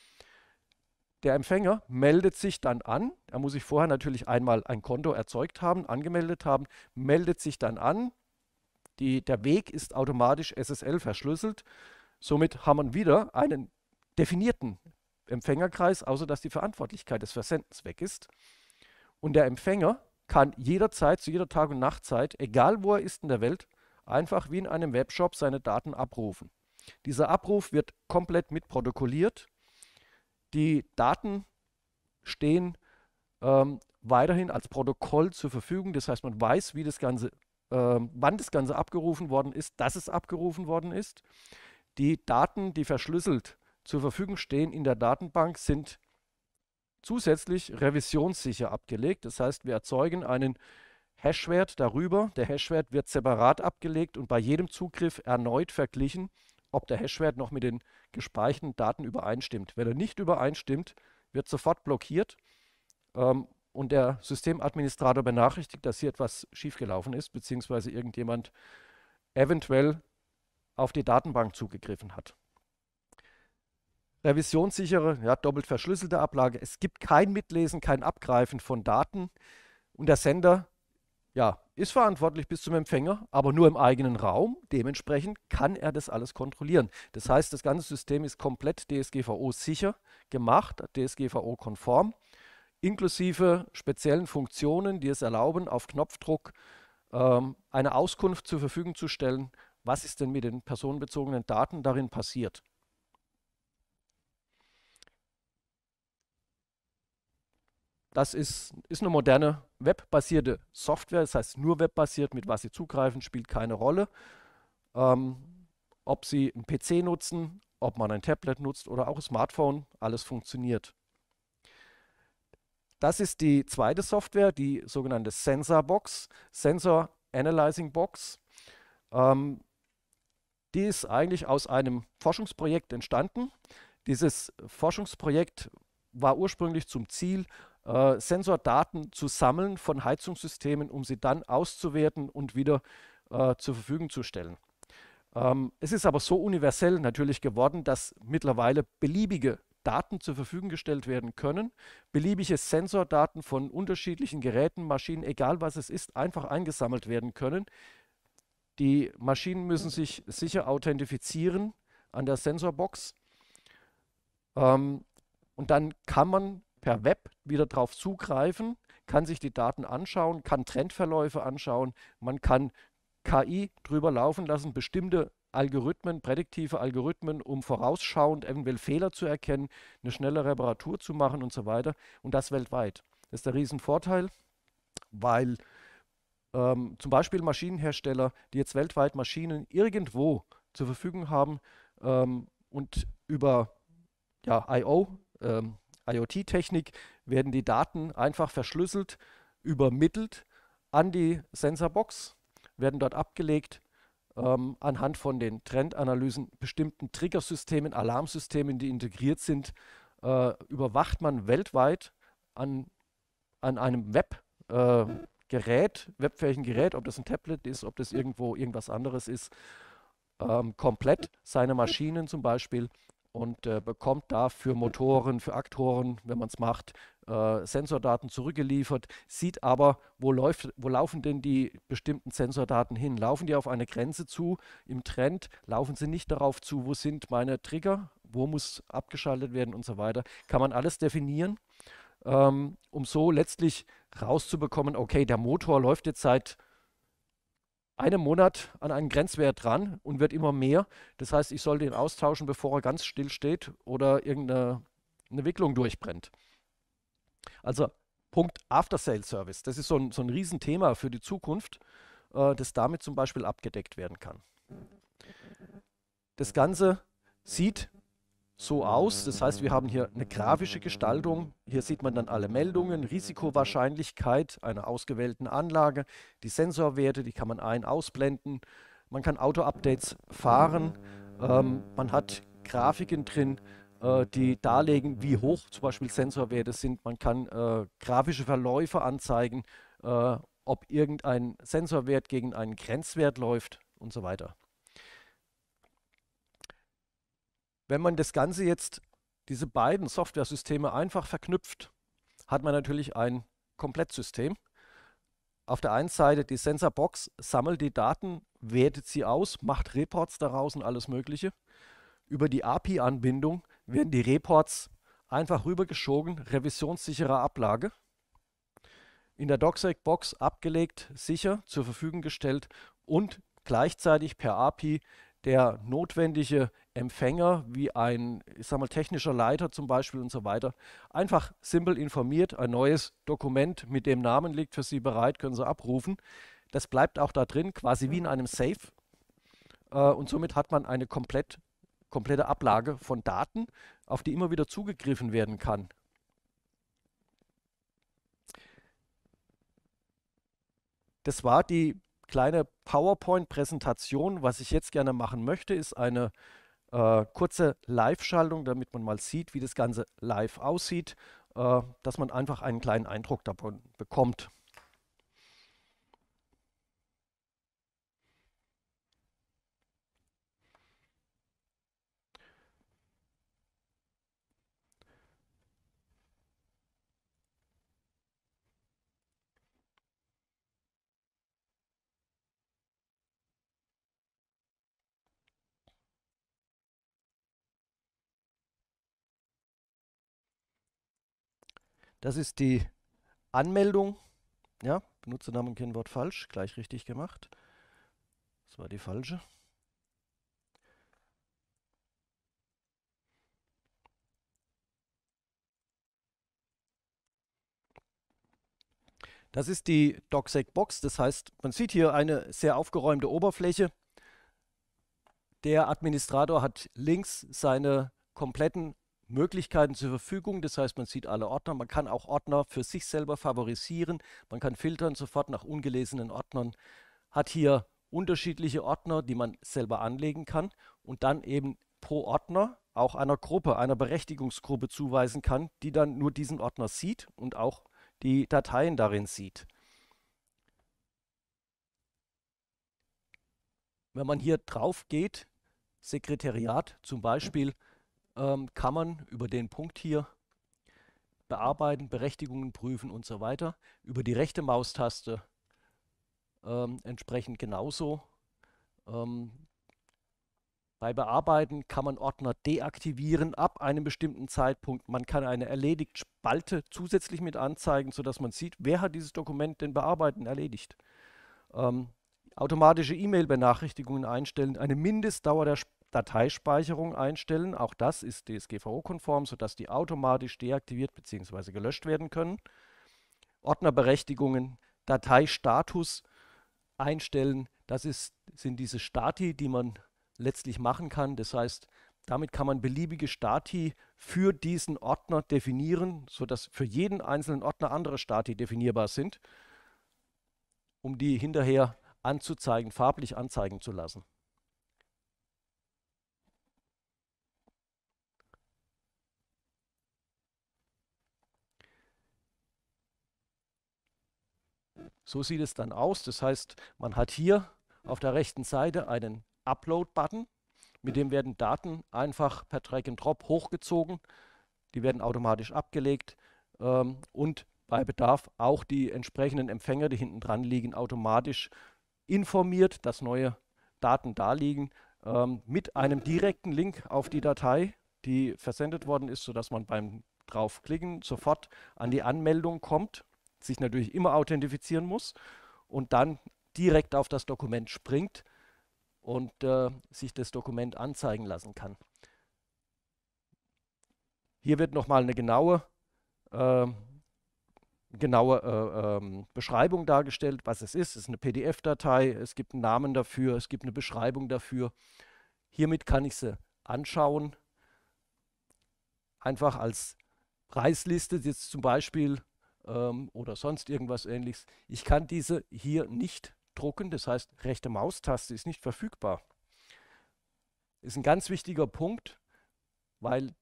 Der Empfänger meldet sich dann an. Er muss sich vorher natürlich einmal ein Konto erzeugt haben, angemeldet haben, meldet sich dann an. Die, der Weg ist automatisch S S L verschlüsselt. Somit haben wir wieder einen definierten Empfängerkreis, außer dass die Verantwortlichkeit des Versendens weg ist. Und der Empfänger kann jederzeit, zu jeder Tag- und Nachtzeit, egal wo er ist in der Welt, einfach wie in einem Webshop seine Daten abrufen. Dieser Abruf wird komplett mitprotokolliert. Die Daten stehen ähm, weiterhin als Protokoll zur Verfügung. Das heißt, man weiß, wie das Ganze, äh, wann das Ganze abgerufen worden ist, dass es abgerufen worden ist. Die Daten, die verschlüsselt zur Verfügung stehen in der Datenbank, sind zusätzlich revisionssicher abgelegt. Das heißt, wir erzeugen einen Hashwert darüber. Der Hashwert wird separat abgelegt und bei jedem Zugriff erneut verglichen, ob der Hashwert noch mit den gespeicherten Daten übereinstimmt. Wenn er nicht übereinstimmt, wird sofort blockiert ähm, und der Systemadministrator benachrichtigt, dass hier etwas schiefgelaufen ist, beziehungsweise irgendjemand eventuell auf die Datenbank zugegriffen hat. Revisionssichere, ja, doppelt verschlüsselte Ablage. Es gibt kein Mitlesen, kein Abgreifen von Daten und der Sender, ja, ist verantwortlich bis zum Empfänger, aber nur im eigenen Raum. Dementsprechend kann er das alles kontrollieren. Das heißt, das ganze System ist komplett D S G V O-sicher gemacht, D S G V O-konform, inklusive speziellen Funktionen, die es erlauben, auf Knopfdruck ähm, eine Auskunft zur Verfügung zu stellen, was ist denn mit den personenbezogenen Daten darin passiert. Das ist, ist eine moderne webbasierte Software, das heißt nur webbasiert, mit was Sie zugreifen, spielt keine Rolle. Ähm, ob Sie einen P C nutzen, ob man ein Tablet nutzt oder auch ein Smartphone, alles funktioniert. Das ist die zweite Software, die sogenannte Sensor Box, Sensor Analyzing Box. Ähm, die ist eigentlich aus einem Forschungsprojekt entstanden. Dieses Forschungsprojekt war ursprünglich zum Ziel, Äh, Sensordaten zu sammeln von Heizungssystemen, um sie dann auszuwerten und wieder äh, zur Verfügung zu stellen. Ähm, es ist aber so universell natürlich geworden, dass mittlerweile beliebige Daten zur Verfügung gestellt werden können. Beliebige Sensordaten von unterschiedlichen Geräten, Maschinen, egal was es ist, einfach eingesammelt werden können. Die Maschinen müssen sich sicher authentifizieren an der Sensorbox. Ähm, und dann kann man per Web wieder darauf zugreifen, kann sich die Daten anschauen, kann Trendverläufe anschauen, man kann K I drüber laufen lassen, bestimmte Algorithmen, prädiktive Algorithmen, um vorausschauend eventuell Fehler zu erkennen, eine schnelle Reparatur zu machen und so weiter. Und das weltweit. Das ist der Riesenvorteil, weil ähm, zum Beispiel Maschinenhersteller, die jetzt weltweit Maschinen irgendwo zur Verfügung haben ähm, und über ja, I O, ähm, IoT-Technik werden die Daten einfach verschlüsselt, übermittelt an die Sensorbox, werden dort abgelegt ähm, anhand von den Trendanalysen bestimmten Triggersystemen, Alarmsystemen, die integriert sind, äh, überwacht man weltweit an, an einem Webgerät, äh, webfähigen Gerät, ob das ein Tablet ist, ob das irgendwo irgendwas anderes ist, ähm, komplett seine Maschinen zum Beispiel und äh, bekommt da für Motoren, für Aktoren, wenn man es macht, äh, Sensordaten zurückgeliefert, sieht aber, wo, läuft, wo laufen denn die bestimmten Sensordaten hin? Laufen die auf eine Grenze zu im Trend? Laufen sie nicht darauf zu, wo sind meine Trigger? Wo muss abgeschaltet werden und so weiter? Kann man alles definieren, ähm, um so letztlich rauszubekommen, okay, der Motor läuft jetzt seit einem Monat an einen Grenzwert dran und wird immer mehr. Das heißt, ich sollte ihn austauschen, bevor er ganz still steht oder irgendeine eine Wicklung durchbrennt. Also Punkt After-Sale-Service. Das ist so ein, so ein Riesenthema für die Zukunft, äh, das damit zum Beispiel abgedeckt werden kann. Das Ganze sieht so aus. Das heißt, wir haben hier eine grafische Gestaltung. Hier sieht man dann alle Meldungen, Risikowahrscheinlichkeit einer ausgewählten Anlage, die Sensorwerte, die kann man ein-, ausblenden. Man kann Auto-Updates fahren. Ähm, man hat Grafiken drin, äh, die darlegen, wie hoch zum Beispiel Sensorwerte sind. Man kann äh, grafische Verläufe anzeigen, äh, ob irgendein Sensorwert gegen einen Grenzwert läuft und so weiter. Wenn man das Ganze jetzt, diese beiden Softwaresysteme einfach verknüpft, hat man natürlich ein Komplettsystem. Auf der einen Seite die Sensorbox sammelt die Daten, wertet sie aus, macht Reports daraus und alles Mögliche. Über die A P I-Anbindung werden die Reports einfach rübergeschoben, revisionssichere Ablage. In der DocSec-Box abgelegt, sicher, zur Verfügung gestellt und gleichzeitig per A P I der notwendige Empfänger, wie ein, ich sag mal, technischer Leiter zum Beispiel und so weiter, einfach simpel informiert, ein neues Dokument mit dem Namen liegt für Sie bereit, können Sie abrufen. Das bleibt auch da drin, quasi wie in einem Safe. Äh, und somit hat man eine komplett, komplette Ablage von Daten, auf die immer wieder zugegriffen werden kann. Das war die kleine PowerPoint-Präsentation. Was ich jetzt gerne machen möchte, ist eine äh, kurze Live-Schaltung, damit man mal sieht, wie das Ganze live aussieht, äh, dass man einfach einen kleinen Eindruck davon bekommt. Das ist die Anmeldung. Ja, Benutzernamen, Kennwort falsch, gleich richtig gemacht. Das war die falsche. Das ist die DocSec-Box. Das heißt, man sieht hier eine sehr aufgeräumte Oberfläche. Der Administrator hat links seine kompletten Möglichkeiten zur Verfügung. Das heißt, man sieht alle Ordner. Man kann auch Ordner für sich selber favorisieren. Man kann filtern sofort nach ungelesenen Ordnern. Hat hier unterschiedliche Ordner, die man selber anlegen kann und dann eben pro Ordner auch einer Gruppe, einer Berechtigungsgruppe zuweisen kann, die dann nur diesen Ordner sieht und auch die Dateien darin sieht. Wenn man hier drauf geht, Sekretariat zum Beispiel, ähm, kann man über den Punkt hier bearbeiten, Berechtigungen prüfen und so weiter. Über die rechte Maustaste ähm, entsprechend genauso. Ähm, bei Bearbeiten kann man Ordner deaktivieren ab einem bestimmten Zeitpunkt. Man kann eine Erledigt-Spalte zusätzlich mit anzeigen, sodass man sieht, wer hat dieses Dokument denn bearbeitet und erledigt. Ähm, automatische E-Mail-Benachrichtigungen einstellen, eine Mindestdauer der Dateispeicherung einstellen. Auch das ist D S G V O-konform, sodass die automatisch deaktiviert bzw. gelöscht werden können. Ordnerberechtigungen, Dateistatus einstellen. Das ist, sind diese Stati, die man letztlich machen kann. Das heißt, damit kann man beliebige Stati für diesen Ordner definieren, sodass für jeden einzelnen Ordner andere Stati definierbar sind, um die hinterher anzuzeigen, farblich anzeigen zu lassen. So sieht es dann aus. Das heißt, man hat hier auf der rechten Seite einen Upload-Button, mit dem werden Daten einfach per Drag and Drop hochgezogen. Die werden automatisch abgelegt ähm, und bei Bedarf auch die entsprechenden Empfänger, die hinten dran liegen, automatisch informiert, dass neue Daten da liegen, ähm, mit einem direkten Link auf die Datei, die versendet worden ist, sodass man beim draufklicken sofort an die Anmeldung kommt, sich natürlich immer authentifizieren muss und dann direkt auf das Dokument springt und äh, sich das Dokument anzeigen lassen kann. Hier wird nochmal eine genaue, äh, genaue äh, ähm, Beschreibung dargestellt, was es ist. Es ist eine P D F-Datei, es gibt einen Namen dafür, es gibt eine Beschreibung dafür. Hiermit kann ich sie anschauen, einfach als Preisliste jetzt zum Beispiel ähm, oder sonst irgendwas Ähnliches. Ich kann diese hier nicht drucken, das heißt, rechte Maustaste ist nicht verfügbar. Ist ein ganz wichtiger Punkt, weil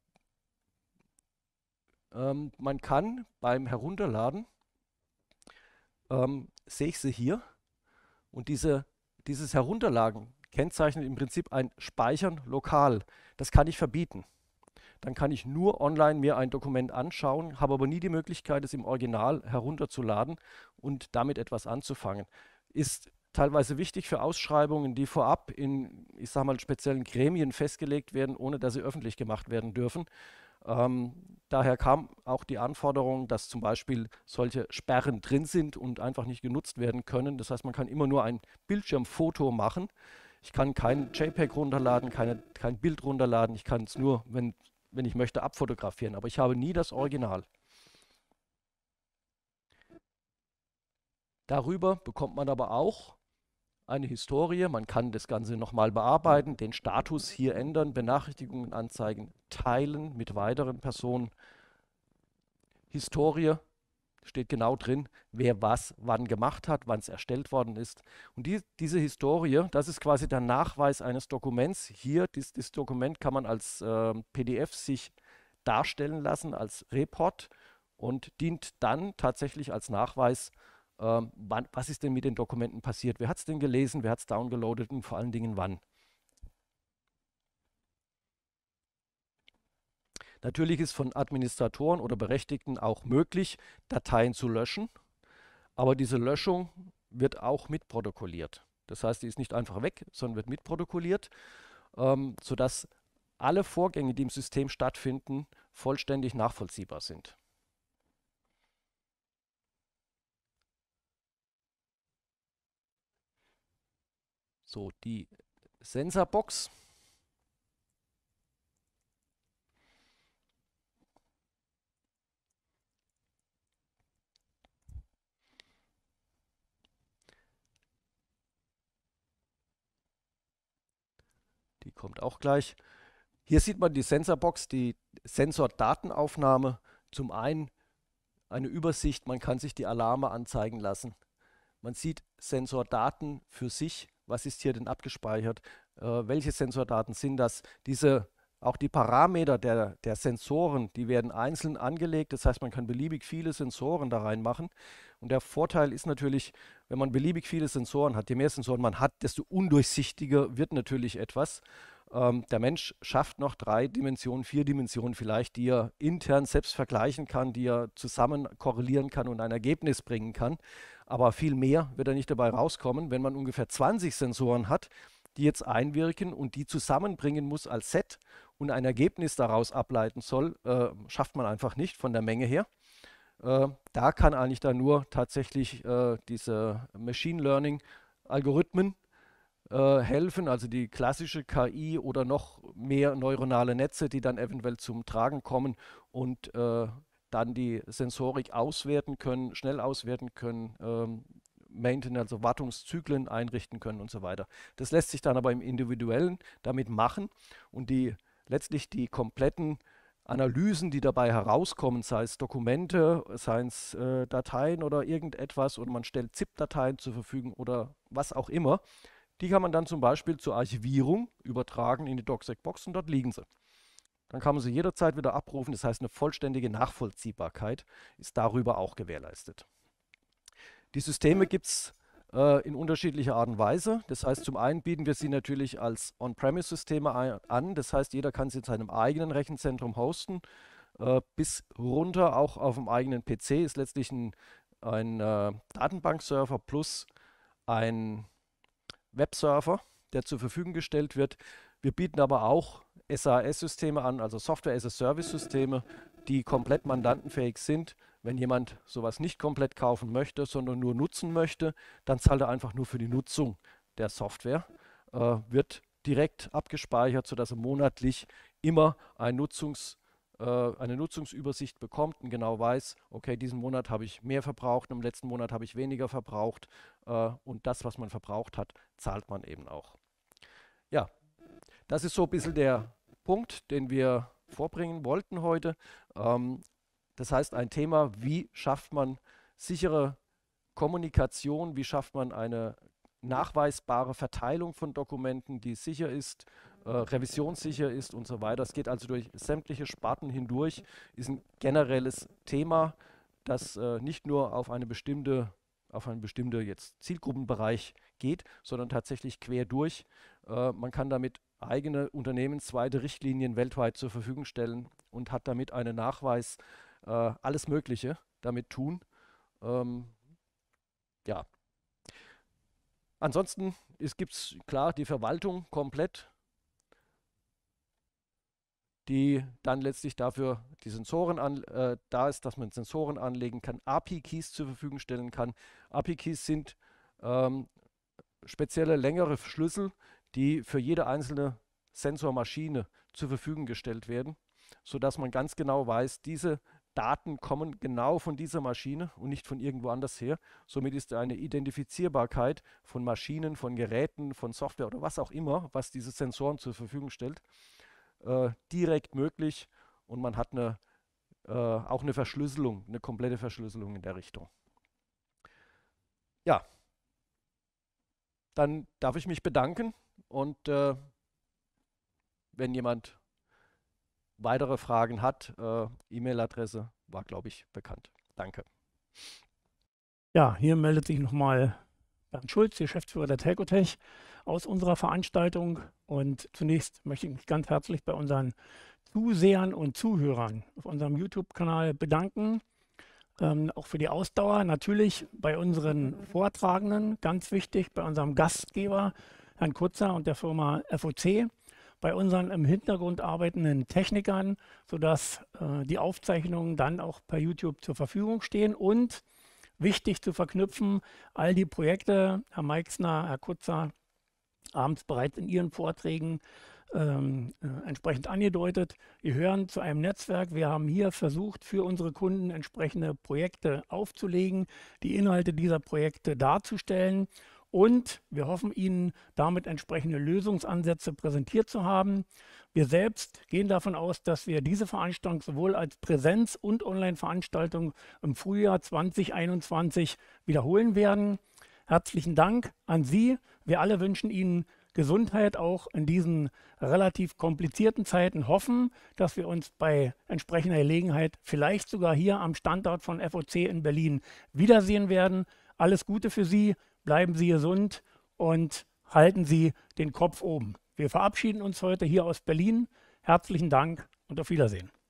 ähm, man kann beim Herunterladen, ähm, sehe ich sie hier, und diese, dieses Herunterladen kennzeichnet im Prinzip ein Speichern lokal. Das kann ich verbieten. Dann kann ich nur online mir ein Dokument anschauen, habe aber nie die Möglichkeit, es im Original herunterzuladen und damit etwas anzufangen. Ist teilweise wichtig für Ausschreibungen, die vorab in, ich sag mal, speziellen Gremien festgelegt werden, ohne dass sie öffentlich gemacht werden dürfen. Ähm, daher kam auch die Anforderung, dass zum Beispiel solche Sperren drin sind und einfach nicht genutzt werden können. Das heißt, man kann immer nur ein Bildschirmfoto machen. Ich kann kein JPEG runterladen, keine, kein Bild runterladen. Ich kann es nur, wenn, wenn ich möchte, abfotografieren. Aber ich habe nie das Original. Darüber bekommt man aber auch eine Historie. Man kann das Ganze nochmal bearbeiten, den Status hier ändern, Benachrichtigungen anzeigen, teilen mit weiteren Personen. Historie steht genau drin, wer was wann gemacht hat, wann es erstellt worden ist. Und die, diese Historie, das ist quasi der Nachweis eines Dokuments. Hier, dies, dieses Dokument kann man als äh, P D F sich darstellen lassen, als Report, und dient dann tatsächlich als Nachweis, ähm, wann, was ist denn mit den Dokumenten passiert, wer hat es denn gelesen, wer hat es downgeloadet und vor allen Dingen wann. Natürlich ist von Administratoren oder Berechtigten auch möglich, Dateien zu löschen, aber diese Löschung wird auch mitprotokolliert. Das heißt, die ist nicht einfach weg, sondern wird mitprotokolliert, ähm, sodass alle Vorgänge, die im System stattfinden, vollständig nachvollziehbar sind. So, die Sensorbox. Die kommt auch gleich. Hier sieht man die Sensorbox, die Sensordatenaufnahme. Zum einen eine Übersicht, man kann sich die Alarme anzeigen lassen. Man sieht Sensordaten für sich. Was ist hier denn abgespeichert? Äh, welche Sensordaten sind das? Diese, auch die Parameter der, der Sensoren, die werden einzeln angelegt. Das heißt, man kann beliebig viele Sensoren da reinmachen. Und der Vorteil ist natürlich, wenn man beliebig viele Sensoren hat, je mehr Sensoren man hat, desto undurchsichtiger wird natürlich etwas. Ähm, der Mensch schafft noch drei Dimensionen, vier Dimensionen vielleicht, die er intern selbst vergleichen kann, die er zusammen korrelieren kann und ein Ergebnis bringen kann. Aber viel mehr wird er nicht dabei rauskommen. Wenn man ungefähr zwanzig Sensoren hat, die jetzt einwirken und die zusammenbringen muss als Set und ein Ergebnis daraus ableiten soll, äh, schafft man einfach nicht von der Menge her. Äh, da kann eigentlich dann nur tatsächlich äh, diese Machine Learning Algorithmen äh, helfen, also die klassische K I oder noch mehr neuronale Netze, die dann eventuell zum Tragen kommen und äh, dann die Sensorik auswerten können, schnell auswerten können, ähm, Maintenance, also Wartungszyklen einrichten können und so weiter. Das lässt sich dann aber im Individuellen damit machen und die letztlich die kompletten Analysen, die dabei herauskommen, sei es Dokumente, seien es äh, Dateien oder irgendetwas, oder man stellt ZIP-Dateien zur Verfügung oder was auch immer, die kann man dann zum Beispiel zur Archivierung übertragen in die DocSec-Box und dort liegen sie. Dann kann man sie jederzeit wieder abrufen, das heißt eine vollständige Nachvollziehbarkeit ist darüber auch gewährleistet. Die Systeme gibt es äh, in unterschiedlicher Art und Weise. Das heißt, zum einen bieten wir sie natürlich als On-Premise-Systeme an. Das heißt, jeder kann sie in seinem eigenen Rechenzentrum hosten. Äh, bis runter auch auf dem eigenen P C ist letztlich ein, ein äh, Datenbankserver plus ein Webserver, der zur Verfügung gestellt wird. Wir bieten aber auch S A S-Systeme an, also Software-as-a-Service-Systeme, die komplett mandantenfähig sind. Wenn jemand sowas nicht komplett kaufen möchte, sondern nur nutzen möchte, dann zahlt er einfach nur für die Nutzung der Software. Äh, wird direkt abgespeichert, sodass er monatlich immer ein Nutzungs, äh, eine Nutzungsübersicht bekommt und genau weiß, okay, diesen Monat habe ich mehr verbraucht, im letzten Monat habe ich weniger verbraucht äh, und das, was man verbraucht hat, zahlt man eben auch. Ja, das ist so ein bisschen der Punkt, den wir vorbringen wollten heute. Ähm, Das heißt, ein Thema, wie schafft man sichere Kommunikation, wie schafft man eine nachweisbare Verteilung von Dokumenten, die sicher ist, äh, revisionssicher ist und so weiter. Es geht also durch sämtliche Sparten hindurch, ist ein generelles Thema, das äh, nicht nur auf eine bestimmte, auf einen bestimmten jetzt Zielgruppenbereich geht, sondern tatsächlich quer durch. Äh, man kann damit eigene unternehmensweite Richtlinien weltweit zur Verfügung stellen und hat damit einen Nachweis, Uh, alles Mögliche damit tun. Ähm, ja. Ansonsten gibt es klar die Verwaltung komplett, die dann letztlich dafür die Sensoren an, äh, da ist, dass man Sensoren anlegen kann, A P I-Keys zur Verfügung stellen kann. A P I-Keys sind ähm, spezielle längere Schlüssel, die für jede einzelne Sensormaschine zur Verfügung gestellt werden, sodass man ganz genau weiß, diese Daten kommen genau von dieser Maschine und nicht von irgendwo anders her. Somit ist eine Identifizierbarkeit von Maschinen, von Geräten, von Software oder was auch immer, was diese Sensoren zur Verfügung stellt, äh, direkt möglich und man hat eine, äh, auch eine Verschlüsselung, eine komplette Verschlüsselung in der Richtung. Ja, dann darf ich mich bedanken und äh, wenn jemand weitere Fragen hat, äh, E-Mail-Adresse war, glaube ich, bekannt. Danke. Ja, hier meldet sich nochmal Bernd Schulz, Geschäftsführer der Telcotech, aus unserer Veranstaltung. Und zunächst möchte ich mich ganz herzlich bei unseren Zusehern und Zuhörern auf unserem YouTube-Kanal bedanken. Ähm, auch für die Ausdauer. Natürlich bei unseren Vortragenden, ganz wichtig, bei unserem Gastgeber, Herrn Kutzer und der Firma F O C. Bei unseren im Hintergrund arbeitenden Technikern, sodass äh, die Aufzeichnungen dann auch per YouTube zur Verfügung stehen. Und wichtig zu verknüpfen, all die Projekte, Herr Meixner, Herr Kutzer, abends bereits in Ihren Vorträgen ähm, äh, entsprechend angedeutet. Wir gehören zu einem Netzwerk. Wir haben hier versucht, für unsere Kunden entsprechende Projekte aufzulegen, die Inhalte dieser Projekte darzustellen. Und wir hoffen, Ihnen damit entsprechende Lösungsansätze präsentiert zu haben. Wir selbst gehen davon aus, dass wir diese Veranstaltung sowohl als Präsenz- und Online-Veranstaltung im Frühjahr zweitausendeinundzwanzig wiederholen werden. Herzlichen Dank an Sie. Wir alle wünschen Ihnen Gesundheit auch in diesen relativ komplizierten Zeiten. Hoffen, dass wir uns bei entsprechender Gelegenheit vielleicht sogar hier am Standort von F O C in Berlin wiedersehen werden. Alles Gute für Sie. Bleiben Sie gesund und halten Sie den Kopf oben. Wir verabschieden uns heute hier aus Berlin. Herzlichen Dank und auf Wiedersehen.